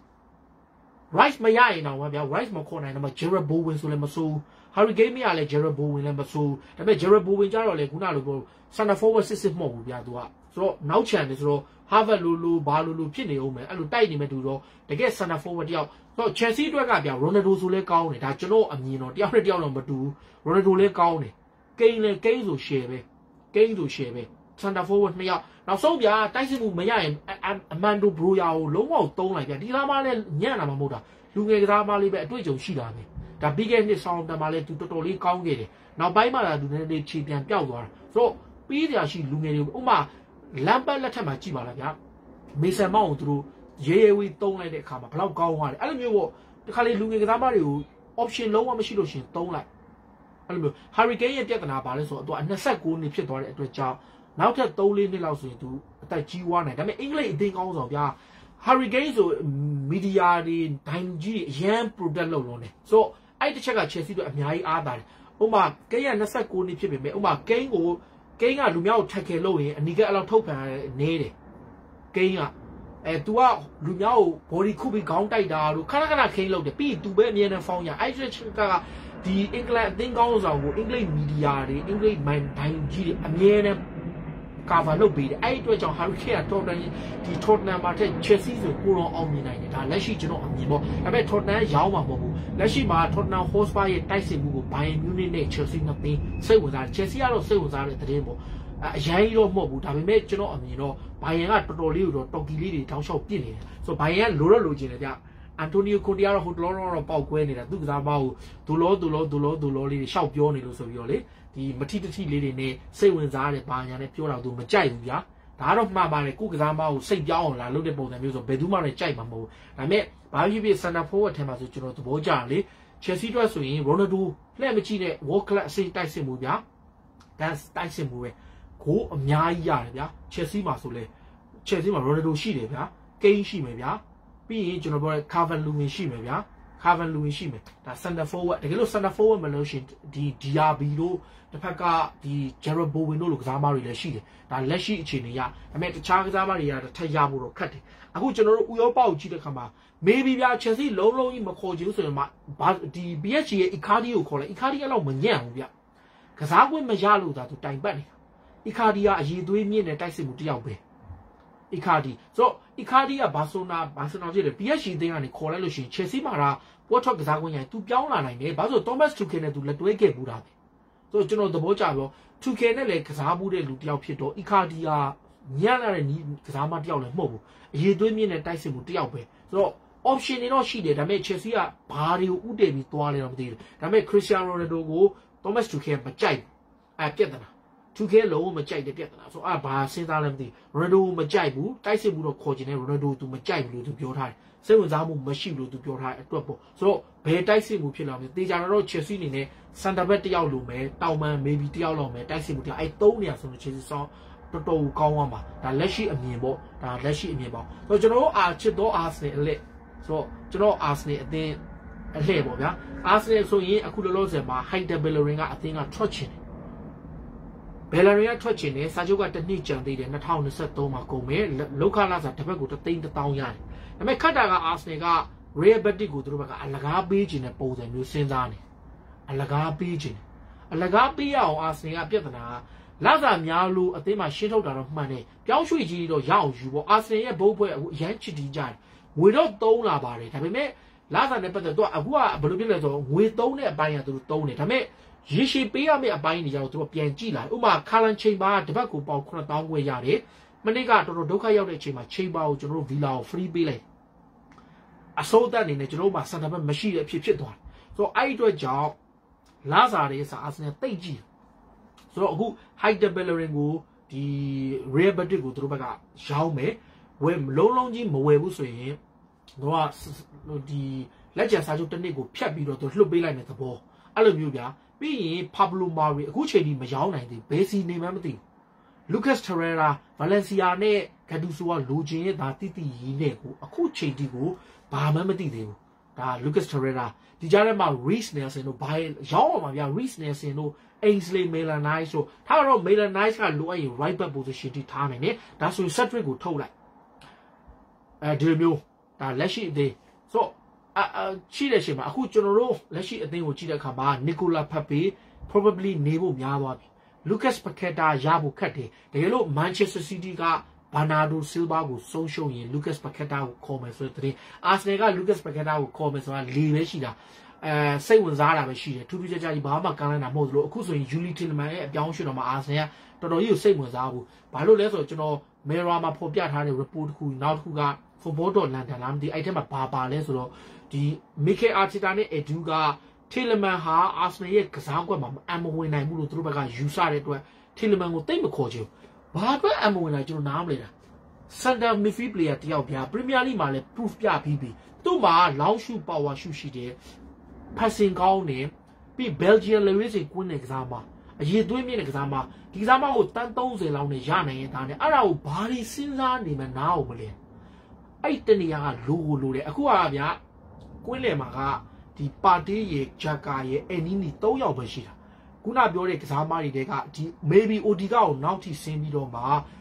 Rice မရရင်တော့ဗျာ Rice မခေါ်နိုင်တော့မှ Gerard Bowen ဆိုလည်းမဆိုး Harry Kane မရလဲ Gerard Bowen လည်းမဆိုးဒါပေမဲ့ Gerard Bowen ကြတော့လေခုနလိုပြော center forward စစ်မဟုတ်ဘူးဗျာသူကဆိုတော့နောက်ချန်တယ်ဆိုတော့ Harvard လိုဘာလိုဖြစ်နေအောင်မယ်အဲ့လိုတိုက်နေမဲ့သူတော့တကယ် center forward တယောက်ဆိုတော့ Chelsea အတွက်ကဗျာ Ronaldo ဆိုလဲကောင်းတယ်ဒါကျွန်တော်အမြင်တော့တယောက်နဲ့တယောက်တော့မတူဘူး Ronaldo လဲကောင်းတယ် Kane ဆို share ပဲ center forward နှစ်ယောက်နောက်ဆုံးဗျာတိုက်စစ်မှုမရရင်အမန်ဒိုဘရိုယာကိုလုံးဝသုံးလိုက်ဗျာဒီလားမလဲညံ့လာမှာမဟုတ်တာလူငယ်ကစားမလေးပဲအတွေ့အကြုံရှိတာပဲဒါပြီးခဲ့နှစ်ဆောင်တန်မှာလဲသူတော်တော်လေးကောင်းခဲ့တယ်နောက်ပိုင်းမှာသူနည်းနည်းခြေပြန်ပြောက်သွားတာဆိုတော့ပြီးကြရှိလူငယ်တွေဥမာလမ်ပတ်လက်ထက်မှာကြည့်ပါလားဗျာမေဆန်မောင်ကိုသူတို့ရေးဝေးသုံးလိုက်တဲ့အခါမှာဘယ်လောက်ကောင်းသွားလဲအဲ့လိုမျိုးပေါ့တခါလေလူငယ်ကစားမတွေကို option လုံးဝမရှိလို့ရှင်သုံးလိုက်အဲ့လိုမျိုး Harry Kane ရဲ့ပြဿနာပါလဲဆိုတော့သူက29နှစ်ဖြစ်သွားတဲ့အတွက်ကြောင့်နောက်ထပ်3-4နှစ်လောက်ဆိုရင်သူအသက်ကြီးွားနိုင်ဒါပေမဲ့အင်္ဂလိပ်အသင်းကောင်းဆောင်ဗျာ Harry Kane ဆိုမီဒီယာတွေဒိုင်ကြီးအရန် product လုပ်လို့နေဆိုတော့အဲ့တစ်ချက်က Chelsea တို့အများကြီးအားတာတယ်ဥပမာ Kane က29နှစ်ဖြစ်ပေမဲ့ဥပမာ Kane ကလူမျိုးကိုထက်ခဲလို့ရင်အနီးကအလောက်ထုတ်ခံနေတယ် Kane ကतू ကလူမျိုးကို body ခုပြီးခေါင်းတိုက်တာတို့ခဏခိန်းလုပ်တယ်ပြီး तू ပဲအမြဲတမ်းဖောင်းရအဲ့တစ်ချက်ကဒီအင်္ဂလန်အသင်းကောင်းဆောင်ကိုအင်္ဂလိပ်မီဒီယာတွေအင်္ဂလိပ်မိုင်ဒိုင်ကြီးတွေအမြဲတမ်းကာဗာလုပ်ပေးတယ်အဲ့အတွက်ကြောင့် Harry Kane က Tottenham မှာတဲ့ Chelsea ဆိုကိုတော့အောင်မြင်နိုင်တယ်ဒါလက်ရှိကျွန်တော်အမြင်ပေါ့ဒါပေမဲ့ Tottenham ရောင်းမှာမဟုတ်ဘူးလက်ရှိမှာ Tottenham Hotspur ရဲ့တိုက်စစ်မှုကို Bayern Munich နဲ့ Chelsea နှစ်သင်းစိတ်ဝင်စားတယ် Chelsea ကတော့စိတ်ဝင်စားတဲ့သတင်းပေါ့အရင်တော့မဟုတ်ဘူးဒါပေမဲ့ကျွန်တော်အမြင်တော့ Bayern ကတော်တော်လေးကိုတော့တော်ကီလေးတွေတောင်းလျှောက်ပြစ်နေတယ်ဆိုတော့ Bayern ကလိုချင်တယ်ဗျAntonio Conte ကတော့ဟိုတလောတော့ပေါက်ကွဲနေတာသူကစားမကိုဒူလောလေးတွေရှောက်ပြောနေလို့ဆိုပြီးတော့လေဒီမထီတထီလေးတွေနဲ့စိတ်ဝင်စားတယ်ဘာညာနဲ့ပြောတော့သူမကြိုက်ဘူးဗျာဒါကတော့မှားပါတယ်ကိုကစားမကိုစိတ်ပြောင်းအောင်လာလုပ်တဲ့ပုံစံမျိုးဆိုဘယ်သူမှလည်းကြိုက်မှာမဟုတ်ဘူးဒါပေမဲ့ဘာဖြစ်ဖြစ် center forward ထဲမှာဆိုကျွန်တော်သဘောကျတယ်လေ Chelsea အတွက်ဆိုရင် Ronaldo လှည့်မကြည့်တဲ့ World Class အစိမ့်တိုက်စစ်မှုဗျာဒါတိုက်စစ်မှုပဲကိုအများကြီးရတယ်ဗျာ Chelsea မှာဆိုလေ Chelsea မှာ Ronaldo ရှိတယ်ဗျာ Kane ရှိမယ်ဗျာပြီးရင်ကျွန်တော်ပြောတဲ့ Calvin Lewin ရှိမယ်ဗျာ Calvin Lewin ရှိမယ်ဒါ center forward တကယ်လို့ center forward မလို့ရှင်ဒီ DRB တို့တစ်ဖက်ကဒီ Gerard Bowen တို့လိုကစားမတွေလည်းရှိတယ်ဒါလက်ရှိအခြေအနေရဒါပေမဲ့တခြားကစားမတွေကတစ်ထက်ရဖို့တော့ခက်တယ်အခုကျွန်တော်တို့ဥရောပကိုကြည့်တဲ့ခါမှာ maybe ဗျာ Chelsea လုံးကြီးမခေါ်ချင်ဘူးဆိုရင်မှဒီ PSG ရဲ့ Icardi ကိုခေါ်လိုက် Icardi အဲ့လောက်မညံ့ဘူးဗျကစားခွင့်မရလို့ဒါသူတိုင်ပတ်နေတာ Icardi ကအရေးသွေးမြင့်တဲ့တိုက်စစ်မှုတစ်ယောက်ပဲIcardi ဆိုတော့ Icardi ကဘာဆိုနာဖြစ်တယ် PSG အသင်းကနေခေါ်လိုက်လို့ရှိရင် Chelsea မှာတော့ပွဲထွက်ကစားခွင့်ရရင်သူပြောင်းလာနိုင်တယ်ဘာလို့ဆို Thomas Tuchel နဲ့သူလက်တွဲခဲ့ဘူးတာပဲဆိုတော့ကျွန်တော်သဘောကျပြော Tuchel နဲ့လည်းကစားမှုတဲ့လူတစ်ယောက်ဖြစ်တော့ Icardi ကညံ့လာတဲ့နီးကစားမတစ်ယောက်လည်းမဟုတ်ဘူးအရေးသွေးမြင့်တဲ့တိုက်စစ်မှုတစ်ယောက်ပဲ so option တွေတော့ရှိတယ်ဒါပေမဲ့ Chelsea ကဘာတွေကိုဥတည်ပြီးသွားလဲတော့မသိဘူးဒါပေမဲ့ Cristiano Ronaldo ကို Thomas Tuchel မကြိုက်ပြဿနာ Tuchel လုံးဝမကြိုက်တဲ့ပြဿနာဆိုဘာစဉ်းစားလဲမသိ Ronaldo မကြိုက်ဘူးတိုက်စစ်မှုတော့ခေါ်ချင်တယ် Ronaldo သူမကြိုက်ဘူးလို့သူပြောထားတယ်စိတ်ဝင်စားမှုမရှိဘူးလို့သူပြောထားတဲ့အတွက်ပေါ့ဆိုတော့ဘယ်တိုက်စစ်မှုဖြစ်လာမလဲတေချာတော့ Chelsea အနေနဲ့ center back တယောက်လိုမယ်တောင်ပန် maybe တယောက်လောက်မယ်တိုက်စစ်မှုတယောက်3နေရာဆိုလို့ Chelsea ဆောင်းတော်တော်ကောင်းသွားမှာဒါလက်ရှိအမြင်ပေါ့ဒါလက်ရှိအမြင်ပေါ့ဆိုတော့ကျွန်တော်တို့ချစ်တော့ Arsenal အလက်ဆိုတော့ကျွန်တော် Arsenal အသင်းအလှည့်ပေါ့ဗျာ Arsenal ဆိုရင်အခုလောလောဆယ်မှာ Hector Bellerin ကအသင်းကထွက်ချင်တယ် Bellerin ကထွက်ချင်တယ်စာချုပ်ကတစ်နှစ်ကြံသေးတယ်2023မှာကုန်မယ်လောက်ခလာစာတစ်ပတ်ကို3,000,000ရတယ်ဒါပေမဲ့ခတ်တာက Arsenal က Real Betis ကိုသူတို့ဘက်ကအလကားပေးခြင်းနဲ့ပုံစံမျိုးစဉ်းစားနေအလကားပေးခြင်းအလကားပေးရအောင် Arsenal ကပြဿနာလာစာများလို့အသင်းမှာရှင်းထုတ်တာတော့မှန်တယ်ပြောင်းရွှေ့ကြီးတော့ရအောင်ယူပေါ့ Arsenal ရဲ့ဘုတ်ဖွဲ့အခုအရန်ချစ်တီးကြတယ်ငွေတော့သုံးလာပါတယ်ဒါပေမဲ့လာစာနဲ့ပတ်သက်တော့အခုကဘယ်လိုဖြစ်လဲဆိုတော့ငွေသုံးတဲ့အပိုင်းကသူတို့သုံးတယ်ဒါပေမဲ့ရေရှည်ပေးရမယ့်အပိုင်းတွေကြတော့သူတို့ပြန်ကြည့်လာဥပမာခါလန်ချိန်ပါတပတ်ကိုပေါင်9,000ခွဲရတယ်မနေ့ကတော်တော်ဒုက္ခရောက်တဲ့အချိန်မှာချိန်ပါကိုကျွန်တော်တို့ Villa ကို free ပေးလိုက်အစိုးရအနေနဲ့ကျွန်တော်တို့မှာစံတပတ်မရှိတဲ့အဖြစ်ဖြစ်သွားတယ်ဆိုတော့အဲ့ဒီအတွက်ကြောင့်လာစာတွေစာ Arsenal တိတ်ကြည့်ဆိုတော့အခု Hector Bellerin ကိုဒီ Real Betis ကိုသူတို့ဘက်ကရောင်းမယ်ဝယ်လုံးကြီးမဝယ်ဘူးဆိုရင်တော့ဒီလက်ကျန်စာချုပ်တစ်နှစ်ကိုဖြတ်ပြီးတော့သူလှုပ်ပေးလိုက်တဲ့သဘောအဲ့လိုမျိုးဗျာပြီးရင် Pablo Mari အခုချိန်ထိမရောင်းနိုင်သေးဘယ်စီနေမှမသိဘူး Lucas Torreira Valencia နဲ့ Gattuso ကလိုချင်ရဲ့ဒါတိတိရီးနဲ့ကိုအခုချိန်ထိကိုဘာမှမသိသေးဘူးဒါ Lucas Torreira ဒီကြားထဲမှာ Reece Nelson တို့ဘာရောင်းအောင်ပါဗျာ Reece Nelson တို့ Ainsley Maitland-Niles တို့ထားတော့ Maitland-Niles ကလိုအပ်ရင် right back position ထိထားနိုင်တယ်ဒါဆိုရင် Cedric ကိုထုတ်လိုက်ဒီလိုမျိုးဒါလက်ရှိအသေးဆိုရှိတဲ့ချိန်မှာအခုကျွန်တော်တို့လက်ရှိအသင်းကိုကြည့်တဲ့အခါမှာ Nicola Pepe probably နေဖို့များသွားပြီ Lucas Paqueta ရဖို့ခက်တယ်တကယ်လို့ Manchester City က Bernardo Silva ကိုဆုံးရှုံးရင် Lucas Paqueta ကိုခေါ်မယ်ဆိုတဲ့ Arsenal က Lucas Paqueta ကိုခေါ်မယ်ဆိုတာလေပဲရှိတာစိတ်ဝင်စားတာပဲရှိတယ်ထူးထူးခြားခြားကြီးဘာမှကမ်းလှမ်းတာမဟုတ်လို့အခုဆိုရင် Yuli Tielemans ရဲ့အပြောင်းရွှေ့တော့မှ Arsenal ကတော်တော်ကြီးကိုစိတ်ဝင်စားဘူးဘာလို့လဲဆိုတော့ကျွန်တော် Mirror မှာဖော်ပြထားတဲ့ report တစ်ခုနောက်တစ်ခုက Football.London လားမသိအဲ့ထက်မှာဘာလဲဆိုတော့ဒီ Mikel Arteta နဲ့ Edu က Tielemans ဟာ Arsenal ရဲ့ကစားကွက်မှာအမဝင်နိုင်ဘူးလို့သူတို့ဘက်ကယူဆတဲ့အတွက် Tielemans ကိုတိတ်မခေါ်ချင်ဘူးဘာအတွက်အမဝင်နိုင်ကျွန်တော်နားမလဲတာ Center midfield player တယောက်ပြ Premier League မှာလည်း proof ပြပြီးပြီသူ့မှာ long shoot power shoot ရှိတယ် passing ကောင်းတယ်ပြီး Belgian Lewis ကွင်းနဲ့ကစားမှာအရေးသွေးမြင့်တဲ့ကစားမှာဒီကစားမှာကိုတန်း30လောက်နဲ့ရနိုင်ရင်ဒါနဲ့အဲ့ဒါကိုဘာတွေစဉ်းစားနေမှနားအောင်မလဲအဲ့တနေရာကလိုတယ်အခုကဗျာကွင်းလယ်မှာကဒီပါတီးရဲ့ဂျက်ကာရဲ့အန်နီနီ3ယောက်ပဲရှိတာခုနပြောတဲ့ကစားမတွေတဲကဒီ maybe Odiga ကိုနောက်ထိဆင်းပြီးတော့မှ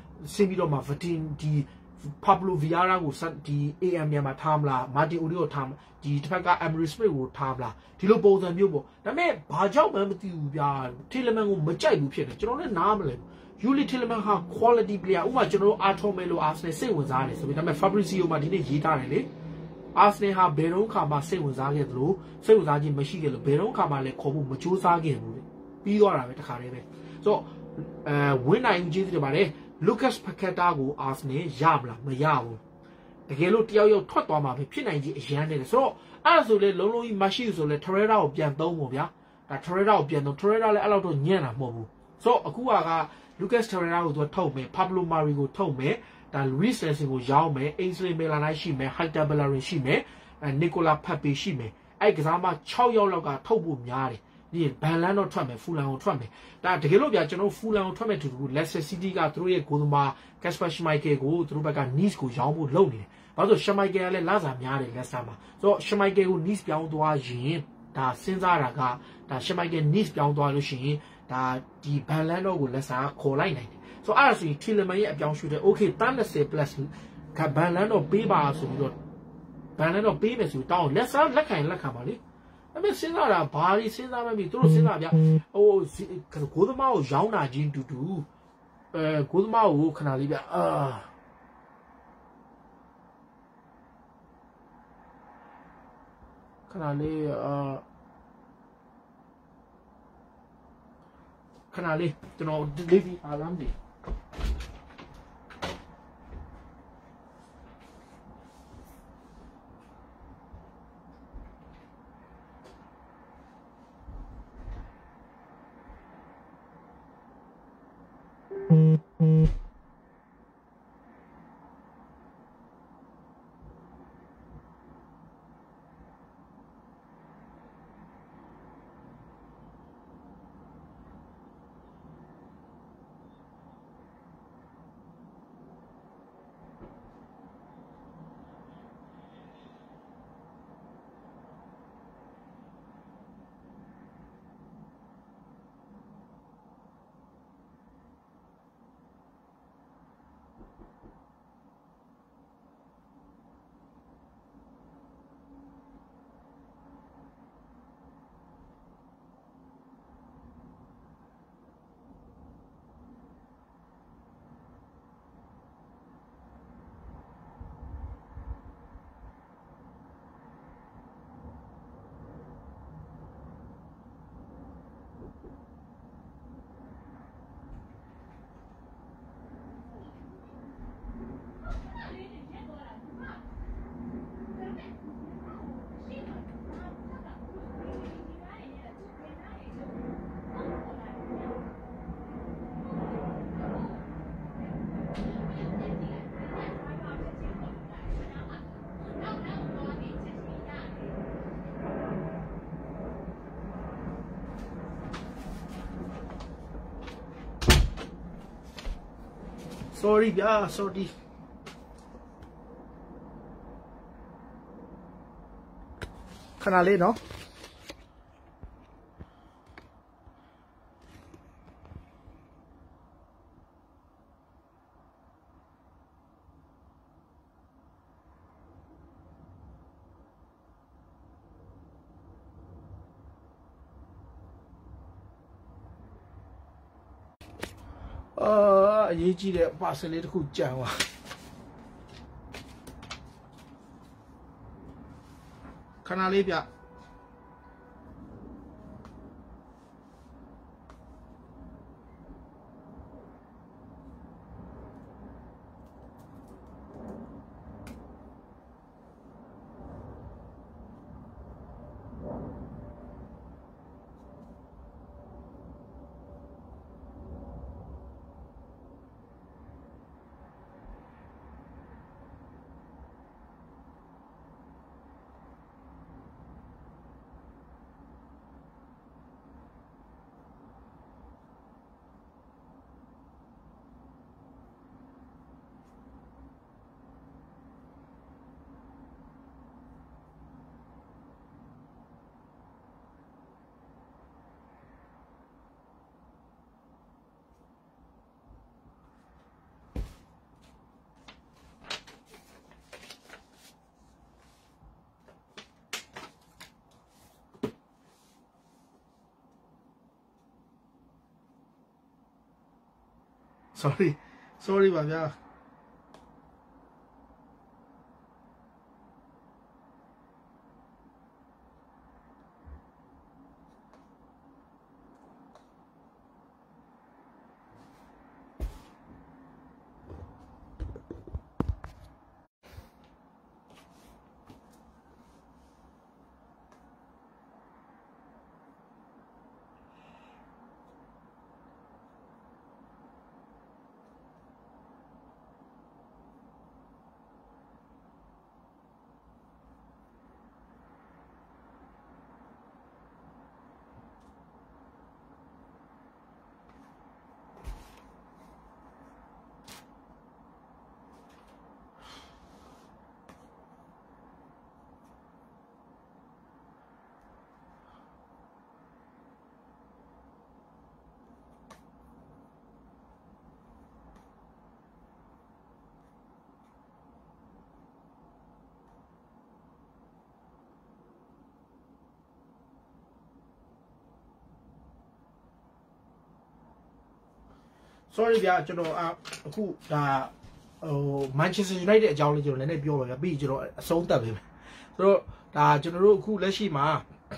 Vatin ဒီ Pablo Vieira ကိုဒီ AM မြန်မာထားမလား Martin Odiga ကိုထားဒီတစ်ဖက်က Emery Smith ကိုထားမလားဒီလိုပုံစံမျိုးပေါ့ဒါပေမဲ့ဘာကြောင့်မှမသိဘူးဗျာ Tielemans ကိုမကြိုက်ဘူးဖြစ်တယ်ကျွန်တော်လည်းနားမလဲYuli Tielemans ဟာ quality player ဥပမာကျွန်တော်တို့ Artomelo Arsenal စိတ်ဝင်စားတယ်ဆိုပြီးဒါပေမဲ့ Fabrizio မှာဒီနေ့ရေးထားတယ်လေ Arsenal ဟာဘယ်တော့ခါမှစိတ်ဝင်စားခဲ့သလိုစိတ်ဝင်စားခြင်းမရှိခဲ့လို့ဘယ်တော့ခါမှလည်းခေါ်ဖို့မကြိုးစားခဲ့ဘူးလေပြီးသွားတာပဲတခါတည်းပဲဆိုတော့ဝင်းနိုင်ကြီးတွေပါတယ် Lucas Paqueta ကို Arsenal ရမလားမရဘူးတကယ်လို့တယောက်ယောက်ထွက်သွားမှာဖြစ်နိုင်ကြီးအရန်နေတယ်ဆိုတော့အဲ့ဒါဆိုလေလုံးလုံးကြီးမရှိဘူးဆိုလေ Torreira ကိုပြန်သုံးဖို့ဗျာဒါ Torreira ကိုပြန်သုံး Torreira လည်းအဲ့လောက်တော့ညံ့တာမဟုတ်ဘူးဆိုတော့အခုကLucas Torreira ကိုသူထုတ်မယ် Pablo Mari ကိုထုတ်မယ်ဒါ Reece Nelson ကိုရောင်းမယ် Ainsley Maitland-Niles ရှိမယ် Hector Bellerin ရှိမယ်Nicola Pepe ရှိမယ်အဲ့ကစားမ6ယောက်လောက်ကထုတ်ဖို့များတယ်ဒီဘန်လန်တော့ထွက်မယ်ဖူလန်ကိုထွက်မယ်ဒါတကယ်လို့ဗျာကျွန်တော်ဖူလန်ကိုထွက်မယ်တူတူ Leicester City ကသူတို့ရဲ့ဂိုးသမား Kasper Schmeichel ကိုသူတို့ဘက်က Nice ကိုရောင်းဖို့လုပ်နေတယ်ဘာလို့ Schmeichel ကလည်းလစာများတယ် Leicester မှာဆိုတော့ Schmeichel ကို Nice ပြောင်းသွားရင်ဒါစဉ်းစားတာကဒါ Schmeichel Nice ပြောင်းသွားလို့ရှိရင်ဒါဒီဘန်လန်တော့ကို Leicester ခေါ်လိုက်နိုင်တယ်ဆိုတော့အဲ့ဒါဆိုရင် Tielemans ရဲ့အပြောင်းရွှေ့တဲ့ okay 30 plus ကဘန်လန်တော့ပေးပါဆိုပြီးတော့ဘန်လန်တော့ပေးမယ်ဆိုတောင်း Leicester လက်ခံပါလေအဲ့မဲ့စဉ်းစားတာဘာတွေစဉ်းစားမှမသိသူတို့စဉ်းစားဗျဟိုဂိုးသမားကိုရောင်းတာချင်းတူတူဂိုးသမားကိုခဏလေးဗျခဏလေးကျွန်တော်ဒီလီအားလမ်းဒီ sorry ဗျာ sorry ခဏလေးနော်အရေးကြီးတဲ့ပါဆယ်လေးတစ်ခုကြံသွားခဏလေးဗျ sorry ပါဗျာ sorry ဗျာကျွန်တော်အခုဒါManchester United အကြောင်းလေးကျွန်တော်လည်းပြောပါဗျာပြီးကျွန်တော်အဆုံးသတ်ပေးမယ်ဆိုတော့ဒါကျွန်တော်တို့အခုလက်ရှိမှာ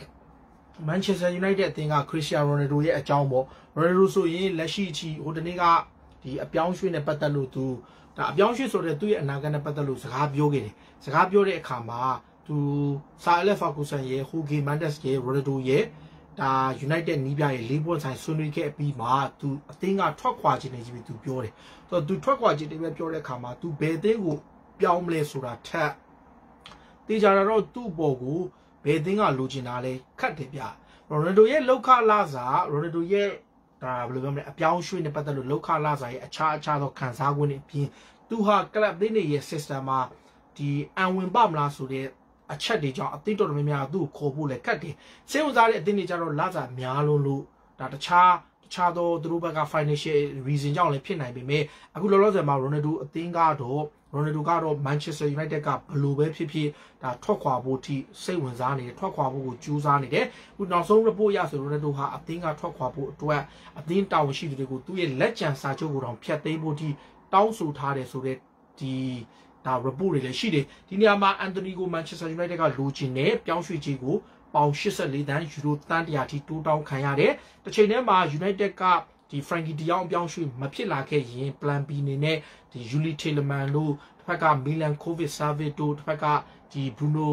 Manchester United အသင်းက Cristiano Ronaldo ရဲ့အကြောင်းပေါ့ Ronaldo ဆိုရင်လက်ရှိချီဟိုတနေ့ကဒီအပြောင်းရွှေ့နဲ့ပတ်သက်လို့သူဒါအပြောင်းရွှေ့ဆိုတဲ့သူ့ရဲ့အနာဂတ်နဲ့ပတ်သက်လို့စကားပြောခဲ့တယ်စကားပြောတဲ့အခါမှာသူ Sir Alex Ferguson ရဲ့ Jorge Mendes ရဲ့ Ronaldo ရဲ့ဒါ United နီးပြရဲ့၄ပွင့်ဆိုင်ဆွေးနွေးခဲ့ပြီးမှသူအသင်းကထွက်ခွာခြင်းနေပြီသူပြောတယ်ဆိုတော့သူထွက်ခွာခြင်းတွေပဲပြောတဲ့အခါမှာသူဘယ်အသင်းကိုပြောင်းမလဲဆိုတာထက်တေချာတော့သူ့ဘော်ကိုဘယ်အသင်းကလိုချင်တာလဲခတ်တယ်ဗျရိုနယ်ဒိုရဲ့လောက်ခလာစာရိုနယ်ဒိုရဲ့ဒါဘယ်လိုပြောမလဲအပြောင်းရွှေ့နဲ့ပတ်သက်လို့လောက်ခလာစာရဲ့အခြားသောခံစား권တွေအပြင်သူဟာကလပ်သေးတွေရဲ့ system မှာဒီအန်ဝင်ပါမလားဆိုတဲ့အချက်တွေကြောင့်အသင်းတော်တော်များများသူ့ကိုခေါ်ဖို့လည်းခက်တယ်စိတ်ဝင်စားတဲ့အသင်းတွေကြတော့လာစာများလို့ဒါတခြားသောသူတို့ဘက်က financial reason ကြောင့်လည်းဖြစ်နိုင်ပေမဲ့အခုလောလောဆယ်မှာရိုနယ်ဒိုအသင်းကတော့Manchester United ကဘလို့ပဲဖြစ်ဖြစ်ဒါထွက်ခွာဖို့ထိစိတ်ဝင်စားနေတယ်ထွက်ခွာဖို့ကိုကြိုးစားနေတယ်အခုနောက်ဆုံး report ရဆိုရိုနယ်ဒိုဟာအသင်းကထွက်ခွာဖို့အတွက်အသင်းတာဝန်ရှိသူတွေကိုသူ့ရဲ့လက်ကျန်စာချုပ်ကိုတောင်ဖျက်သိမ်းဖို့ထိတောင်းဆိုထားတယ်ဆိုတဲ့ဒီဒါ report တွေလည်းရှိတယ်ဒီနေရာမှာ Anthony ကို Manchester United ကလိုချင်တဲ့ပြောင်းရွှေ့ခြင်းကိုပေါင်84သန်းယူရိုတန်း100ထိတိုးတောင်းခံရတယ်တစ်ချိန်တည်းမှာ United ကဒီ Frankie De Jong အပြောင်းရွှေ့မဖြစ်လာခဲ့ရင် Plan B အနေနဲ့ဒီ Yuli Tielemans တို့တစ်ဖက်က Milan Kovacic တို့တစ်ဖက်ကဒီ Bruno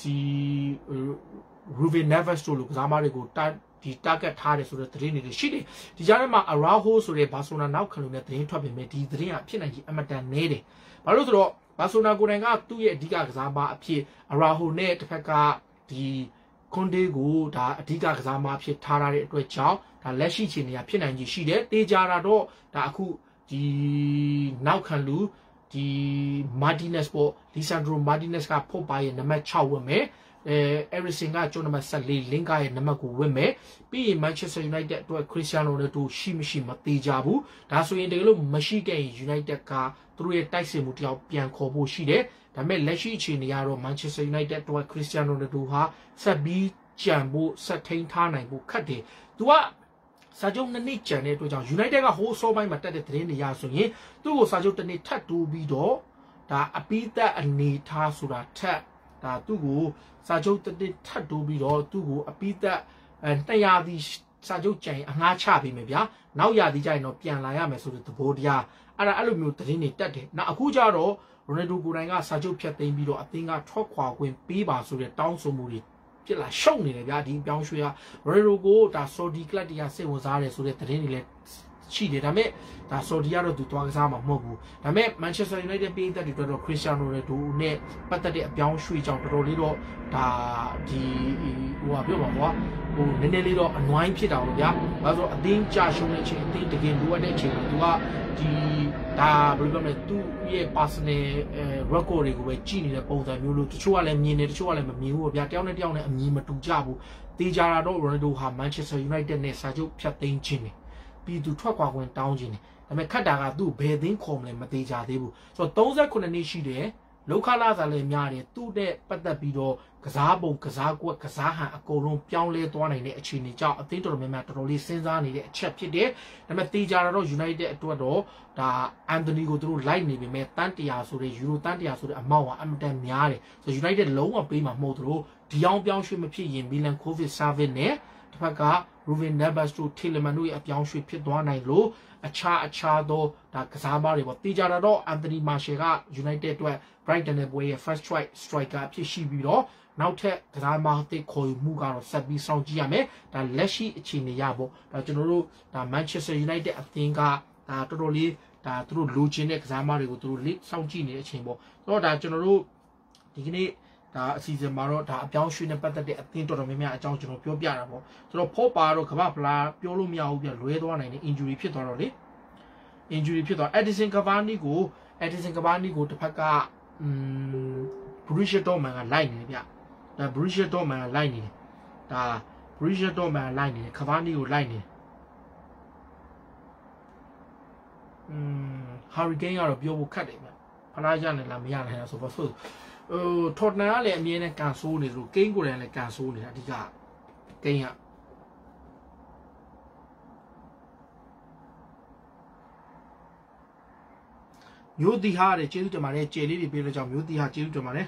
Ruben Neves တို့လိုကစားမတွေကိုဒီ target ထားတယ်ဆိုတဲ့သတင်းတွေရှိတယ်ဒီကြားထဲမှာ Araujo ဆိုတဲ့ Barcelona နောက်ခံလို့တဲ့သတင်းထွက်ပေမဲ့ဒီသတင်းကဖြစ်နိုင်ကြီးအမတန်နည်းတယ်ဘာလို့ဆိုတော့ Barcelona ကိုယ်တိုင်ကသူ့ရဲ့အဓိကကစားမအဖြစ် Araujo နဲ့တစ်ဖက်ကဒီConte ကိုဒါအဓိကကစားမအဖြစ်ထားရတဲ့အတွက်ကြောင့်ဒါလက်ရှိချိန်တွေကဖြစ်နိုင်ကြီးရှိတယ်တေးကြတာတော့ဒါအခုဒီနောက်ခံလူဒီ Martinez ပေါ့ Lisandro Martinez ကဖို့ပါရဲ့နံပါတ်6ဝင်မယ်Eriksen ကကျိုးနံပါတ်14 Link ရဲ့နံပါတ်ကိုဝင်မယ်ပြီးရင် Manchester United အတွက် Cristiano Ronaldo ရှိမရှိမသေးကြဘူးဒါဆိုရင်တကယ်လို့မရှိခဲ့ရင် United ကသူတို့ရဲ့တိုက်စစ်မှုတယောက်ပြန်ခေါ်ဖို့ရှိတယ်ဒါပေမဲ့လက်ရှိအခြေအနေကတော့ Manchester United အတွက် Cristiano Ronaldo ဟာဆက်ပြီးကြံဖို့ဆက်ထိန်းထားနိုင်ဖို့ခက်တယ်သူကစာချုပ်2နှစ်ကြံတဲ့အတွက်ကြောင့် United ကဟိုးစောပိုင်းမှာတက်တဲ့သတင်းတွေရဆိုရင်သူ့ကိုစာချုပ်1နှစ်ထပ်တိုးပြီးတော့ဒါအပိသက်အနေထားဆိုတာထက်ဒါသူ့ကိုစာချုပ်1နှစ်ထပ်တိုးပြီးတော့သူ့ကိုအပိသက်200ဒီစာချုပ်ကြံအငှားချပေးမယ်ဗျာနောက်ရသည်ကြရင်တော့ပြန်လာရမယ်ဆိုတဲ့သဘောတရားအဲ့လိုမျိုးသတင်းတွေတက်တယ်နောက်အခုကျတော့ Ronaldo ကိုယ်တိုင်ကစာချုပ်ဖြတ်သိမ်းပြီးတော့အသင်းကထွက်ခွာခွင့်ပေးပါဆိုတဲ့တောင်းဆိုမှုတွေဖြစ်လာရှုံနေတယ်ဗျာဒီပြောင်းရွှေ့က Ronaldo ကိုဒါ Saudi club တွေကစိတ်ဝင်စားတယ်ဆိုတဲ့သတင်းတွေလည်းရှိတယ်ဒါပေမဲ့ဒါ Saudi ကတော့သူသွားကစားမှာမဟုတ်ဘူးဒါပေမဲ့ Manchester United ပြည်သက်တွေတော့ Cristiano Ronaldo နဲ့ပတ်သက်တဲ့အပြောင်းရွှေ့ကြောင့်တော်တော်လေးတော့ဒါဒီဟိုပြောပါဘောဟိုနည်းနည်းလေးတော့အနွိုင်းဖြစ်တာလို့ဗျာဒါဆိုအသင်းကြာရှုံးတဲ့အချိန်အသင်းတကယ်လိုအပ်တဲ့အချိန်မှာသူကဒီဒါဘယ်လိုပြောမလဲသူ့ရဲ့ personal record တွေကိုပဲကြည့်နေတဲ့ပုံစံမျိုးလို့တချို့ကလည်းမြင်တယ်တချို့ကလည်းမမြင်ဘူးဗျာတယောက်နဲ့တယောက်နဲ့အမြင်မတူကြဘူးတေးကြတာတော့ Ronaldo ဟာ Manchester United နဲ့စာချုပ်ဖြတ်သိမ်းခြင်းတယ်ပြီးသူထွက်ခွာခွင့်တောင်းခြင်းတယ်ဒါပေမဲ့ခတ်တာကသူ့ဘယ်သင်းခေါ်မလဲမသေးကြသေးဘူးဆိုတော့39နှစ်ရှိတယ်လောက်ခလာစားလည်းများတယ်သူ့တဲ့ပတ်သက်ပြီးတော့ကစားပုံကစားကွက်ကစားဟန်အကုန်လုံးပြောင်းလဲသွားနိုင်တဲ့အခြေအနေကြောင့်အသင်းတော်တော်များများတော်တော်လေးစဉ်းစားနေတဲ့အချက်ဖြစ်တယ်ဒါပေမဲ့တေးကြတာတော့ United အတွက်တော့ဒါ Anthony ကိုသူတို့လိုက်နေပြီမဲ့တန်း100ဆိုတဲ့ယူရိုတန်း100ဆိုတဲ့အမောက်ကအမတန်များတယ်ဆိုတော့ United လုံးဝပေးမှာမဟုတ်သလိုဒီအောင်ပြောင်းရွှေ့မဖြစ်ရင် Milan Kovic Savic နဲ့တစ်ဖက်က Ruben Neves တို့ Tielemans တို့ရဲ့အပြောင်းရွှေ့ဖြစ်သွားနိုင်လို့အခြားသောဒါကစားမတွေပေါ့တေးကြတာတော့ Anthony Martial က United အတွက် Brighton နဲ့ပွဲရဲ့ first choice striker အဖြစ်ရှိပြီးတော့နောက်ထပ်ကစားမအသစ်ခေါ်ယူမှုကတော့ဆက်ပြီးစောင့်ကြည့်ရမယ်ဒါလက်ရှိအခြေအနေရပေါ့ဒါကျွန်တော်တို့ဒါ Manchester United အသင်းကဒါတော်တော်လေးဒါသူတို့လိုချင်တဲ့ကစားမတွေကိုသူတို့လေးစောင့်ကြည့်နေတဲ့အချိန်ပေါ့ဆိုတော့ဒါကျွန်တော်တို့ဒီကနေ့ဒါအစီအစဉ်မှာတော့ဒါအပြောင်းရွှေ့နဲ့ပတ်သက်တဲ့အသင်းတော်တော်များများအကြောင်းကျွန်တော်ပြောပြတာပေါ့ဆိုတော့ဖော့ပါတော့ကမ္ဘာဖလားပြောလို့မရဘူးပြလွဲသွားနိုင်တဲ့ injury ဖြစ်သွားတော့လေ injury ဖြစ်သွား Edinson Cavani ကိုတစ်ဖက်ကBorussia Dortmund ကလိုက်နေတယ်ဗျဒါ Borussia Dortmund ကလိုက်နေတယ်ဒါ Borussia Dortmund ကလိုက်နေတယ် Cavani ကိုလိုက်နေတယ်Hurricane ကတော့ပြောဖို့ခက်တယ်ဗျဖလားရနိုင်လားမရနိုင်လားဆိုတော့Tottenham ကလည်းအမြဲတမ်းကန်ဆိုးနေလို့ Kane ကိုလည်းကန်ဆိုးနေတာအဓိက Kane ကမျိုးတီဟာတဲ့ကျေးဇူးတင်ပါတယ်ကြယ်လေးတွေပေးလို့ကြောင့်မျိုးတီဟာကျေးဇူးတင်ပါတယ်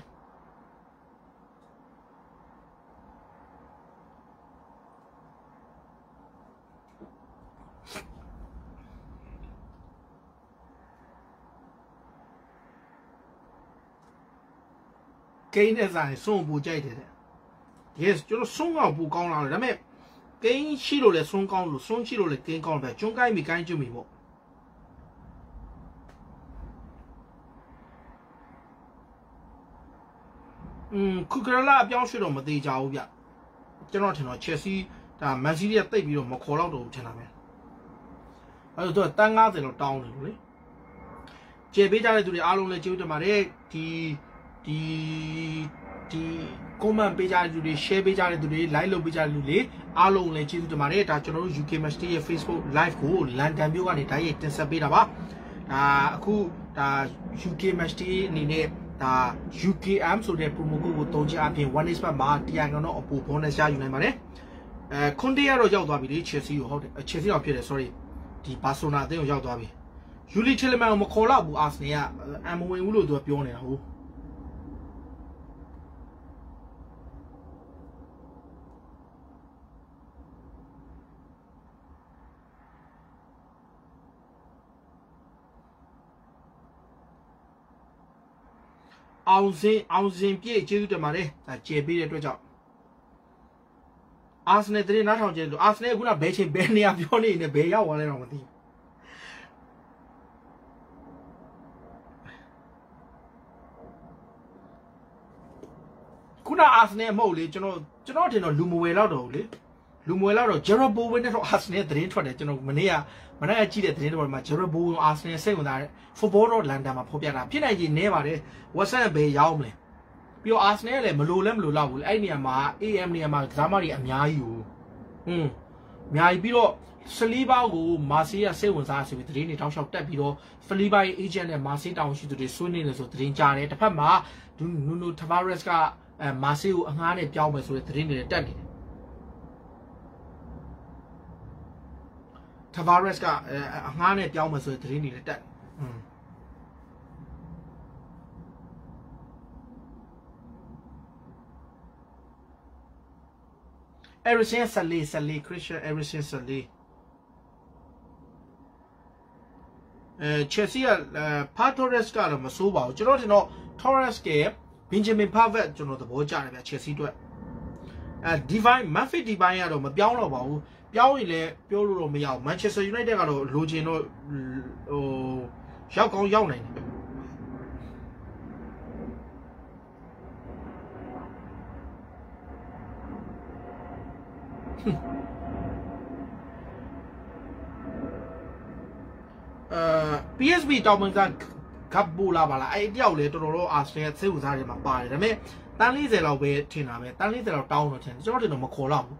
ကိန်းနဲ့ဆိုင်စွန့်ပူကြိုက်တယ်တဲ့ yes ကျွန်တော်စွန့်ကောက်ပူကောင်းလာတယ်ဒါပေမဲ့ကိန်းရှိလို့လဲစွန့်ကောင်းလို့စွန့်ရှိလို့လဲကိန်းကောင်းတယ်ကျွန်းကိုင်းမိကိုင်းကျွတ်မိပေါ့ခုကရလာအပြောင်းရွှေ့တော့မသေးကြဘူးဗျကျွန်တော်ထင်တော့ Chelsea ဒါ Man City ကတိတ်ပြီးတော့မခေါ်တော့ဘူးထင်တာပဲအဲ့တော့တန်း90လောက်တောင်းတယ်လို့လေကျေပေးကြတဲ့သူတွေအားလုံးလည်းကျေးဇူးတင်ပါတယ်ဒီ comment ပေးကြတဲ့သူတွေ share ပေးကြတဲ့သူတွေ like လုပ်ပေးကြတဲ့လူတွေအားလုံးလည်းကျေးဇူးတင်ပါတယ်ဒါကျွန်တော်တို့ UK Match Day ရဲ့ Facebook live ကို London မြို့ကနေတိုက်ရိုက်တင်ဆက်ပေးတာပါဒါအခုဒါ UK Match Day အနေနဲ့ဒါ UKM ဆိုတဲ့ promo code ကိုသုံးချအပြင် one expert မှာ100ကျော်တော့အပူ bonus ရယူနိုင်ပါတယ်ခွန်တေးကတော့ရောက်သွားပြီလေ Chelsea ကိုဟုတ်တယ် Chelsea တော့ဖြစ်တယ် sorry ဒီ Barcelona အသင်းကိုရောက်သွားပြီ Yuli Tielemans ကိုမခေါ်တော့ဘူး Arsenal ကအမဝင်ဘူးလို့သူကပြောနေတာဟုတ်အောင်စင်ပြည့်ကျေးဇူးတင်ပါတယ်ဒါကျေပေးတဲ့အတွက်ကြောင့်အာဆနယ်တရင်နားထောင်ကျေးဇူးအာဆနယ်ကခုနဘယ်ချိန်ဘယ်နေရာပြောနေနေဘယ်ရောက်သွားလဲတော့မသိခုနအာဆနယ်မဟုတ်လေကျွန်တော်ထင်တော့လူမဝယ်တော့ဘူးလေ Lumuela or Jerobo when it has near the internet, Mania, Manaya Chile, the internet, my Jerobo asked me, say that for Boro Landama Popiana, Pina never was a bay yaumle. You ask nearly Malulem Lula, Aniama, AM Niama, Zamari, and Yayu. May Biro, Saliba, Marcia, say was asked with Rini Town Shop Tapiro, Faliba agent and Marcy down to the Sunnis of Trin Janet, Pama, Nunu Tavaresca, and Marcio and Hane Jalmas with Rini Daddy. Tavaresca, Hane Jalmas with Rini Daddy. Everything Sally, Christian, everything Sally. Chelsea, Torres got a Masuba, Gerardino, Torres gave Benjamin Pavet, the Bojan, Chelsea. Divine, Muffy Divine, Mabiano, Biaule, Biolo Miao, Manchester United, Lugino, shall go yawning. PSB တောင်ပန်ကကပ်ဘူလာပါလားအဲ့တယောက်လေတော်တော်အာစနယ်စိတ်ဝင်စားတယ်မှာပါတယ်ဒါပေမဲ့တန်း40လောက်ပဲထင်တာပဲတန်း40လောက်တောင်းတော့ထင်ကျွန်တော်တင်တော့မခေါ်တော့ဘူး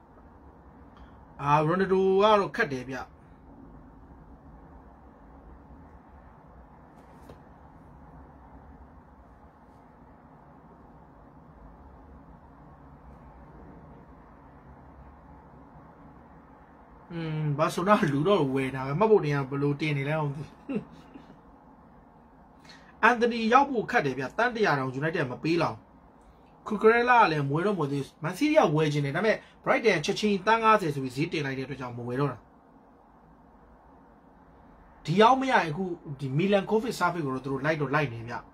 ရိုနယ်ဒိုကတော့ခက်တယ်ဗျဘာဆိုတော့လူတော့ဝယ်တာပဲမှတ်ဖို့တင်ကဘလို့တင်နေလဲအောင်အန်တိုနီရောက်ဖို့ခက်တယ်ဗျတန်း100တောင် United မပေးလောက်ကူကရဲလာလည်းမွေတော့မွေသေးမန်စီးရီးယားဝယ်ခြင်းတယ်ဒါပေမဲ့ Brighton ချက်ချင်းတန်း90ဆိုပြီးဈေးတင်လိုက်တဲ့အတွက်ကြောင့်မဝယ်တော့တာဒီအောင်မရရင်အခုဒီမီလန်ကိုဗစ်ဆာဖစ်ကိုတော့သူတို့လိုက်တော့လိုက်နေဗျ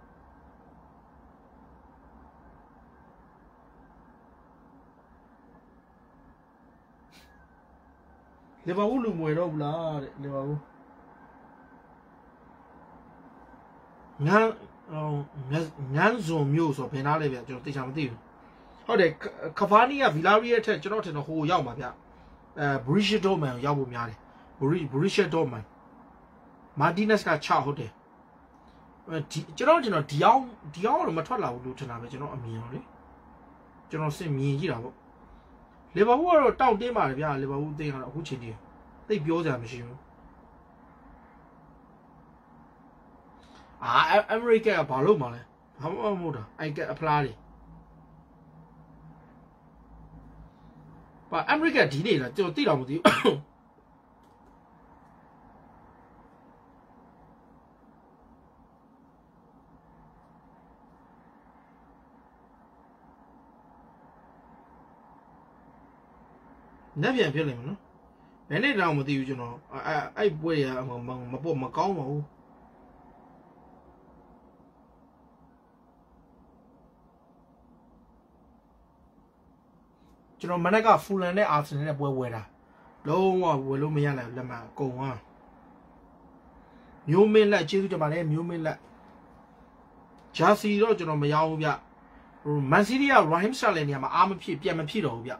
လီဗာပူးလူမွေတော့ဘူးလားတဲ့လီဗာပူးငန်းဇွန်မျိုးဆိုဘယ်နာလဲဗျကျွန်တော်သိချာမသိဘူးဟုတ်တယ်ကဖာနီကဗီလာရီရဲ့ထက်ကျွန်တော်ထင်တော့ဟိုရောက်မှာဗျဘရီရှက်ဒေါမန်ရောက်ဖို့များတယ်ဘရီရှက်ဒေါမန်မာတီနက်စ်က6ဟုတ်တယ်ကျွန်တော်ဒီအောင်တော့မထွက်လာဘူးလို့ထင်တာပဲကျွန်တော်အမြင်ရောလေကျွန်တော်စစ်မြင်ကြည့်တာပေါ့လီဗာပူးကတော့တောက်တင်းပါတယ်ဗျာလီဗာပူးတင်းကတော့အခုချိန်ကြီးသိပြောစရာမရှိဘူးအမေရိကန်ကဘာလို့မှလဲဘာမှမဟုတ်တာအိုက်ကအဖလားတွေဘာအမေရိကန်ဒီနေ့လားကျွန်တော်သိတော့မသိဘူးညပြန်ဖြစ်လိမ့်မယ်နော်ဘယ်နေ့တောင်မသိဘူးကျွန်တော်အဲ့ပွဲရမပေါ့မကောင်းပါဘူးကျွန်တော်မနက်ကဖူလန်နဲ့အာဆင်နယ်နဲ့ပွဲဝယ်တာလုံးဝဝယ်လို့မရနိုင်လက်မှအကုန်သွားမျိုးမင်းလက်ကျေးဇူးတင်ပါတယ်မျိုးမင်းလက်ဂျာစီတော့ကျွန်တော်မရောဘူးဗျမန်စီးရီးယားရိုဟင်စတာလည်းနေရာမှာအားမဖြစ်ပြန်မဖြစ်တော့ဘူးဗျ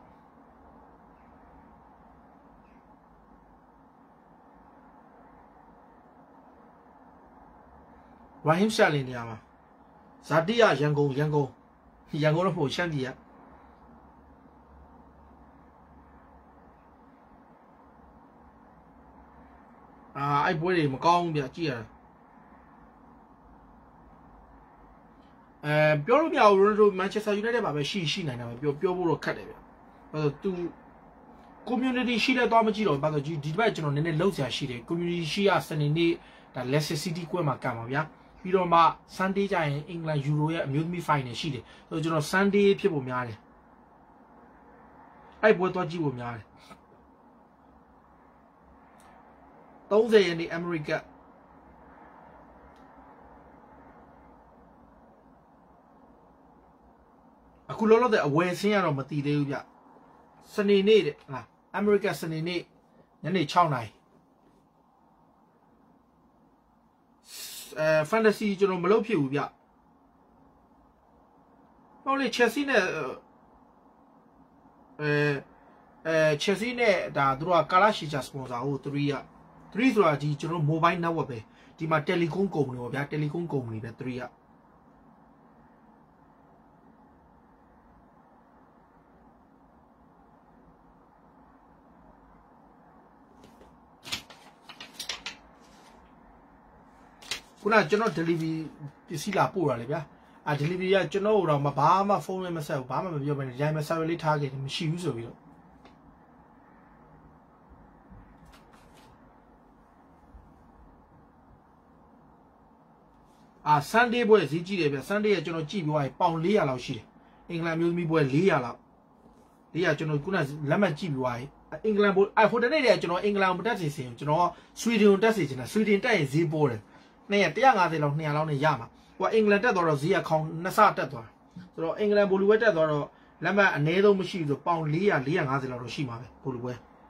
ရိုဟင်စတာလည်းနေရာမှာဇာတိယရန်ကုန်တော့ပို့ရှမ်းပြည်ကအဲ့ပွဲတွေမကောင်းဗျကြည့်ရတာပြောလို့မရဘူးရိုနယ်ဒိုမန်ချက်စတာယူနိုက်တက်ပါပဲရှိနိုင်တာပဲပြောဖို့တော့ခက်တယ်ဗျဘာလို့သူ community ရှိတဲ့တော့မကြည့်တော့ဘာလို့ဒီဘက်ကျွန်တော်နည်းနည်းလောက်ဆရာရှိတယ် community ရှိရစနေနေ့ဒါ Leicester City ကွဲမှာကံပါဗျာပြီးတော့မှ Sunday ကျရင်အင်္ဂလန်ယူရိုရဲ့အမျိုးသမီး final ရှိတယ်ဆိုတော့ကျွန်တော် Sunday ဖြစ်ဖို့များတယ်အဲ့ပွဲတော့ကြည့်ဖို့များတယ်30ရက်နေ့အမေရိကအခုလောလောဆယ်အဝယ်ဆင်းရတော့မတည်သေးဘူးဗျစနေနေ့တဲ့ဟာအမေရိကစနေနေ့ညနေ6နာရီfantasy ကျွန်တော်မလုပ်ဖြစ်ဘူးဗျဟောလေ Chelsea နဲ့ Chelsea နဲ့ဒါသူတို့ကကာလာရှီချာစပွန်ဆာကို3ဆိုတာဒီကျွန်တော် mobile network ပဲဒီမှာ telecom ကုမ္ပဏီပေါ့ဗျာ telecom ကုမ္ပဏီပဲ3ခုနကျွန်တော် delivery ပစ္စည်းလာပို့တာလေဗျာdelivery ကကျွန်တော်တို့တော့ဘာမှဖုန်းလည်းမဆက်ဘူးဘာမှမပြောဘဲနဲ့ဒီတိုင်းပဲ server လေးထားခဲ့တယ်မရှိဘူးဆိုပြီးတော့Sunday ပွဲဈေးကြည့်တယ်ဗျ Sunday ကကျွန်တော်ကြည့်ပြီးပေါင်400လောက်ရှိတယ်အင်္ဂလန်မျိုးသမီးပွဲ400လောက်400ကျွန်တော်ခုနလက်မှတ်ကြည့်ပြီးအင်္ဂလန်ပွဲဟိုတနေ့တည်းကျွန်တော်အင်္ဂလန်မတက်စီစင်ကျွန်တော်ဆွီဒင်ကိုတက်စီချင်တာဆွီဒင်တက်ရင်ဈေးပိုးတယ်150လောက်200လောက်နဲ့ရမှာဟိုအင်္ဂလန်တက်သွားတော့ဈေးကခေါင်း2ဆတက်သွားဆိုတော့အင်္ဂလန်ဘိုလီပွဲတက်သွားတော့လက်မှတ်အနည်းဆုံးမရှိဘူးဆိုပေါင်400 450လောက်တော့ရှိမှာပဲဘိုလီပွဲ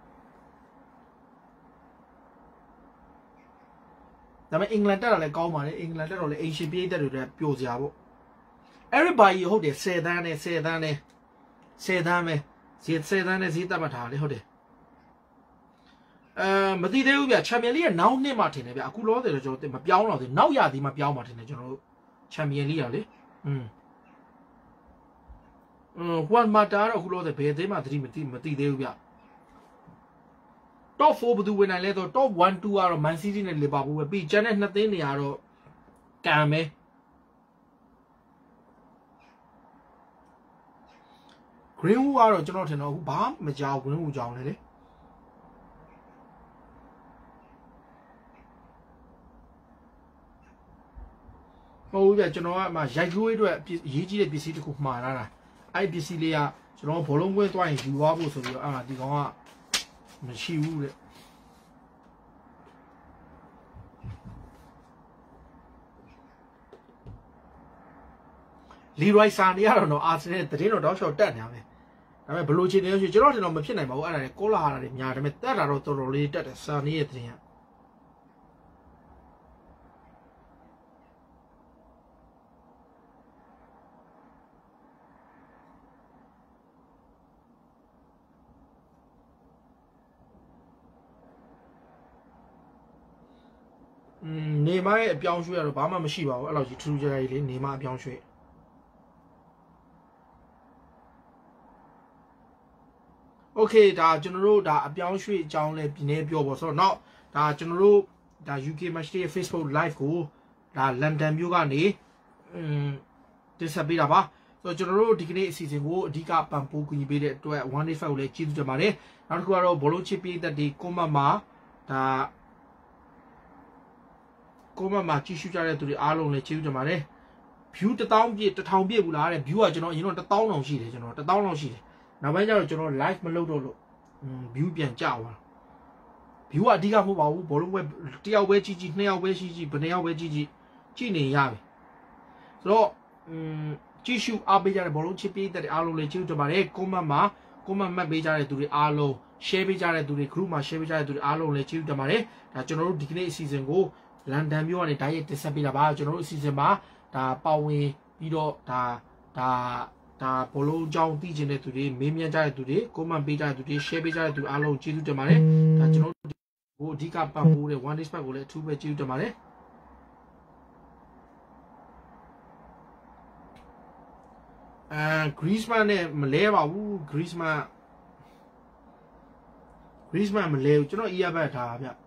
ဒါပေမဲ့အင်္ဂလန်တက်တာလည်းကောင်းပါလေအင်္ဂလန်တက်တော့လည်းအိမ်ရှင်ပြေးတက်တွေလည်းပျော်စရာပေါ့ everybody ဟုတ်တယ်10သန်းနဲ့10သန်းနဲ့10သန်းပဲဈေး10သန်းနဲ့ဈေးတက်မှတ်ထားလေဟုတ်တယ်မသိသေးဘူးဗျချန်ပီယံလိကနောက်နှစ်မှထင်တယ်ဗျအခုလောတယ်ကျွန်တော်မပြောင်းတော့သေးနောက်ရသည်မှပြောင်းမှထင်တယ်ကျွန်တော်တို့ချန်ပီယံလိကလေဟွမ်မာတာတော့အခုလောတယ်ဘယ်သေးမှသတိမသိသေးဘူးဗျ top 4ဘယ်သူဝင်နိုင်လဲဆိုတော့ top 1 2ကတော့ Man City နဲ့ Liverpool ပဲပြီးကျန်တဲ့2သင်းနေရာတော့ကံပဲ Greenwood ကတော့ကျွန်တော်ထင်တော့ဘာမကြောက် Greenwood ကြောင်းလေဟုတ်ပြီကျွန်တော်ကမှရိုက်ကျိုးအတွက်ရေးကြီးတဲ့ပစ္စည်းတစ်ခုမှားလာတာအဲ့ပစ္စည်းလေးကကျွန်တော်ဘောလုံးကွင်းသွားရင်ယူသွားဖို့ဆိုပြီးတော့ဒီကောင်ကမရှိဘူးတဲ့လီရိုက်ဆာနေရတော့အာဆင်နယ်တရင်တော့တောက်လျှောက်တက်နေရမယ်ဒါပေမဲ့ဘလိုချင်နေလို့ရှိကျွန်တော်တင်တော့မဖြစ်နိုင်ပါဘူးအဲ့ဒါလေကောလာဟာတာတွေများတယ်ဒါပေမဲ့တက်တာတော့တော်တော်လေးတက်တယ်ဆာနေရဲ့တရင်ကနေမရဲ့အပြောင်းရွှေ့ကတော့ဘာမှမရှိပါဘူးအဲ့လိုကြီးထူးထူးခြားခြားကြီးလေနေမအပြောင်းရွှေ့โอเคဒါကျွန်တော်တို့ဒါအပြောင်းရွှေ့အကြောင်းလဲပြနေပြောပေါ့ဆိုတော့နောက်ဒါကျွန်တော်တို့ဒါ UK Match Day Facebook Live ကိုဒါ London မြို့ကနေတင်ဆက်ပေးတာပါဆိုတော့ကျွန်တော်တို့ဒီကနေ့အစီအစဉ်ကိုအဓိကပံ့ပိုးကူညီပေးတဲ့အတွက် 185 ကိုလည်းကျေးဇူးတင်ပါတယ်နောက်တစ်ခုကတော့ဘောလုံးချစ်ပေးတဲ့ဒီ comment မှာဒါcomment မှာကြည့်ရှုကြတဲ့သူတွေအားလုံးလည်းကျေးဇူးတင်ပါတယ် view 1000 ပြည့်1000 ပြည့်ဘူးလားတဲ့ view ကကျွန်တော်အရင်တော့1000လောက်ရှိတယ်ကျွန်တော်1000လောက်ရှိတယ်နောက်ပိုင်းကျတော့ကျွန်တော် live မလုပ်တော့လို့ view ပြန်ကျသွား view ကအဓိကမဟုတ်ပါဘူးဘောလုံးပွဲတယောက်ပဲကြည့်နှစ်ယောက်ပဲရှိဘယ်နှစ်ယောက်ပဲကြည့်နေရပြီဆိုတော့ကြည့်ရှုအားပေးကြတဲ့ဘောလုံးချစ်ပေးတဲ့အားလုံးလည်းကျေးဇူးတင်ပါတယ် comment မှာ comment မှတ်ပေးကြတဲ့သူတွေအားလုံး share ပေးကြတဲ့သူတွေ group မှာ share ပေးကြတဲ့သူတွေအားလုံးလည်းကျေးဇူးတင်ပါတယ်ဒါကျွန်တော်တို့ဒီကနေ့အစီအစဉ်ကိုလန်ဒန်မြို့ကနေတိုက်ရိုက်တင်ဆက်ပေးတာပါကျွန်တော်တို့အစီအစဉ်မှာဒါပါဝင်ပြီးတော့ဒါဘောလုံးကြောင်းသိချင်တဲ့သူတွေမေးမြန်းကြတဲ့သူတွေ comment ပေးကြတဲ့သူတွေ share ပေးကြတဲ့သူအားလုံးကျေးဇူးတင်ပါတယ်ဒါကျွန်တော်တို့ကိုအဓိကပံ့ပိုးတဲ့ one day pack ကိုလည်းအထူးပဲကျေးဇူးတင်ပါတယ်Griezmann နဲ့မလဲပါဘူး Griezmann မလဲဘူးကျွန်တော် ear bud ထားဗျ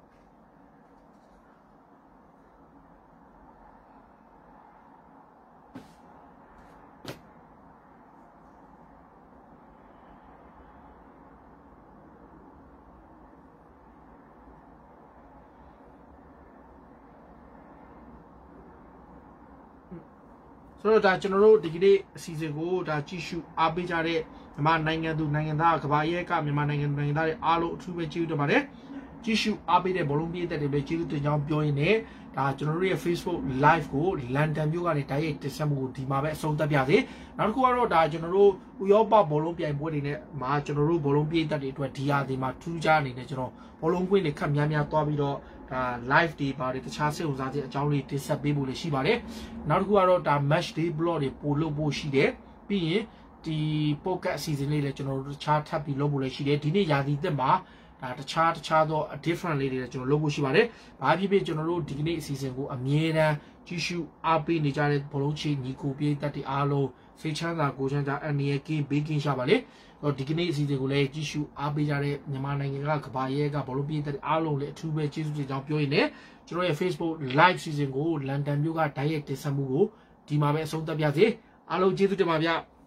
ဆိုတော့ဒါကျွန်တော်တို့ဒီကနေ့အစီအစဉ်ကိုဒါကြည့်ရှုအားပေးကြတဲ့မြန်မာနိုင်ငံသူနိုင်ငံသားကဘာရဲကမြန်မာနိုင်ငံသူနိုင်ငံသားတွေအားလုံးအထူးပဲကျေးဇူးတင်ပါတယ်ကြည့်ရှုအားပေးတဲ့ဘောလုံးပြည်သက်တွေပဲကျေးဇူးတင်ကြောင်းပြောရင်းနဲ့ဒါကျွန်တော်တို့ရဲ့ Facebook Live ကို London မြို့ကနေတိုက်ရိုက်တင်ဆက်မှုကိုဒီမှာပဲအဆုံးသတ်ပြစေနောက်တစ်ခုကတော့ဒါကျွန်တော်တို့ဥရောပဘောလုံးပြိုင်ပွဲတွေနဲ့မှာကျွန်တော်တို့ဘောလုံးပြည်သက်တွေအတွက်ဒီဟာဒီမှာထူးခြားအနေနဲ့ကျွန်တော်ဘောလုံးကွင်းတွေခက်များများသွားပြီးတော့ဒါ live တွေပါတွေတခြားစိတ်ဝင်စားတဲ့အကြောင်းလေးတင်ဆက်ပေးဖို့လည်းရှိပါတယ်နောက်တစ်ခုကတော့ဒါ match day blog တွေပို့လုပ်ဖို့ရှိတယ်ပြီးရင်ဒီပိုကတ်အစီအစဉ်လေးလည်းကျွန်တော်တို့တခြားထပ်ပြီးလုပ်ဖို့လည်းရှိတယ်ဒီနေ့ရာသီသက်မှာဒါတခြားသော different လေးတွေလည်းကျွန်တော်လုပ်ဖို့ရှိပါတယ်။ဘာဖြစ်ဖြစ်ကျွန်တော်တို့ဒီကနေ့အစီအစဉ်ကိုအမြဲတမ်းကြည့်ရှုအားပေးနေကြတဲ့ဘောလုံးချီညီကိုပြေးတက်တဲ့အားလုံးစိတ်ချမ်းသာကိုယ်ချမ်းသာအန်နီရဲ့ကင်းဘေးကင်းရှာပါလေ။တော့ဒီကနေ့အစီအစဉ်ကိုလည်းကြည့်ရှုအားပေးကြတဲ့မြန်မာနိုင်ငံကကဘာရဲကဘောလုံးပြေးတက်တဲ့အားလုံးလည်းအထူးပဲကျေးဇူးတင်ကြောင်းပြောရင်းနဲ့ကျွန်တော်ရဲ့ Facebook live season ကိုလန်ဒန်မြို့က direct တင်ဆက်မှုကိုဒီမှာပဲအဆုံးသတ်ပြစေ။အားလုံးကျေးဇူးတင်ပါဗျ။